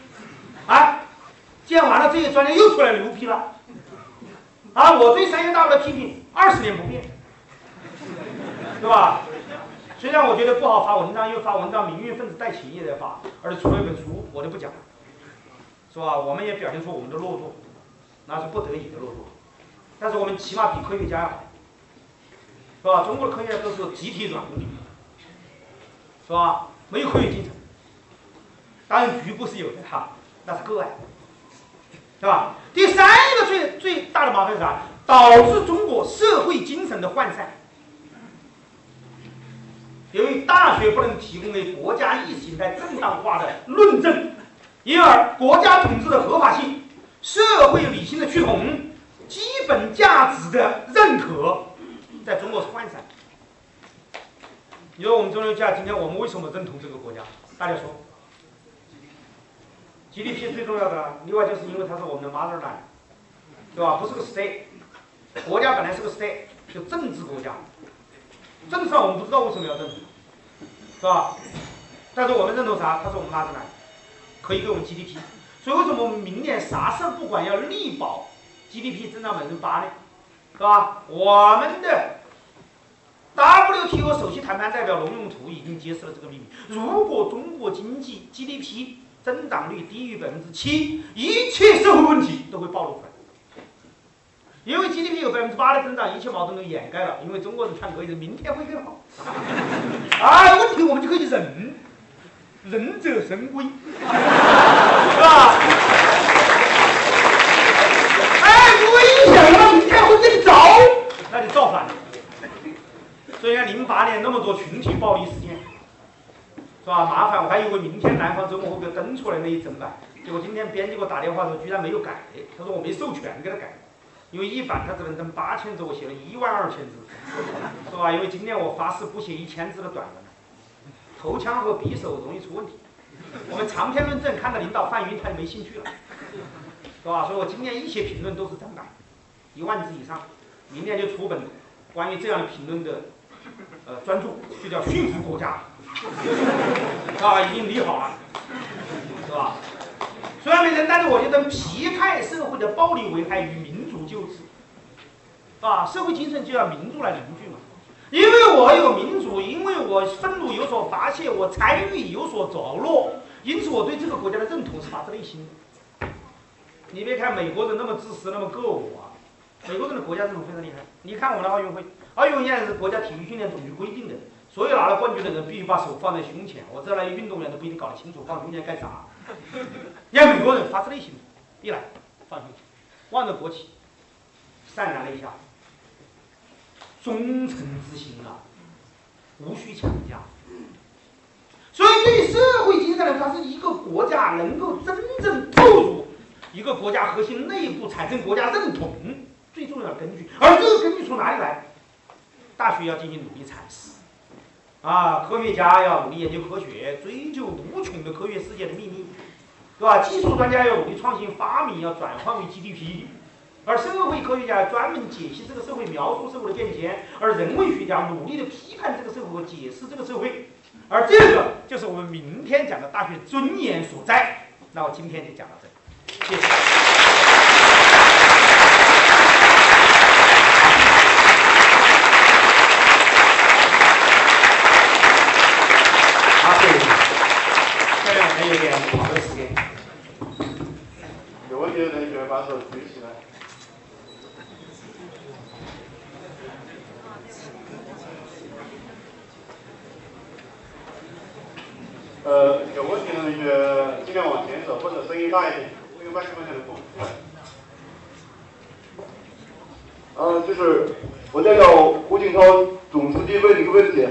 建完了，这些专家又出来牛批了我对三峡大坝的批评20年不变，对吧？虽然我觉得不好发文章，又发文章，民运分子戴琴也在发，而且出了一本书，我就不讲了，是吧？我们也表现出我们的弱弱，那是不得已的弱弱。但是我们起码比科学家要好，是吧？中国的科学家都是集体软实力，是吧？没有科学精神。当然局部是有的那是个案，是吧？第三个最大的麻烦是啥？导致中国社会精神的涣散。由于大学不能提供给国家意识形态正当化的论证，因而国家统治的合法性、社会理性的趋同、基本价值的认可，在中国是涣散。你说我们中流价，今天我们为什么认同这个国家？大家说 ，GDP 是最重要的，另外就是因为它是我们的 motherland， 对吧？不是个 state， 国家本来是个 state， 就政治国家。政治上我们不知道为什么要认同，是吧？但是我们认同啥？它是我们 motherland， 可以给我们 GDP。所以为什么我们明年啥事不管要力保 GDP 增长8%呢？是吧？我们的 WTO 首席谈判代表龙永图已经揭示了这个秘密。如果中国经济 GDP 增长率低于7%，一切社会问题都会暴露出来。因为 GDP 有8%的增长，一切矛盾都掩盖了。因为中国人唱歌一直明天会更好。问题我们就可以忍，仁者神龟，是吧？危险了，明天会更糟，那就造反了。所以看08年那么多群体暴力事件，是吧？麻烦，我还以为明天南方周末会不会登出来那一整版，结果今天编辑给我打电话说居然没有改，他说我没授权给他改，因为一版他只能登8000字，我写了12000字，是吧？因为今天我发誓不写1000字的短文，头腔和匕首容易出问题。我们长篇论证看到领导犯晕他就没兴趣了，是吧？所以我今天一写评论都是正版，10000字以上，明天就出本关于这样的评论的专著，就叫《驯服国家》，已经理好了，是吧？虽然没人，但是我觉得批判社会的暴力危害与民主救治，社会精神就要民主来凝聚嘛。因为我有民主，因为我愤怒有所发泄，我参与有所着落，因此我对这个国家的认同是发自内心的。你别看美国人那么自私，那么个我美国人的国家认同非常厉害。你看我们的奥运会， 而有一年是国家体育训练总局规定的，所有拿了冠军的人必须把手放在胸前。我知道那些运动员都不一定搞得清楚放胸前干啥。你看美国人发自内心的，一来放胸前，望着国旗，潸然泪下，忠诚之心啊，无需强加。所以对于社会精神来说，它是一个国家能够真正投入一个国家核心内部产生国家认同最重要的根据。而这个根据从哪里来？大学要进行努力阐释，科学家要努力研究科学，追求无穷的科学世界的秘密，对吧？技术专家要努力创新发明，要转换为 GDP， 而社会科学家专门解析这个社会，描述社会的变迁，而人文学家努力的批判这个社会和解释这个社会。而这个就是我们明天讲的大学尊严所在。那我今天就讲到这里，谢谢。好，谢谢。下面还有一点讨论时间。 有问题的同学把手举起来。有问题的同学尽量往前走，或者声音大一点，那个麦克风才能动。就是我代表胡锦涛总书记问你个问题。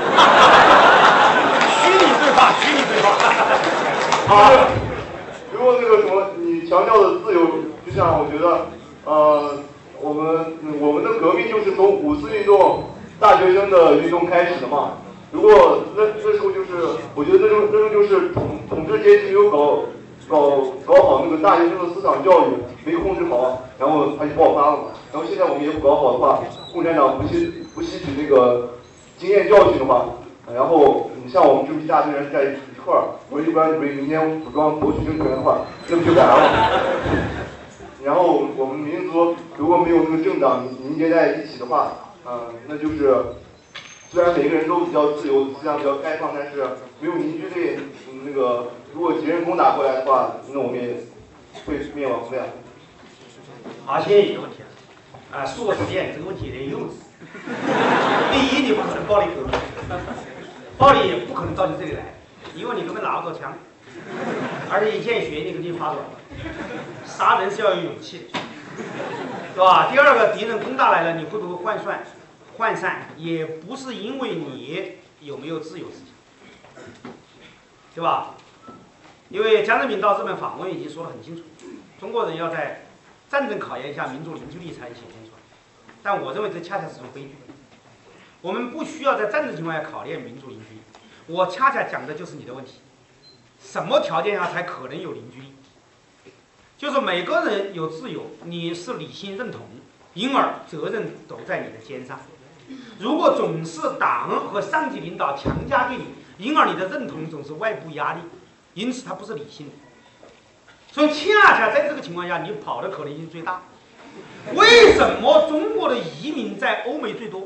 虚拟对话，虚拟对话。 如果那个什么，你强调的自由，就像我觉得，我们的革命就是从五四运动、大学生的运动开始的嘛。如果那时候就是，我觉得那时候就是统治阶级没有搞好那个大学生的思想教育，没控制好，然后它就爆发了嘛。然后现在我们也不搞好的话，共产党不吸取那个经验教训的话，然后你像我们这么一大堆人在一块儿，我一般准备明天武装夺取政权的话，那不就完了？然后我们民族如果没有那个政党凝结在一起的话，那就是虽然每个人都比较自由，思想比较开放，但是没有凝聚力，那个如果敌人攻打过来的话，那我们也会灭亡的呀。 好，现在一个问题说实践这个问题有点幼稚。第一，你不可能暴力革命，暴力也不可能到你这里来，因为你根本拿不着枪，而且一见血你肯定发软了。杀人是要有勇气的，是吧？第二个，敌人攻打来了，你会不会涣散，也不是因为你有没有自由思想，对吧？因为江泽民到日本访问已经说得很清楚，中国人要在战争考验下民族凝聚力才能显现出来。但我认为这恰恰是种悲剧。我们不需要在战争情况下考验民族凝聚力。我恰恰讲的就是你的问题，什么条件下才可能有凝聚力？就是每个人有自由，你是理性认同，因而责任都在你的肩上。如果总是党和上级领导强加对你，因而你的认同总是外部压力，因此它不是理性的。所以恰恰在这个情况下，你跑的可能性最大。为什么中国的移民在欧美最多？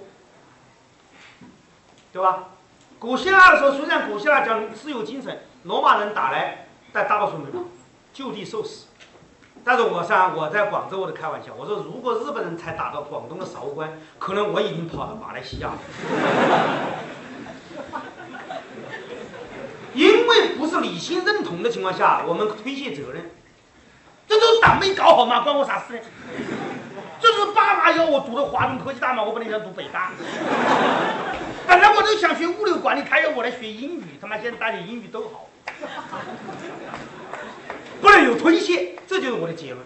对吧？古希腊的时候，虽然古希腊讲自由精神，罗马人打来，但大多数没有就地受死。但是我在广州我都开玩笑，我说如果日本人才打到广东的韶关，可能我已经跑到马来西亚了。因为不是理性认同的情况下，我们推卸责任，这都是党没搞好嘛，关我啥事呢？就是爸妈要我读的华中科技大嘛，我本来想读北大。本来我都想学物流管理，他要我来学英语，他妈现在大家英语都好，不能有推卸，这就是我的结论。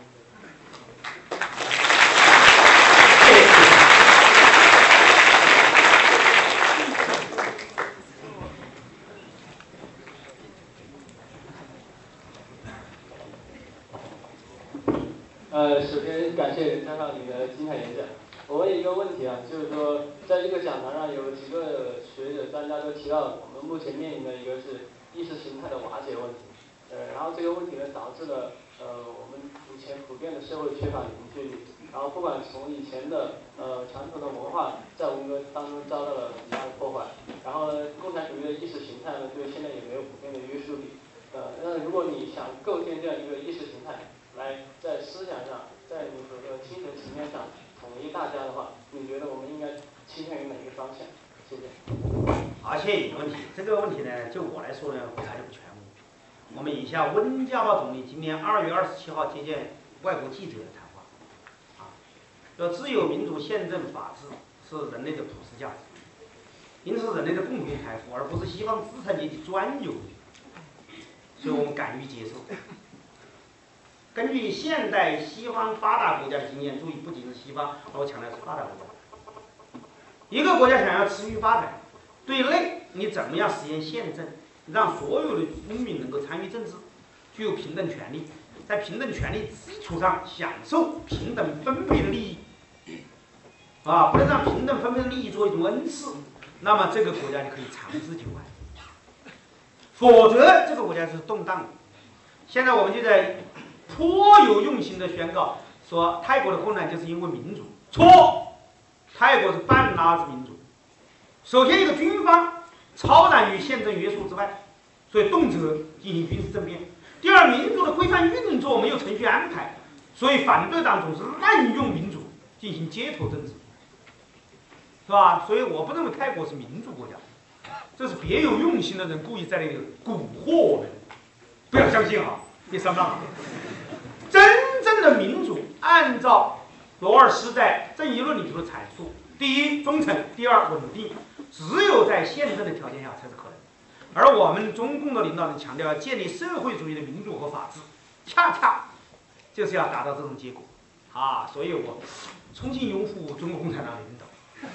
首先感谢张少你的精彩演讲。我问一个问题啊，就是说，在这个讲堂上有几个学者专家都提到，我们目前面临的一个是意识形态的瓦解问题。然后这个问题呢，导致了我们以前普遍的社会缺乏凝聚力。然后不管从以前的传统的文化在文革当中遭到了很大的破坏，然后呢，共产主义的意识形态呢，对现在也没有普遍的约束力。那如果你想构建这样一个意识形态，来在思想上，在你的精神层面上统一大家的话，你觉得我们应该倾向于哪个方向？谢谢。 而且有问题，这个问题呢，就我来说呢，回答就不全面。我们以下温家宝总理今年2月27号接见外国记者的谈话，说自由民主、宪政、法治是人类的普世价值，因此人类的共同财富，而不是西方资产阶级专有，所以我们敢于接受。根据现代西方发达国家的经验，注意不仅是西方，而我强调是发达国家。一个国家想要持续发展，对内你怎么样实现宪政，让所有的公民能够参与政治，具有平等权利，在平等权利基础上享受平等分配的利益，不能让平等分配的利益作为一种恩赐，那么这个国家就可以长治久安。否则这个国家是动荡的。现在我们就在颇有用心的宣告说，泰国的混乱就是因为民主，错，泰国是半拉子民主。首先，一个军方超然于宪政约束之外，所以动辄进行军事政变。第二，民主的规范运作没有程序安排，所以反对党总是滥用民主进行街头政治，是吧？所以我不认为泰国是民主国家，这是别有用心的人故意在那里蛊惑我们，不要相信啊！第三章，真正的民主按照罗尔斯在正义论里头的阐述：第一，忠诚；第二，稳定。只有在宪政的条件下才是可能。而我们中共的领导人强调要建立社会主义的民主和法治，恰恰就是要达到这种结果所以我衷心拥护中国共产党的领导。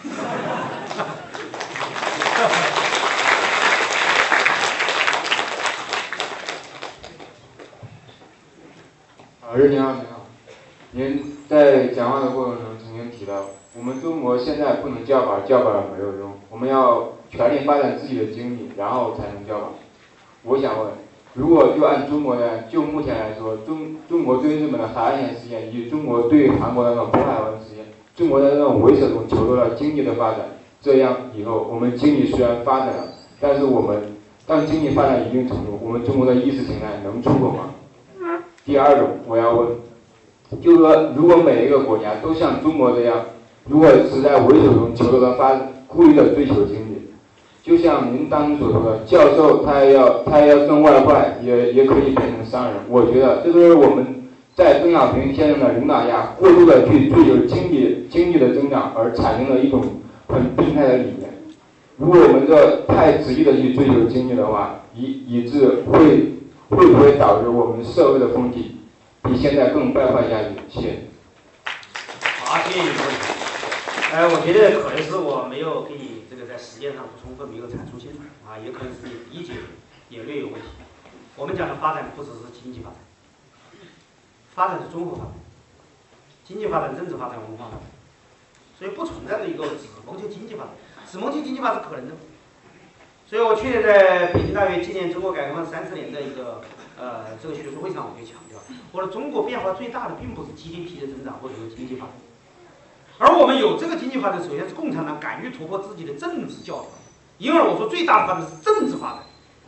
任您好，您在讲话的过程中曾经提到，我们中国现在不能叫板，叫板了没有用，我们要全力发展自己的经济，然后才能叫板。我想问，如果就按中国的，就目前来说，中国对日本的海岸线事件，以及中国对韩国的那种渤海湾事件，中国的那种猥琐中求得了经济的发展，这样以后我们经济虽然发展了，但是我们当经济发展一定程度，我们中国的意识形态能出口吗？第二种，我要问，就是说，如果每一个国家都像中国这样，如果是在猥琐中求得了发展，故意的追求经济，就像您当时所说的，教授他要挣外快，也可以变成商人。我觉得这个是我们在邓小平先生的领导下，过度的去追求经济的增长，而产生了一种很病态的理念。如果我们这太执意的去追求经济的话，以致会不会导致我们社会的风气比现在更败坏下去？谢谢。 好，谢谢你的问题。我觉得可能是我没有给你这个在实践上不充分，没有阐述清楚也可能是你理解也略有问题。我们讲的发展不只是经济发展，发展是综合发展，经济发展、政治发展、文化发展，所以不存在着一个只谋求经济发展，只谋求经济发展是可能的。所以我去年在北京大学纪念中国改革开放30年的一个这个学术会上，我就强调，我说中国变化最大的并不是 GDP 的增长或者是经济发展，而我们有这个经济发展，首先是共产党敢于突破自己的政治教条，因而我说最大的发展是政治发展。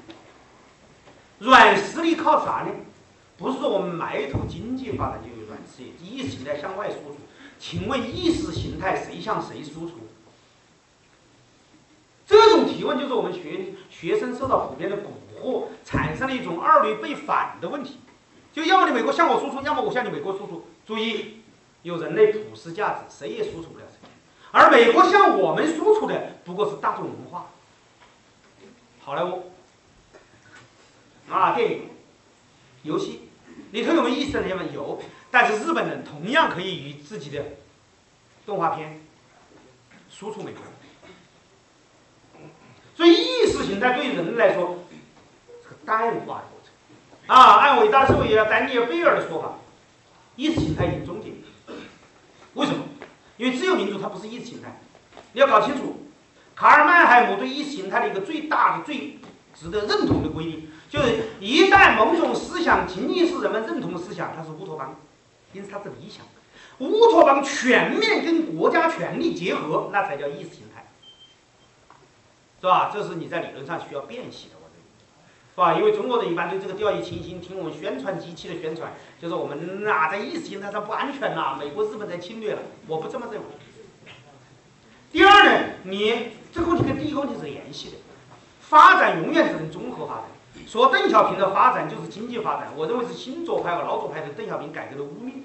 软实力靠啥呢？不是说我们埋头经济发展就有软实力，意识形态向外输出。请问意识形态谁向谁输出？这种提问就是我们学生受到普遍的蛊惑，产生了一种二律背反的问题，就要么你美国向我输出，要么我向你美国输出。注意，有人类普世价值，谁也输出不了谁。而美国向我们输出的不过是大众文化，好莱坞电影、游戏里头有没有意识形态吗？有，但是日本人同样可以以自己的动画片输出美国。所以意识形态对人来说是个淡化的过程按伟大社会学家丹尼尔·贝尔的说法，意识形态已经终结。为什么？因为自由民主它不是意识形态。你要搞清楚，卡尔·曼海姆对意识形态的一个最大的、最值得认同的规定，就是一旦某种思想仅仅是人们认同的思想，它是乌托邦，因此它是理想。乌托邦全面跟国家权力结合，那才叫意识形态。是吧？这是你在理论上需要辨析的，我认为。 是吧？因为中国人一般对这个掉以轻心，听我们宣传机器的宣传，就是我们在意识形态上不安全美国、日本在侵略了，我不这么认为。第二呢，你这个问题跟第一个问题是联系的，发展永远只能综合发展。说邓小平的发展就是经济发展，我认为是新左派和老左派对邓小平改革的污蔑。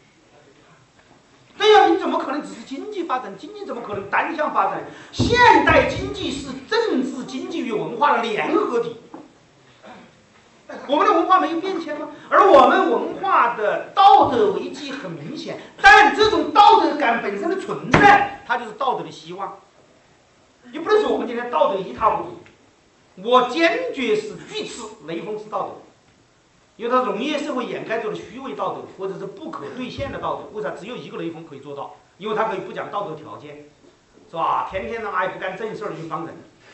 邓小平怎么可能只是经济发展？经济怎么可能单向发展？现代经济是政治、经济与文化的联合体。我们的文化没有变迁吗？而我们文化的道德危机很明显，但这种道德感本身的存在，它就是道德的希望。你不能说我们今天道德一塌糊涂。我坚决是拒斥雷锋式道德，因为它农业社会掩盖住了虚伪道德，或者是不可兑现的道德。为啥只有一个雷锋可以做到？因为他可以不讲道德条件，是吧？天天也不干正事儿的去帮人，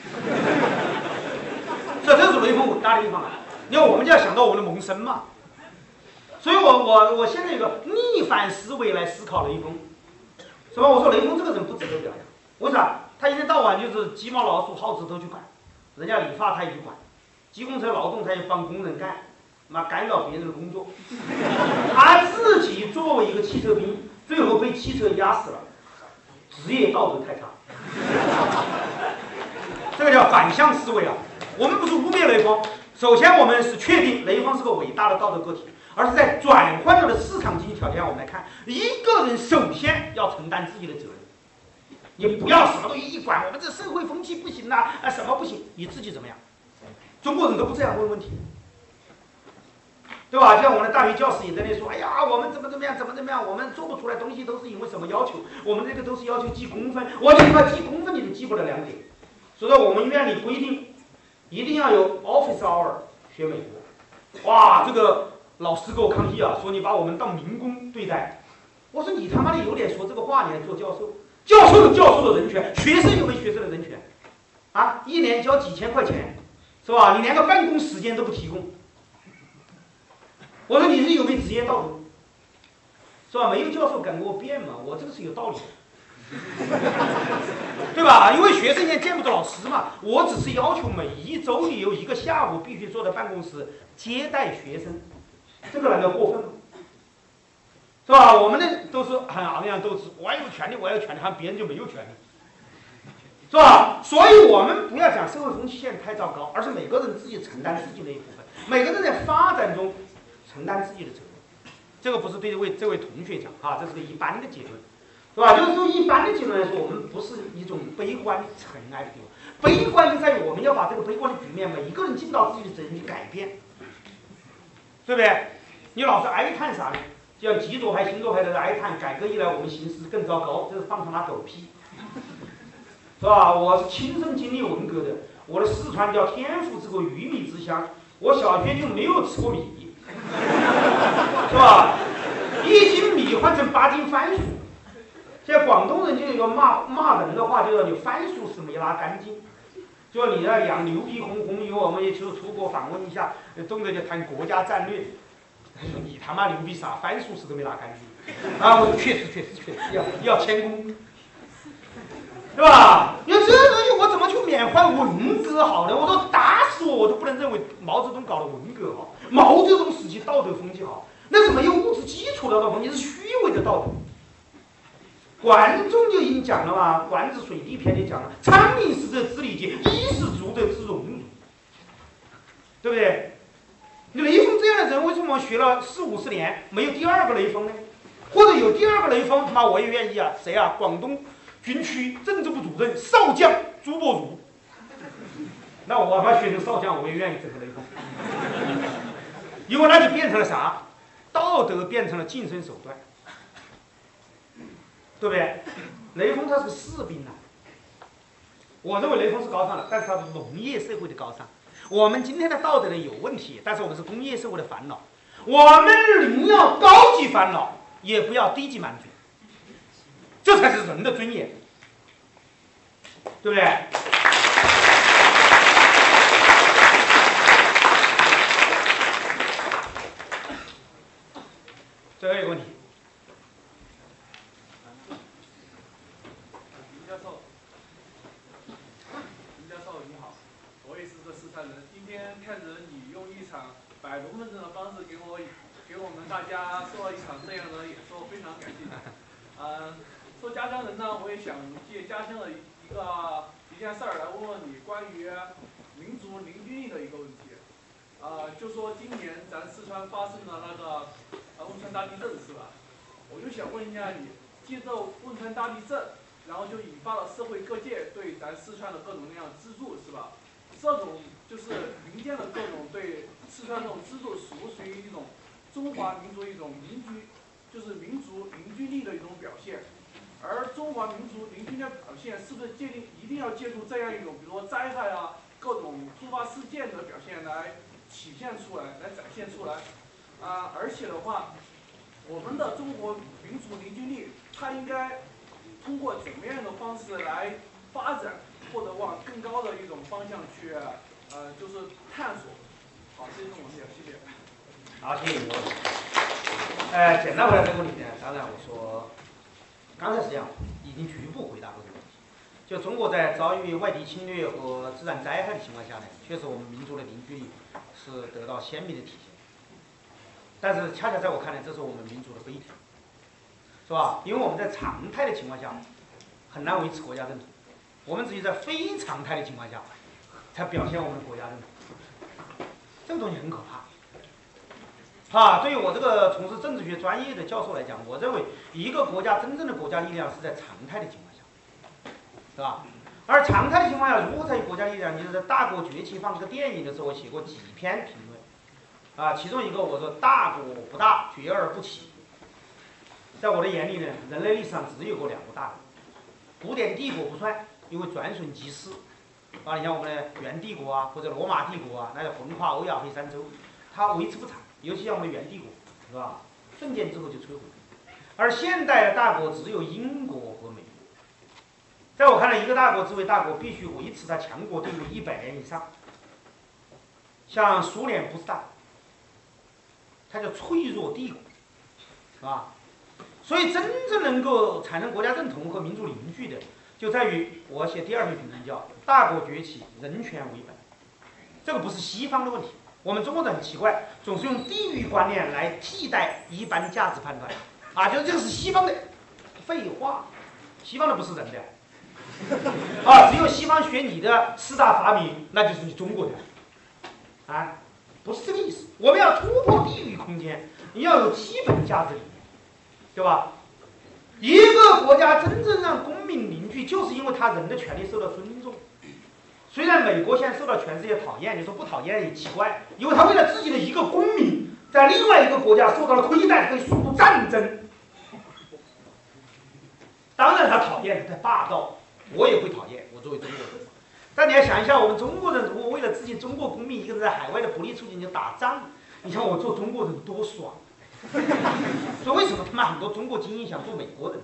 这是雷锋伟大的地方。因为我们就要想到我们的萌生嘛，所以我现在有个逆反思维来思考雷锋，是吧？我说雷锋这个人不值得表扬，为啥？他一天到晚就是鸡毛老鼠耗子都去管。人家理发他也去管，机工车劳动他也帮工人干，干扰别人的工作。他自己作为一个汽车兵，最后被汽车压死了，职业道德太差。这个叫反向思维啊！我们不是污蔑雷锋，首先我们是确定雷锋是个伟大的道德个体，而是在转换了的市场经济条件下，我们来看，一个人首先要承担自己的责任。你不要什么都一管，我们这社会风气不行什么不行？你自己怎么样？中国人都不这样问问题，对吧？就像我们的大学教师也在那说，哎呀，我们怎么样，我们做不出来东西都是因为什么要求？我们这个都是要求记公分，我就说记公分你都记不了2点。所以说我们院里规定，一定要有 office hour 学美国。哇，这个老师给我抗议啊，说你把我们当民工对待。我说你他妈的有脸说这个话，你还做教授？教授有教授的人权，学生有没有学生的人权？一年交几千块钱，是吧？你连个办公时间都不提供。我说你是有没有职业道德？是吧？没有教授敢给我辩嘛？我这个是有道理的，对吧？因为学生也见不得老师嘛，我只是要求每一周里有1个下午必须坐在办公室接待学生，这个难道过分吗？是吧？我们呢都是很昂扬斗志，我有权利，好像别人就没有权利，是吧？所以我们不要讲社会风气现在太糟糕，而是每个人自己承担自己的一部分，每个人在发展中承担自己的责任。这个不是对这位同学讲这是个一般的结论，是吧？就是说一般的结论来说，我们不是一种悲观尘埃的地方，悲观就在于我们要把这个悲观的局面，每一个人尽到自己的责任去改变，对不对？你老是哀叹啥呢？就像极左派、新左派的哀叹，改革以来我们形势更糟糕，这是放他妈狗屁，是吧？我是亲身经历文革的，我的四川叫天府之国，鱼米之乡，我小学就没有吃过米，是吧？1斤米换成8斤番薯。现在广东人就有一个骂人的话，就说你番薯是没拉干净，就说你那养牛皮哄哄，因为我们也就出国访问一下，动辄就谈国家战略。你他妈牛逼啥？番薯丝都没拉干净我确实要谦恭，对吧？因为这个东西我怎么去缅怀文革好呢？我说打死我都不能认为毛泽东搞的文革好，毛泽东时期道德风气好，那是没有物质基础的道德风气，是虚伪的道德。管仲就已经讲了嘛，《管子·水地篇》就讲了：昌明时者知礼节，衣食足者知荣辱，对不对？雷锋这样的人，为什么学了40-50年没有第2个雷锋呢？或者有第2个雷锋，他妈我也愿意啊！谁啊？广东军区政治部主任少将朱伯儒。那我他妈学成少将，我也愿意整个雷锋。因为那就变成了啥？道德变成了晋升手段，对不对？雷锋他是个士兵我认为雷锋是高尚的，但是他是农业社会的高尚。我们今天的道德呢有问题，但是我们是工业社会的烦恼。我们宁要高级烦恼，也不要低级满足，这才是人的尊严，对不对？最后一个问题。 林教授你好，我也是这4 川人。今天看着你用一场摆龙门阵的方式给我们大家说了一场这样的演说，非常感谢你。说家乡人呢，我也想借家乡的一件事儿来问问你关于民族凝聚力的一个问题。就说今年咱四川发生的那个汶川大地震是吧？我就想问一下你，借着汶川大地震，然后就引发了社会各界对咱四川的各种各样的资助是吧？这种就是民间的各种对四川这种资助，属不属于一种中华民族一种就是民族凝聚力的一种表现？而中华民族凝聚力的表现，是不是一定要借助这样一种，比如说灾害啊、各种突发事件的表现来体现出来、来展现出来？而且的话，我们的中国民族凝聚力，它应该通过怎么样的方式来发展，或者往更高的一种方向去，就是探索。好，这是我们的，谢谢。 好，谢谢你。简单回答这个问题呢，当然我说，刚才实际上已经局部回答过这个问题。就中国在遭遇外敌侵略和自然灾害的情况下呢，确实我们民族的凝聚力是得到鲜明的体现。但是恰恰在我看来，这是我们民族的悲剧，是吧？因为我们在常态的情况下很难维持国家认同，我们只有在非常态的情况下才表现我们的国家认同，这个东西很可怕。对于我这个从事政治学专业的教授来讲，我认为一个国家真正的国家力量是在常态的情况下，是吧？而常态的情况下，如何才有国家力量？就是在《大国崛起》放这个电影的时候，我写过几篇评论，其中一个我说大国不大，崛而不起。在我的眼里呢，人类历史上只有过两个大国，古典帝国不算，因为转瞬即逝。你像我们的元帝国啊，或者罗马帝国啊，那叫横跨欧亚非三洲，它维持不长。尤其像我们的元帝国，是吧？瞬间之后就摧毁。而现代的大国只有英国和美国。在我看来，一个大国之为大国，必须维持它强国地位100年以上。像苏联不是大国，它叫脆弱帝国，是吧？所以真正能够产生国家认同和民族凝聚的，就在于我写第二篇评论叫“大国崛起，人权为本”。这个不是西方的问题。我们中国人很奇怪，总是用地域观念来替代一般价值判断，就是这个是西方的，废话，西方的不是人的，只有西方学你的4大发明，那就是你中国的，不是这个意思。我们要突破地域空间，你要有基本价值理念，对吧？一个国家真正让公民凝聚，就是因为他人的权利受到尊重。虽然美国现在受到全世界讨厌，你说不讨厌也奇怪，因为他为了自己的一个公民，在另外一个国家受到了亏待，可以诉诸战争。当然他讨厌，他霸道，我也会讨厌，我作为中国人。但你要想一下，我们中国人如果为了自己中国公民一个人在海外的不利处境就打仗，你想我做中国人多爽。所以为什么他妈很多中国精英想做美国人？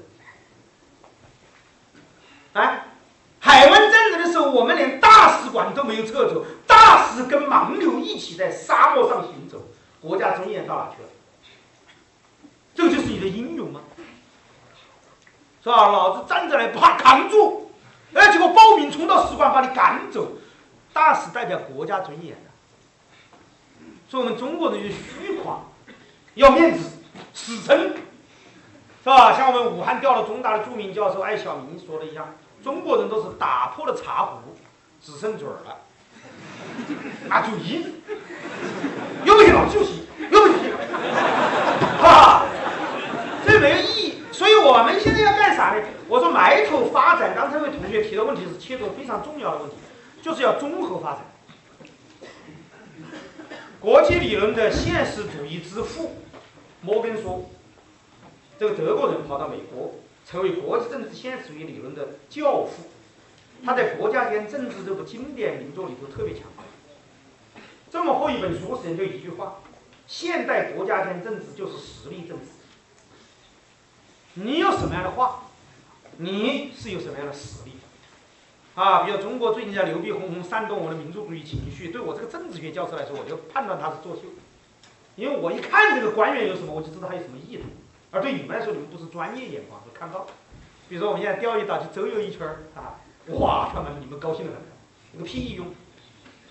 海湾战争的时候，我们连大使馆都没有撤走，大使跟盲流一起在沙漠上行走，国家尊严到哪去了？这个就是你的英勇吗？是吧？老子站着来怕扛住，结果暴民冲到使馆把你赶走，大使代表国家尊严的。所以我们中国人就是虚夸，要面子，死撑，是吧？像我们武汉调了中大的著名教授艾晓明说的一样。中国人都是打破了茶壶，只剩嘴儿了，就一，有没有就行，有没有？这没有意义。所以我们现在要干啥呢？我说埋头发展，刚才那位同学提的问题是切入非常重要的问题，就是要综合发展。国际理论的现实主义之父摩根说，这个德国人跑到美国。成为国际政治现实主义理论的教父，他在《国家间政治》这部经典名作里头特别强调。这么厚一本书，实际上就一句话：现代国家间政治就是实力政治。你有什么样的话，你是有什么样的实力。比如中国最近在牛逼哄哄煽动我的民族主义情绪，对我这个政治学教授来说，我就判断他是作秀，因为我一看这个官员有什么，我就知道他有什么意图。而对你们来说，你们不是专业眼光，看到。比如说我们现在钓鱼岛去周游一圈哇，他们你们高兴的很，有个屁用，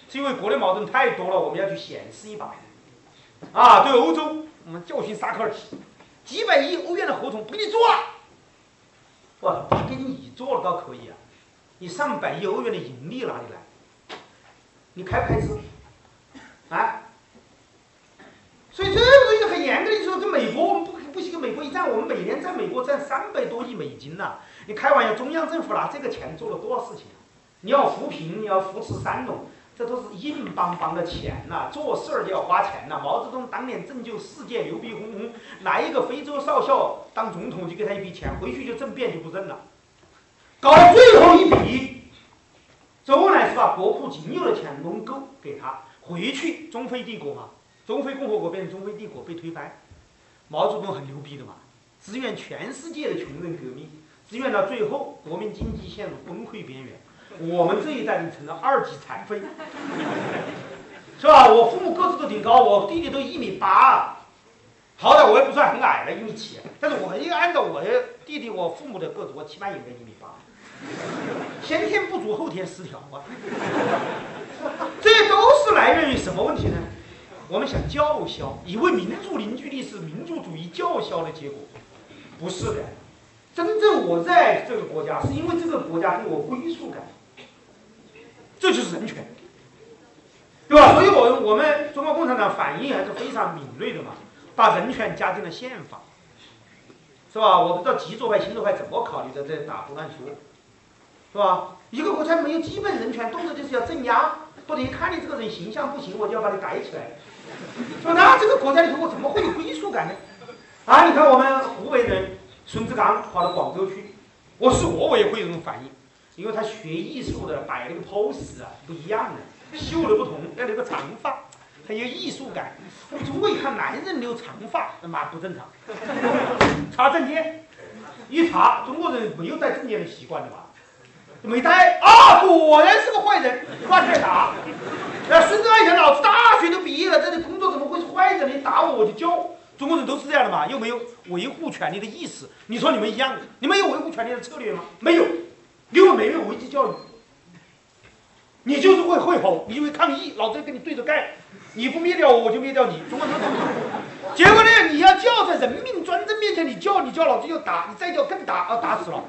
是因为国内矛盾太多了，我们要去显示一把。啊，对欧洲，我们教训萨科尔齐，几百亿欧元的合同不给你做了，哇，不给你做了倒可以啊，你上百亿欧元的盈利哪里来？你开不开支？啊？所以这个东西很严格的说，跟美国我们不惜跟美国一战，我们每年在美国占300多亿美金呢。你开玩笑，中央政府拿这个钱做了多少事情？你要扶贫，你要扶持三农，这都是硬邦邦的钱呐、做事儿就要花钱呐、毛泽东当年拯救世界，牛逼哄哄，来一个非洲少校当总统就给他一笔钱，回去就政变就不认了。搞到最后一笔，周恩来是把国库仅有的钱弄够给他，回去中非帝国嘛，中非共和国变成中非帝国被推翻，毛泽东很牛逼的嘛，支援全世界的穷人革命，支援到最后国民经济陷入崩溃边缘。我们这一代人成了2级残废，是吧？我父母个子都挺高，我弟弟都1.8米，好歹我也不算很矮了，1.7米，但是我应该按照我的弟弟我父母的个子，我起码应该1.8米，先天不足后天失调啊。这都是来源于什么问题呢？我们想叫嚣，以为民主凝聚力是民族主义叫嚣的结果，不是的。真正我在这个国家，是因为这个国家给我归属感。这就是人权，对吧？所以我们中国共产党反应还是非常敏锐的嘛，把人权加进了宪法，是吧？我不知道极左派、新左派怎么考虑的，这打胡乱说，是吧？一个国家没有基本人权，动辄就是要镇压，或者一看你这个人形象不行，我就要把你逮起来，说那这个国家里头我怎么会有归属感呢？啊，你看我们湖北人孙志刚跑到广州去，我也会有这种反应。因为他学艺术的摆那个 pose 啊不一样的，绣的不同，要留个长发，很有艺术感。我们中国一看男人留长发，他妈不正常。查证件，一查中国人没有带证件的习惯的嘛，没带啊，果然是个坏人，抓起来打。孙志刚一想，老子大学都毕业了，这里工作怎么会是坏人？你打我就叫。中国人都是这样的嘛，又没有维护权利的意识。你说你们一样，你们有维护权利的策略吗？没有。因为没有危机教育，你就是会吼，你会抗议，老子跟你对着干，你不灭掉我，我就灭掉你。中国人结果呢，你要叫在人命专政面前，你叫老子就打，你再叫更打，打死了。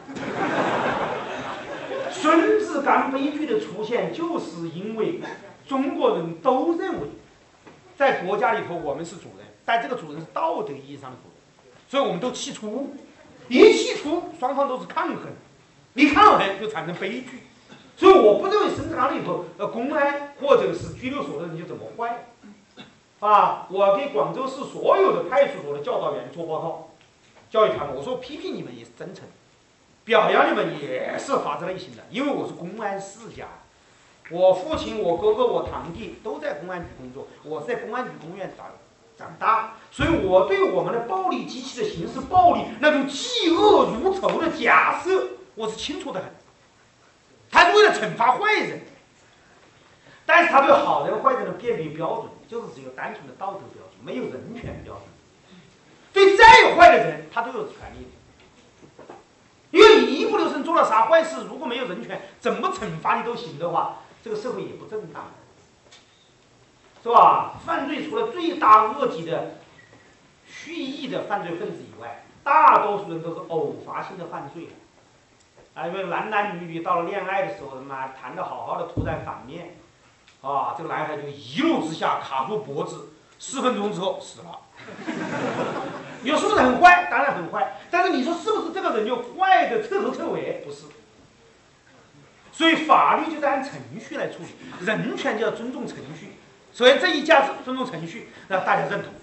孙志刚悲剧的出现，就是因为中国人都认为，在国家里头我们是主人，但这个主人是道德意义上的主人，所以我们都气出，一气出，双方都是抗衡。一抗衡就产生悲剧，所以我不认为孙志刚里头公安或者是拘留所的人就怎么坏啊！我给广州市所有的派出所的教导员做报告，教育他们，我说批评你们也是真诚，表扬你们也是发自内心的，因为我是公安世家，我父亲、我哥哥、我堂弟都在公安局工作，我是在公安局公务员长大，所以我对我们的暴力机器的形式暴力那种嫉恶如仇的假设。我是清楚的很，他是为了惩罚坏人，但是他对好人坏人的辨别标准就是只有单纯的道德标准，没有人权标准。对再有坏的人，他都有权利的，因为你一不留神做了啥坏事，如果没有人权，怎么惩罚你都行的话，这个社会也不正当，是吧？犯罪除了罪大恶极的蓄意的犯罪分子以外，大多数人都是偶发性的犯罪。因为男女到了恋爱的时候，他妈谈得好好的，突然反面，啊，这个男孩就一怒之下卡住脖子，4分钟之后死了。你说是不是很坏？当然很坏。但是你说是不是这个人就坏的彻头彻尾？不是。所以法律就是按程序来处理，人权就要尊重程序。首先这一价值尊重程序，让大家认同。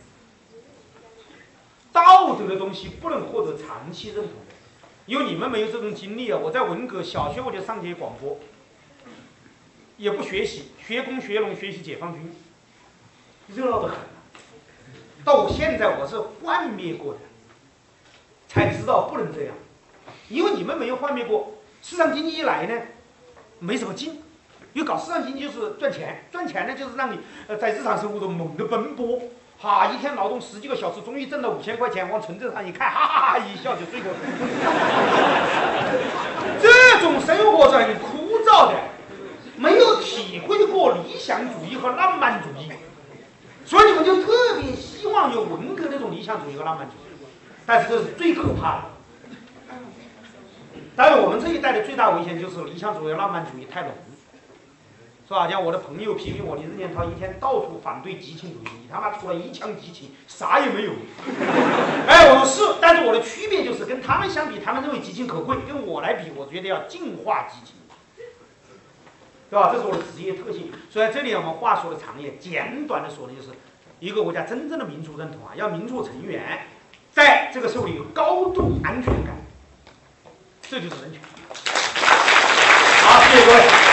道德的东西不能获得长期认同。因为你们没有这种经历啊！我在文革小学我就上节广播，也不学习，学工学农学习解放军，热闹得很。到我现在我是幻灭过的，才知道不能这样，因为你们没有幻灭过。市场经济一来呢，没什么劲，因为搞市场经济就是赚钱，赚钱呢就是让你在日常生活中猛地奔波。哈，一天劳动10几个小时，终于挣了5000块钱，往存折上一看，哈哈哈一笑就睡过去。这种生活是很枯燥的，没有体体会过理想主义和浪漫主义，所以你们就特别希望有文革那种理想主义和浪漫主义，但是这是最可怕的。但是我们这一代的最大危险就是理想主义和浪漫主义太浓，是吧？像我的朋友批评我，李日年涛一天到处反对激情主义，你他妈除了一腔激情啥也没有。哎，我说是，但是我的区别就是跟他们相比，他们认为激情可贵，跟我来比，我觉得要净化激情，对吧？这是我的职业特性。所以在这里我们话说的长一点，简短的说呢，就是一个国家真正的民族认同啊，要民族成员在这个社会里有高度安全感，这就是人权。好，谢谢各位。